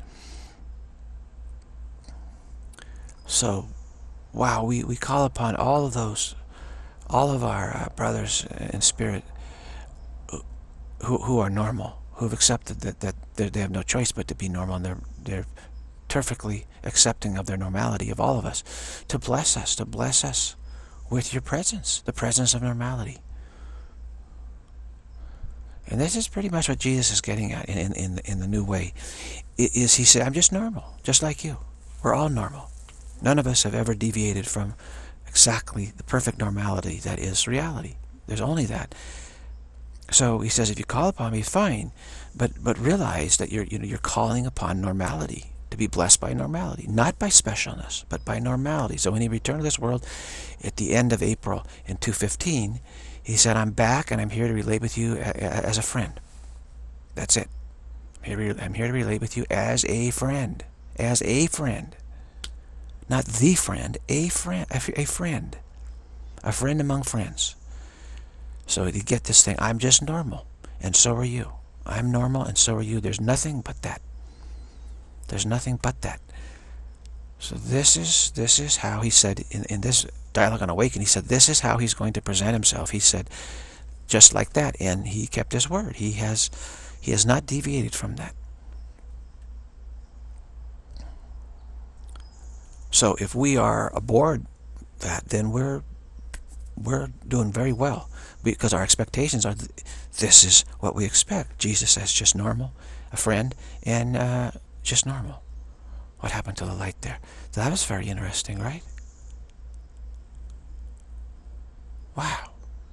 So, wow, we call upon all of our brothers in spirit who are normal, who've accepted that they have no choice but to be normal, and they're perfectly accepting of their normality, of all of us, to bless us with your presence, the presence of normality. And this is pretty much what Jesus is getting at in the new way. He said, I'm just normal, just like you. We're all normal. None of us have ever deviated from exactly the perfect normality that is reality. There's only that. So he says, if you call upon me, fine, but realize that you're calling upon normality, to be blessed by normality, not by specialness, but by normality. So when he returned to this world at the end of April in 215, he said, I'm back and I'm here to relate with you as a friend. That's it. I'm here to relate with you as a friend. As a friend. Not the friend, a friend. A friend. A friend among friends. So you get this thing, I'm just normal, and so are you. I'm normal, and so are you. There's nothing but that. There's nothing but that. So this is how he said in this Dialogue on Awakening, he said this is how he's going to present himself. He said just like that, and he kept his word. He has not deviated from that. So if we are aboard that, then we're doing very well, because our expectations are this is what we expect. Jesus says just normal, a friend, and just normal. What happened to the light there? That was very interesting, right? Wow.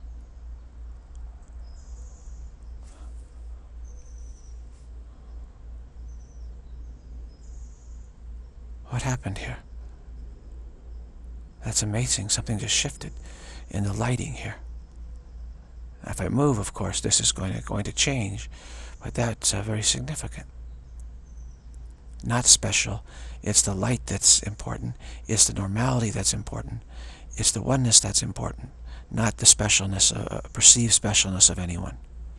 What happened here? That's amazing. Something just shifted in the lighting here. If I move, of course, this is going to change, but that's very significant. Not special. It's the light that's important. It's the normality that's important. It's the oneness that's important, not the specialness, perceived specialness of anyone.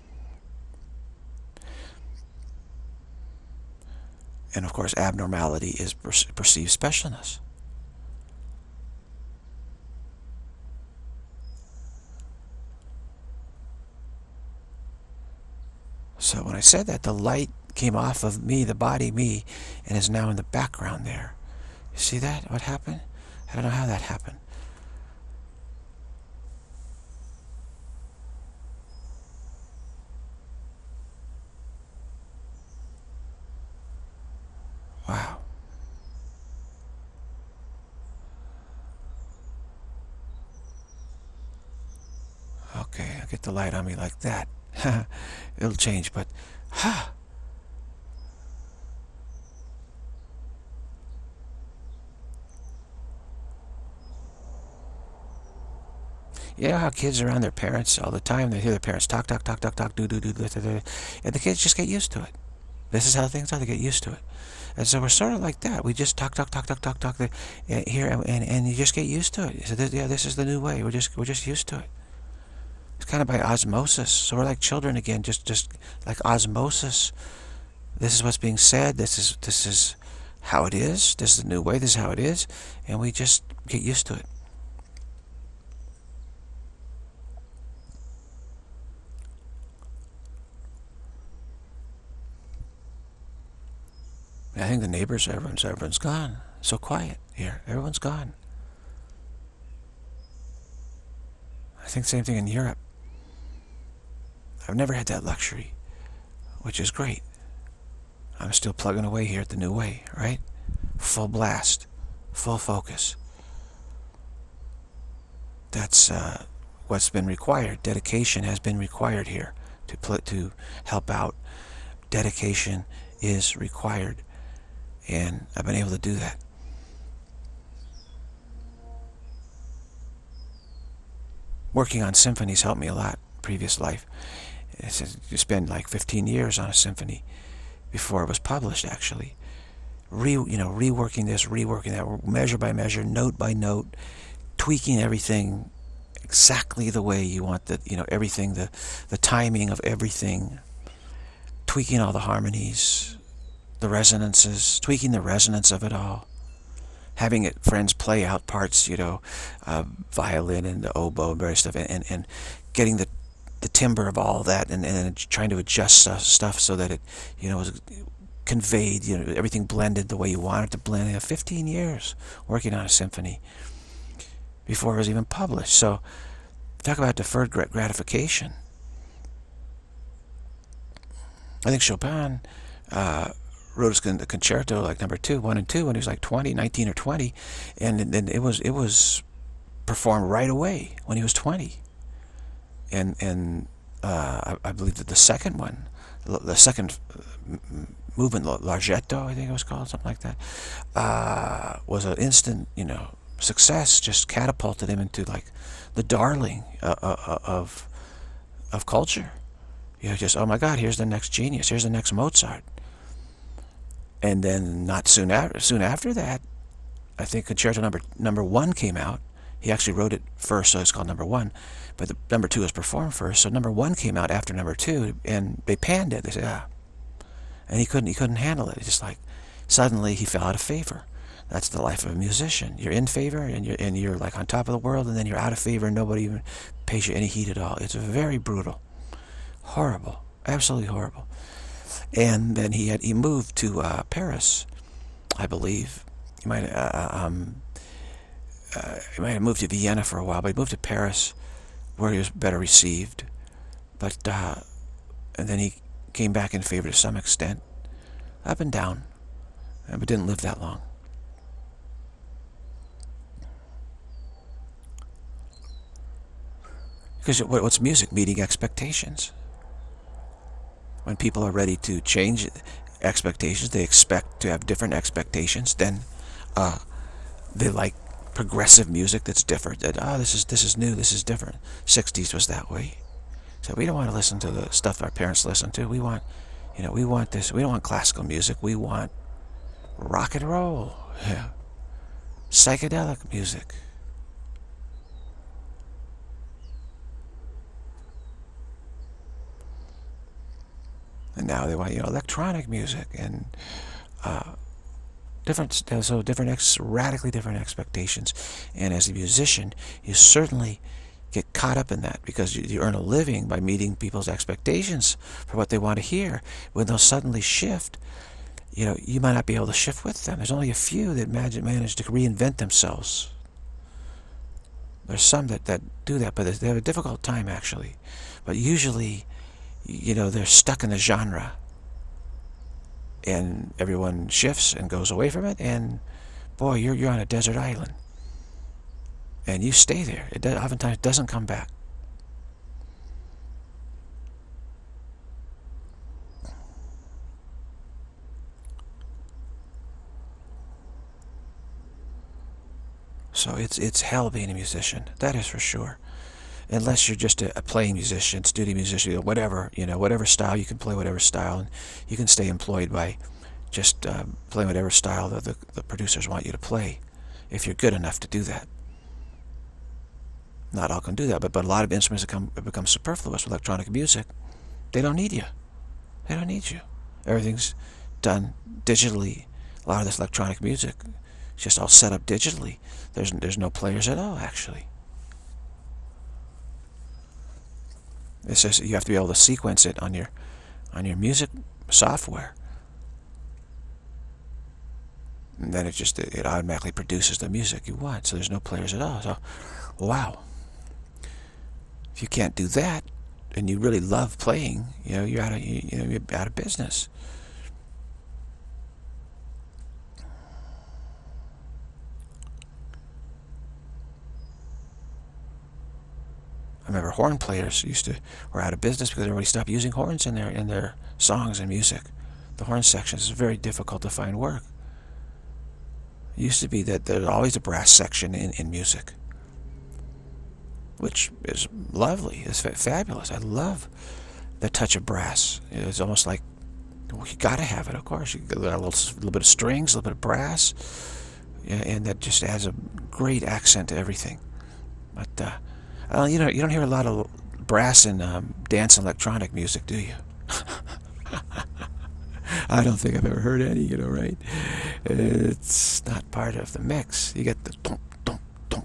And of course, abnormality is perceived specialness. So when I said that, the light came off of me, the body, me, and is now in the background there. You see that? What happened? I don't know how that happened. Wow. Okay, I'll get the light on me like that. It'll change, but you know how kids are around their parents all the time? They hear their parents talk, talk, talk, talk, talk, do, and the kids just get used to it. This is how things are. They get used to it. And so we're sort of like that. We just talk, talk, talk, talk, talk, talk here, and you just get used to it. So yeah, this is the new way. We're just used to it. It's kind of by osmosis. So we're like children again, just like osmosis. This is what's being said. This is how it is. This is the new way. This is how it is, and we just get used to it. I think the neighbors, everyone's gone. So quiet here. Everyone's gone. I think the same thing in Europe. I've never had that luxury, which is great. I'm still plugging away here at the new way, right? Full blast, full focus. That's what's been required. Dedication has been required here to help out. Dedication is required, and I've been able to do that. Working on symphonies helped me a lot. Previous life, you spend like 15 years on a symphony before it was published. Actually, reworking this, reworking that, measure by measure, note by note, tweaking everything exactly the way you want everything, the timing of everything, tweaking all the harmonies, the resonances, tweaking the resonance of it all, having friends play out parts, violin and the oboe and various stuff, and getting the timbre of all that, and trying to adjust stuff so that it, was conveyed, everything blended the way you want it to blend. 15 years working on a symphony before it was even published. So talk about deferred gratification. I think Chopin wrote the concerto like number 1 and 2 when he was like 19 or 20, and then it was performed right away when he was 20. And I believe that the second one, the second movement, Larghetto, I think it was called, something like that, was an instant, success. Just catapulted him into like the darling of culture. Just, oh my God, here's the next genius, here's the next Mozart. And then not soon after that, I think concerto number 1 came out. He actually wrote it first, so it's called number 1. But the number 2 was performed first, so number 1 came out after number 2, and they panned it. They said, and he couldn't handle it. It's just like suddenly he fell out of favor. That's the life of a musician. You're in favor, and you're like on top of the world, and then you're out of favor, and nobody even pays you any heed at all. It's very brutal, horrible, absolutely horrible. And then he moved to Paris, I believe. He might have moved to Vienna for a while, but he moved to Paris, where he was better received. But and then he came back in favor to some extent, up and down, but didn't live that long. Because what's music? Meeting expectations. When people are ready to change expectations, they expect to have different expectations. Then they like progressive music that's different. That this is new, this is different. 60s was that way. So we don't want to listen to the stuff our parents listened to. We want, we want this. We don't want classical music. We want rock and roll. Yeah. Psychedelic music. And now they want, electronic music and radically different expectations. And as a musician, you certainly get caught up in that, because you earn a living by meeting people's expectations for what they want to hear. When they'll suddenly shift, you might not be able to shift with them. There's only a few that manage to reinvent themselves. There's some that do that, but they have a difficult time, actually. But usually, they're stuck in the genre, and everyone shifts and goes away from it, and boy, you're on a desert island, and you stay there. It oftentimes doesn't come back. So it's hell being a musician, that is for sure. Unless you're just a playing musician, studio musician, whatever, whatever style, you can play whatever style, and you can stay employed by just playing whatever style that the producers want you to play, if you're good enough to do that. Not all can do that, but a lot of instruments become superfluous with electronic music. They don't need you. They don't need you. Everything's done digitally. A lot of this electronic music is just all set up digitally. There's no players at all, actually. It's just you have to be able to sequence it on your music software, and then it automatically produces the music you want. So there's no players at all. So, wow. If you can't do that, and you really love playing, you're out of business. remember horn players were out of business because everybody stopped using horns in their songs and music. The horn sections is very difficult to find work. It used to be that there's always a brass section in music, which is lovely. It's fabulous. I love the touch of brass. It's almost like, well, you got to have it, of course. You got a little bit of strings, a little bit of brass, and that just adds a great accent to everything. But you don't hear a lot of brass in dance and electronic music, do you? I don't think I've ever heard any, right? It's not part of the mix. You get the thump, thump, thump.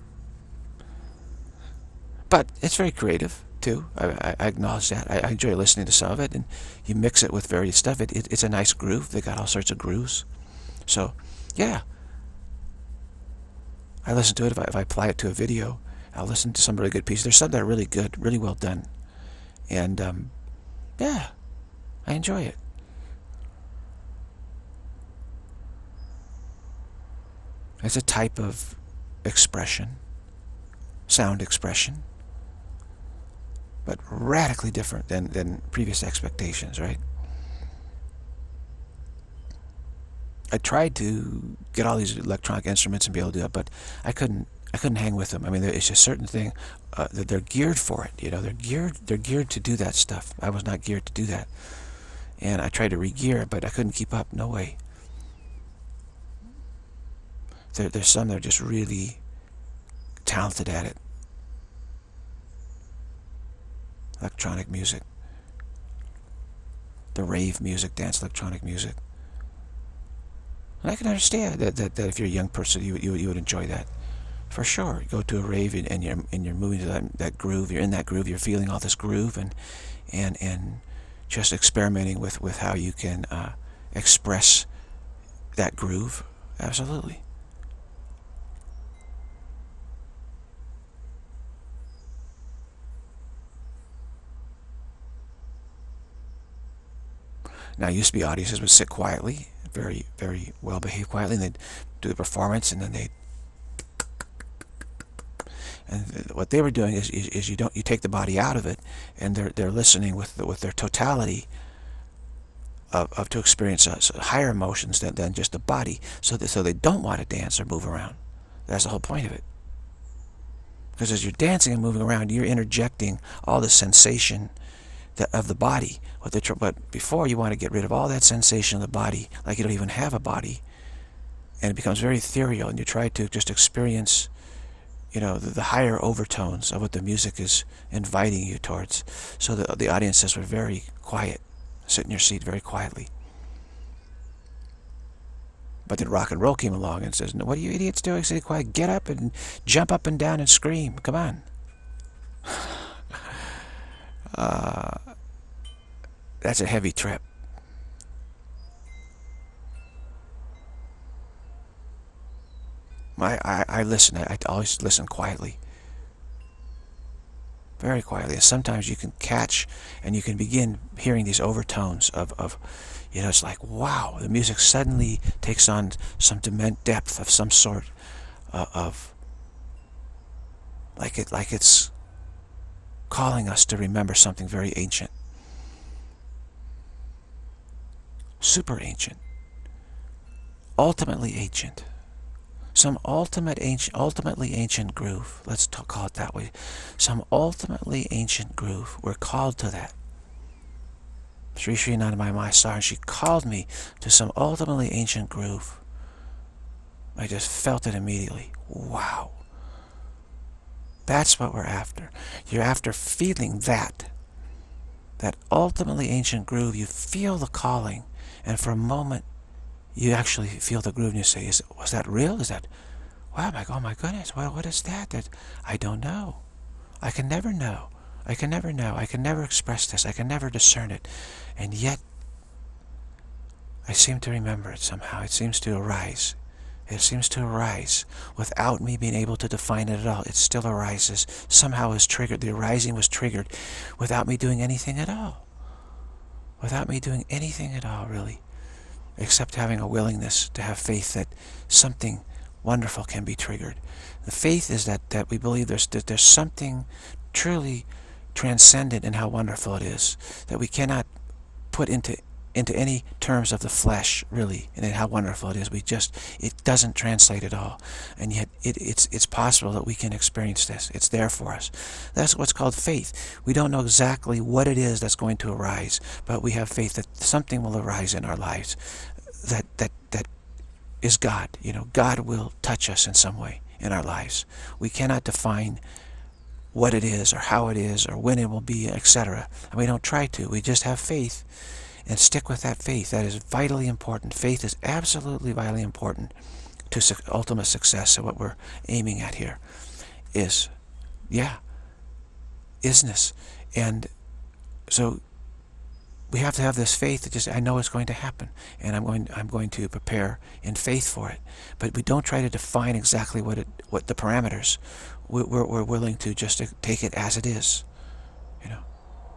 But it's very creative, too. I acknowledge that. I enjoy listening to some of it, and you mix it with various stuff. It's a nice groove. They got all sorts of grooves. So, yeah. I listen to it. If I apply it to a video, I'll listen to some really good pieces. There's some that are really good, really well done. And, yeah, I enjoy it. It's a type of expression, sound expression, but radically different than previous expectations, right? I tried to get all these electronic instruments and be able to do it, but I couldn't hang with them. I mean, it's a certain thing that they're geared for it. They're geared to do that stuff. I was not geared to do that, and I tried to re-gear it, but I couldn't keep up. No way. There's some that are just really talented at it. Electronic music, the rave music, dance electronic music. And I can understand that if you're a young person, you would enjoy that. For sure. You go to a rave and you're moving to that groove, you're in that groove, you're feeling all this groove and just experimenting with how you can express that groove. Absolutely. Now, used to be audiences would sit quietly, very, very well behaved quietly, and they'd do the performance, and then what they were doing is you take the body out of it, and they're listening with their totality to experience higher emotions than just the body, so they don't want to dance or move around. That's the whole point of it. Because as you're dancing and moving around, you're interjecting all the sensation of the body. But before, you want to get rid of all that sensation of the body, like you don't even have a body, and it becomes very ethereal, and you try to just experience, the higher overtones of what the music is inviting you towards. So the audiences were very quiet, sit in your seat very quietly. But then rock and roll came along and says, "No, what are you idiots doing? Sit quiet. Get up and jump up and down and scream. Come on." That's a heavy trip. I listen. I always listen quietly. Very quietly. And sometimes you can catch and you can begin hearing these overtones of it's like, wow, the music suddenly takes on some depth of some sort of like it's calling us to remember something very ancient. Super ancient. Ultimately ancient. Some ultimately ancient groove. Let's call it that way. Some ultimately ancient groove. We're called to that. Sri Sri Anandamayi saw her, and she called me to some ultimately ancient groove. I just felt it immediately. Wow. That's what we're after. You're after feeling that ultimately ancient groove. You feel the calling, and for a moment, you actually feel the groove, and you say, was that real? Is that, wow, oh my goodness, what is that? I don't know. I can never know. I can never know. I can never express this. I can never discern it. And yet, I seem to remember it somehow. It seems to arise. It seems to arise without me being able to define it at all. It still arises. Somehow is triggered. The arising was triggered without me doing anything at all. Without me doing anything at all, really. Except having a willingness to have faith that something wonderful can be triggered. The faith is that we believe there's something truly transcendent in how wonderful it is, that we cannot put into any terms of the flesh, really, and how wonderful it is. It doesn't translate at all. And yet it's possible that we can experience this. It's there for us. That's what's called faith. We don't know exactly what it is that's going to arise, but we have faith that something will arise in our lives that is God. You know, God will touch us in some way in our lives. We cannot define what it is or how it is or when it will be, etc. And we don't try to. We just have faith and stick with that faith. That is vitally important. Faith is absolutely vitally important to ultimate success. So what we're aiming at here is, isness. And so we have to have this faith that just, I know it's going to happen, and I'm going to prepare in faith for it. But we don't try to define exactly what the parameters. We're willing to just take it as it is, you know.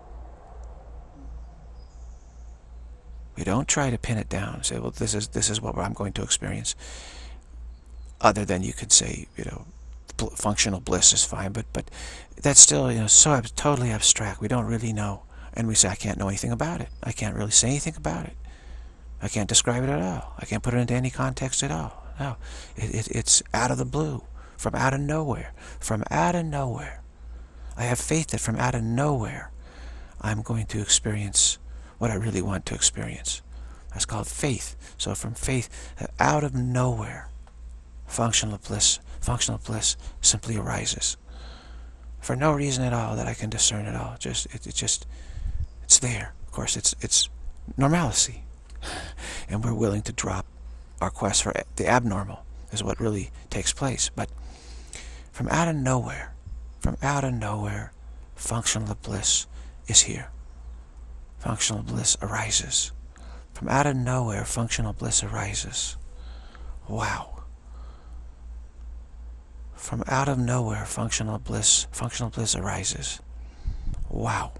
We don't try to pin it down and say, well, this is what I'm going to experience. Other than you could say, you know, functional bliss is fine, but that's still, you know, so totally abstract. We don't really know. And we say, I can't know anything about it. I can't really say anything about it. I can't describe it at all. I can't put it into any context at all. No, it's out of the blue, from out of nowhere. From out of nowhere. I have faith that from out of nowhere, I'm going to experience what I really want to experience. That's called faith. So from faith, out of nowhere, functional bliss simply arises. For no reason at all that I can discern at all. It's there. Of course, it's normalcy. And we're willing to drop our quest for the abnormal is what really takes place. But from out of nowhere, functional bliss is here. Functional bliss arises. From out of nowhere, functional bliss arises. Wow. From out of nowhere, functional bliss arises. Wow.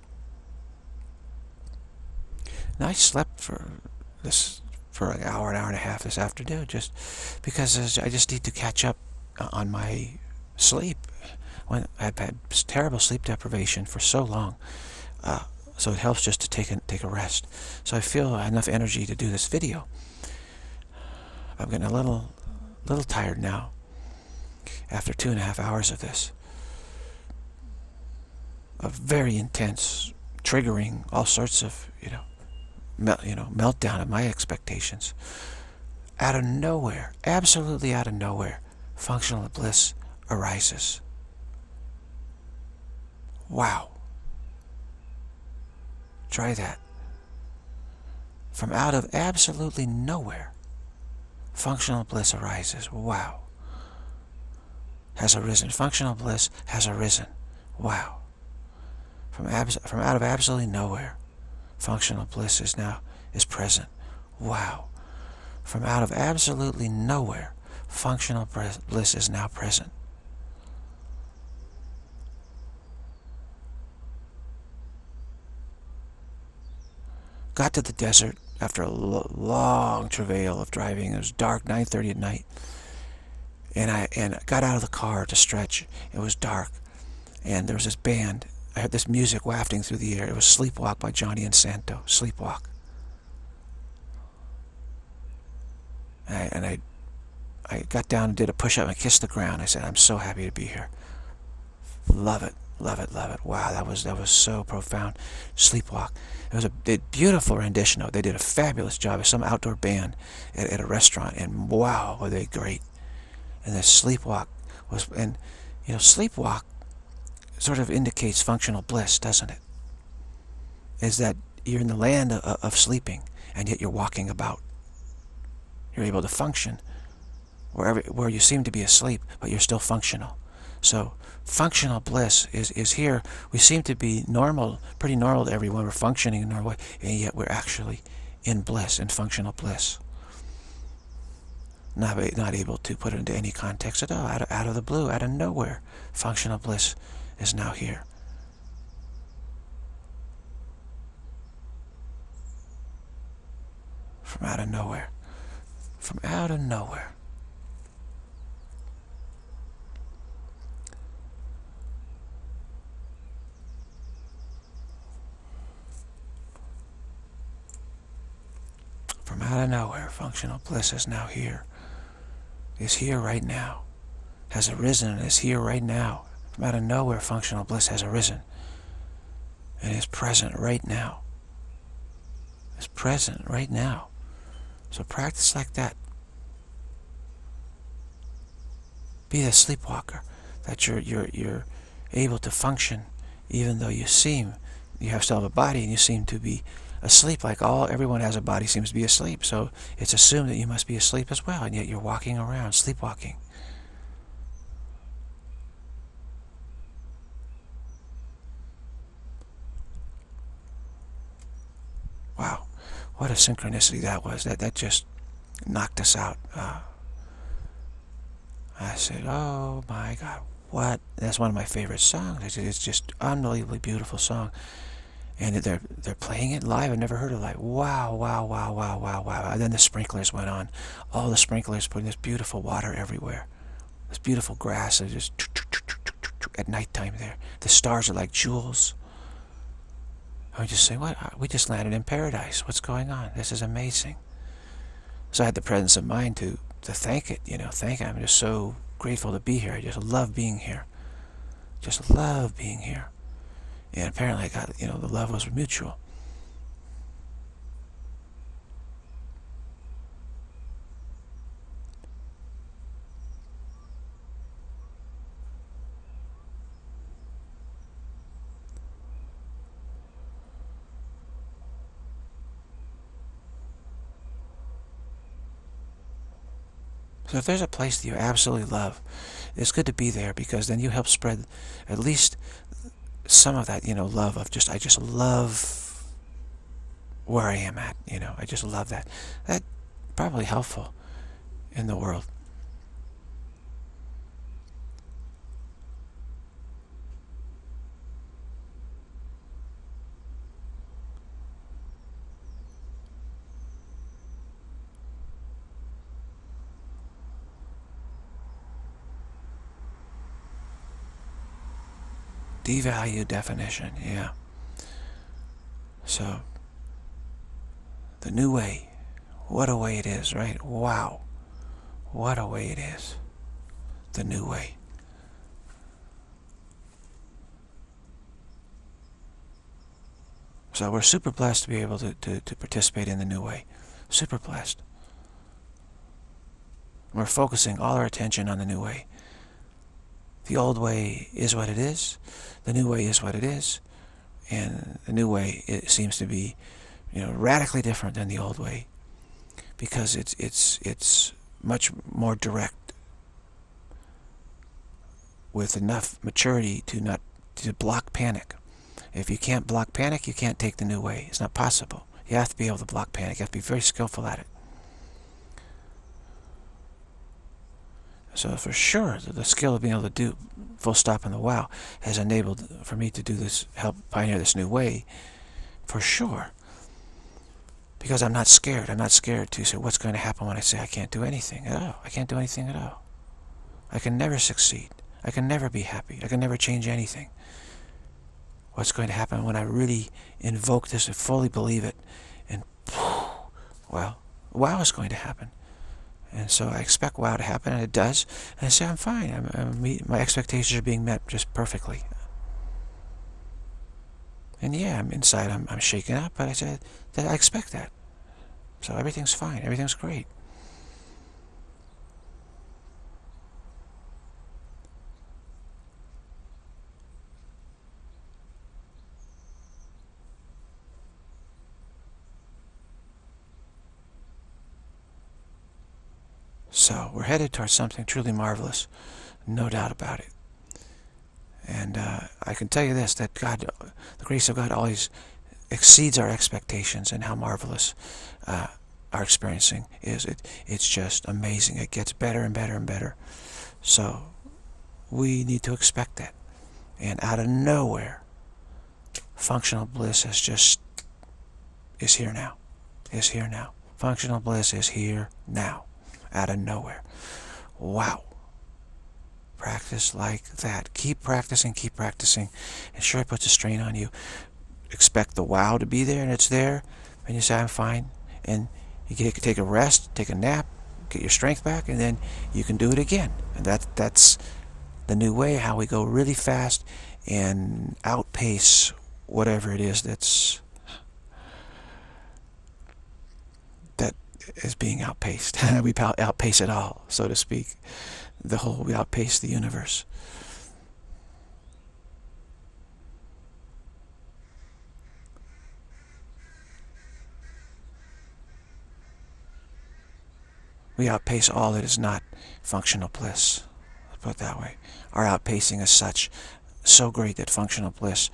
Now I slept for an hour and a half this afternoon, just because I just need to catch up on my sleep. When I've had terrible sleep deprivation for so long, so it helps just to take a rest. So I feel enough energy to do this video. I'm getting a little tired now after 2.5 hours of this. A very intense, triggering all sorts of meltdown of my expectations. Out of nowhere, absolutely out of nowhere, functional bliss arises. Wow. Try that. From out of absolutely nowhere, functional bliss arises. Wow. Has arisen. Functional bliss has arisen. Wow. From out of absolutely nowhere, functional bliss is present. Wow. From out of absolutely nowhere, functional bliss is now present. Got to the desert after a long travail of driving. It was dark, 9:30 at night. And I got out of the car to stretch. It was dark. And there was this band. I heard this music wafting through the air. It was Sleepwalk by Johnny and Santo. Sleepwalk. And I got down and did a push-up and kissed the ground. I said, I'm so happy to be here. Love it. Love it, love it. Wow, that was so profound. Sleepwalk. It was a beautiful rendition of it. They did a fabulous job. Some outdoor band at a restaurant, and wow, were they great. And the Sleepwalk was, and you know, Sleepwalk sort of indicates functional bliss, doesn't it? Is that you're in the land of sleeping, and yet you're walking about. You're able to function where you seem to be asleep, but you're still functional. So functional bliss is here. We seem to be normal, pretty normal to everyone. We're functioning in our way, and yet we're actually in bliss, in functional bliss. Not able to put it into any context at all. Out of the blue, out of nowhere, functional bliss is now here. From out of nowhere. From out of nowhere. Out of nowhere, functional bliss is now here. Is here right now. Has arisen and is here right now. From out of nowhere, functional bliss has arisen. And is present right now. Is present right now. So practice like that. Be the sleepwalker. That you're able to function even though you still have a body and you seem to be asleep. Like everyone has a body, seems to be asleep. So it's assumed that you must be asleep as well, and yet you're walking around, sleepwalking. Wow, what a synchronicity that was. That just knocked us out. I said, oh my God, what? That's one of my favorite songs. It's just unbelievably beautiful song. And they're playing it live. I've never heard it live. Wow, wow, wow, wow, wow, wow. And then the sprinklers went on. All the sprinklers putting this beautiful water everywhere. This beautiful grass. Just at nighttime there. The stars are like jewels. I would just say, what? We just landed in paradise. What's going on? This is amazing. So I had the presence of mind to thank it, thank it. I'm just so grateful to be here. I just love being here. Just love being here. And apparently I got, the love was mutual. So if there's a place that you absolutely love, it's good to be there, because then you help spread at least some of that, love of I just love where I am at, I just love that. That's probably helpful in the world. Devalue definition, yeah. So, the new way. What a way it is, right? Wow. What a way it is. The new way. So we're super blessed to be able to participate in the new way. Super blessed. We're focusing all our attention on the new way. The old way is what it is. The new way is what it is. And the new way, it seems to be, radically different than the old way, because it's much more direct, with enough maturity to block panic. If you can't block panic, you can't take the new way. It's not possible. You have to be able to block panic. You have to be very skillful at it. So for sure, the skill of being able to do full stop in the wow has enabled for me to do this, help pioneer this new way, for sure. Because I'm not scared. I'm not scared to say, what's going to happen when I say I can't do anything at all? I can't do anything at all. I can never succeed. I can never be happy. I can never change anything. What's going to happen when I really invoke this and fully believe it? And, well, wow is going to happen. And so I expect wow to happen, and it does. And I say, I'm fine. My expectations are being met just perfectly. And yeah, inside I'm shaken up, but I said that I expect that. So everything's fine. Everything's great. So we're headed towards something truly marvelous, no doubt about it. And I can tell you this, that God, the grace of God always exceeds our expectations, and how marvelous our experiencing is. It's just amazing. It gets better and better and better. So we need to expect that. And out of nowhere, functional bliss is here now. Is here now. Functional bliss is here now. Out of nowhere. Wow. Practice like that. Keep practicing, keep practicing. And sure, it puts a strain on you. Expect the wow to be there, and it's there. And you say, I'm fine. And You can take a rest, take a nap, get your strength back, and then you can do it again. And that's the new way, how we go really fast and outpace whatever it is that is being outpaced. We outpace it all, so to speak. We outpace the universe. We outpace all that is not functional bliss. Let's put it that way. Our outpacing is so great that functional bliss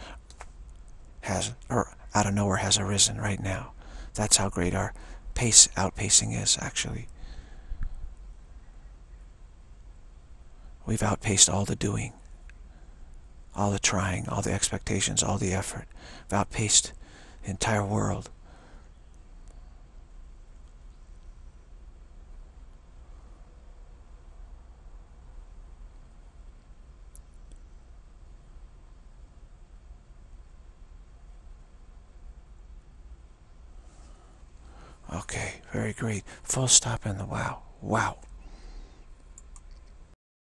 out of nowhere has arisen right now. That's how great our outpacing is, actually. We've outpaced all the doing, all the trying, all the expectations, all the effort. We've outpaced the entire world. Okay, very great. Full stop in the wow. Wow.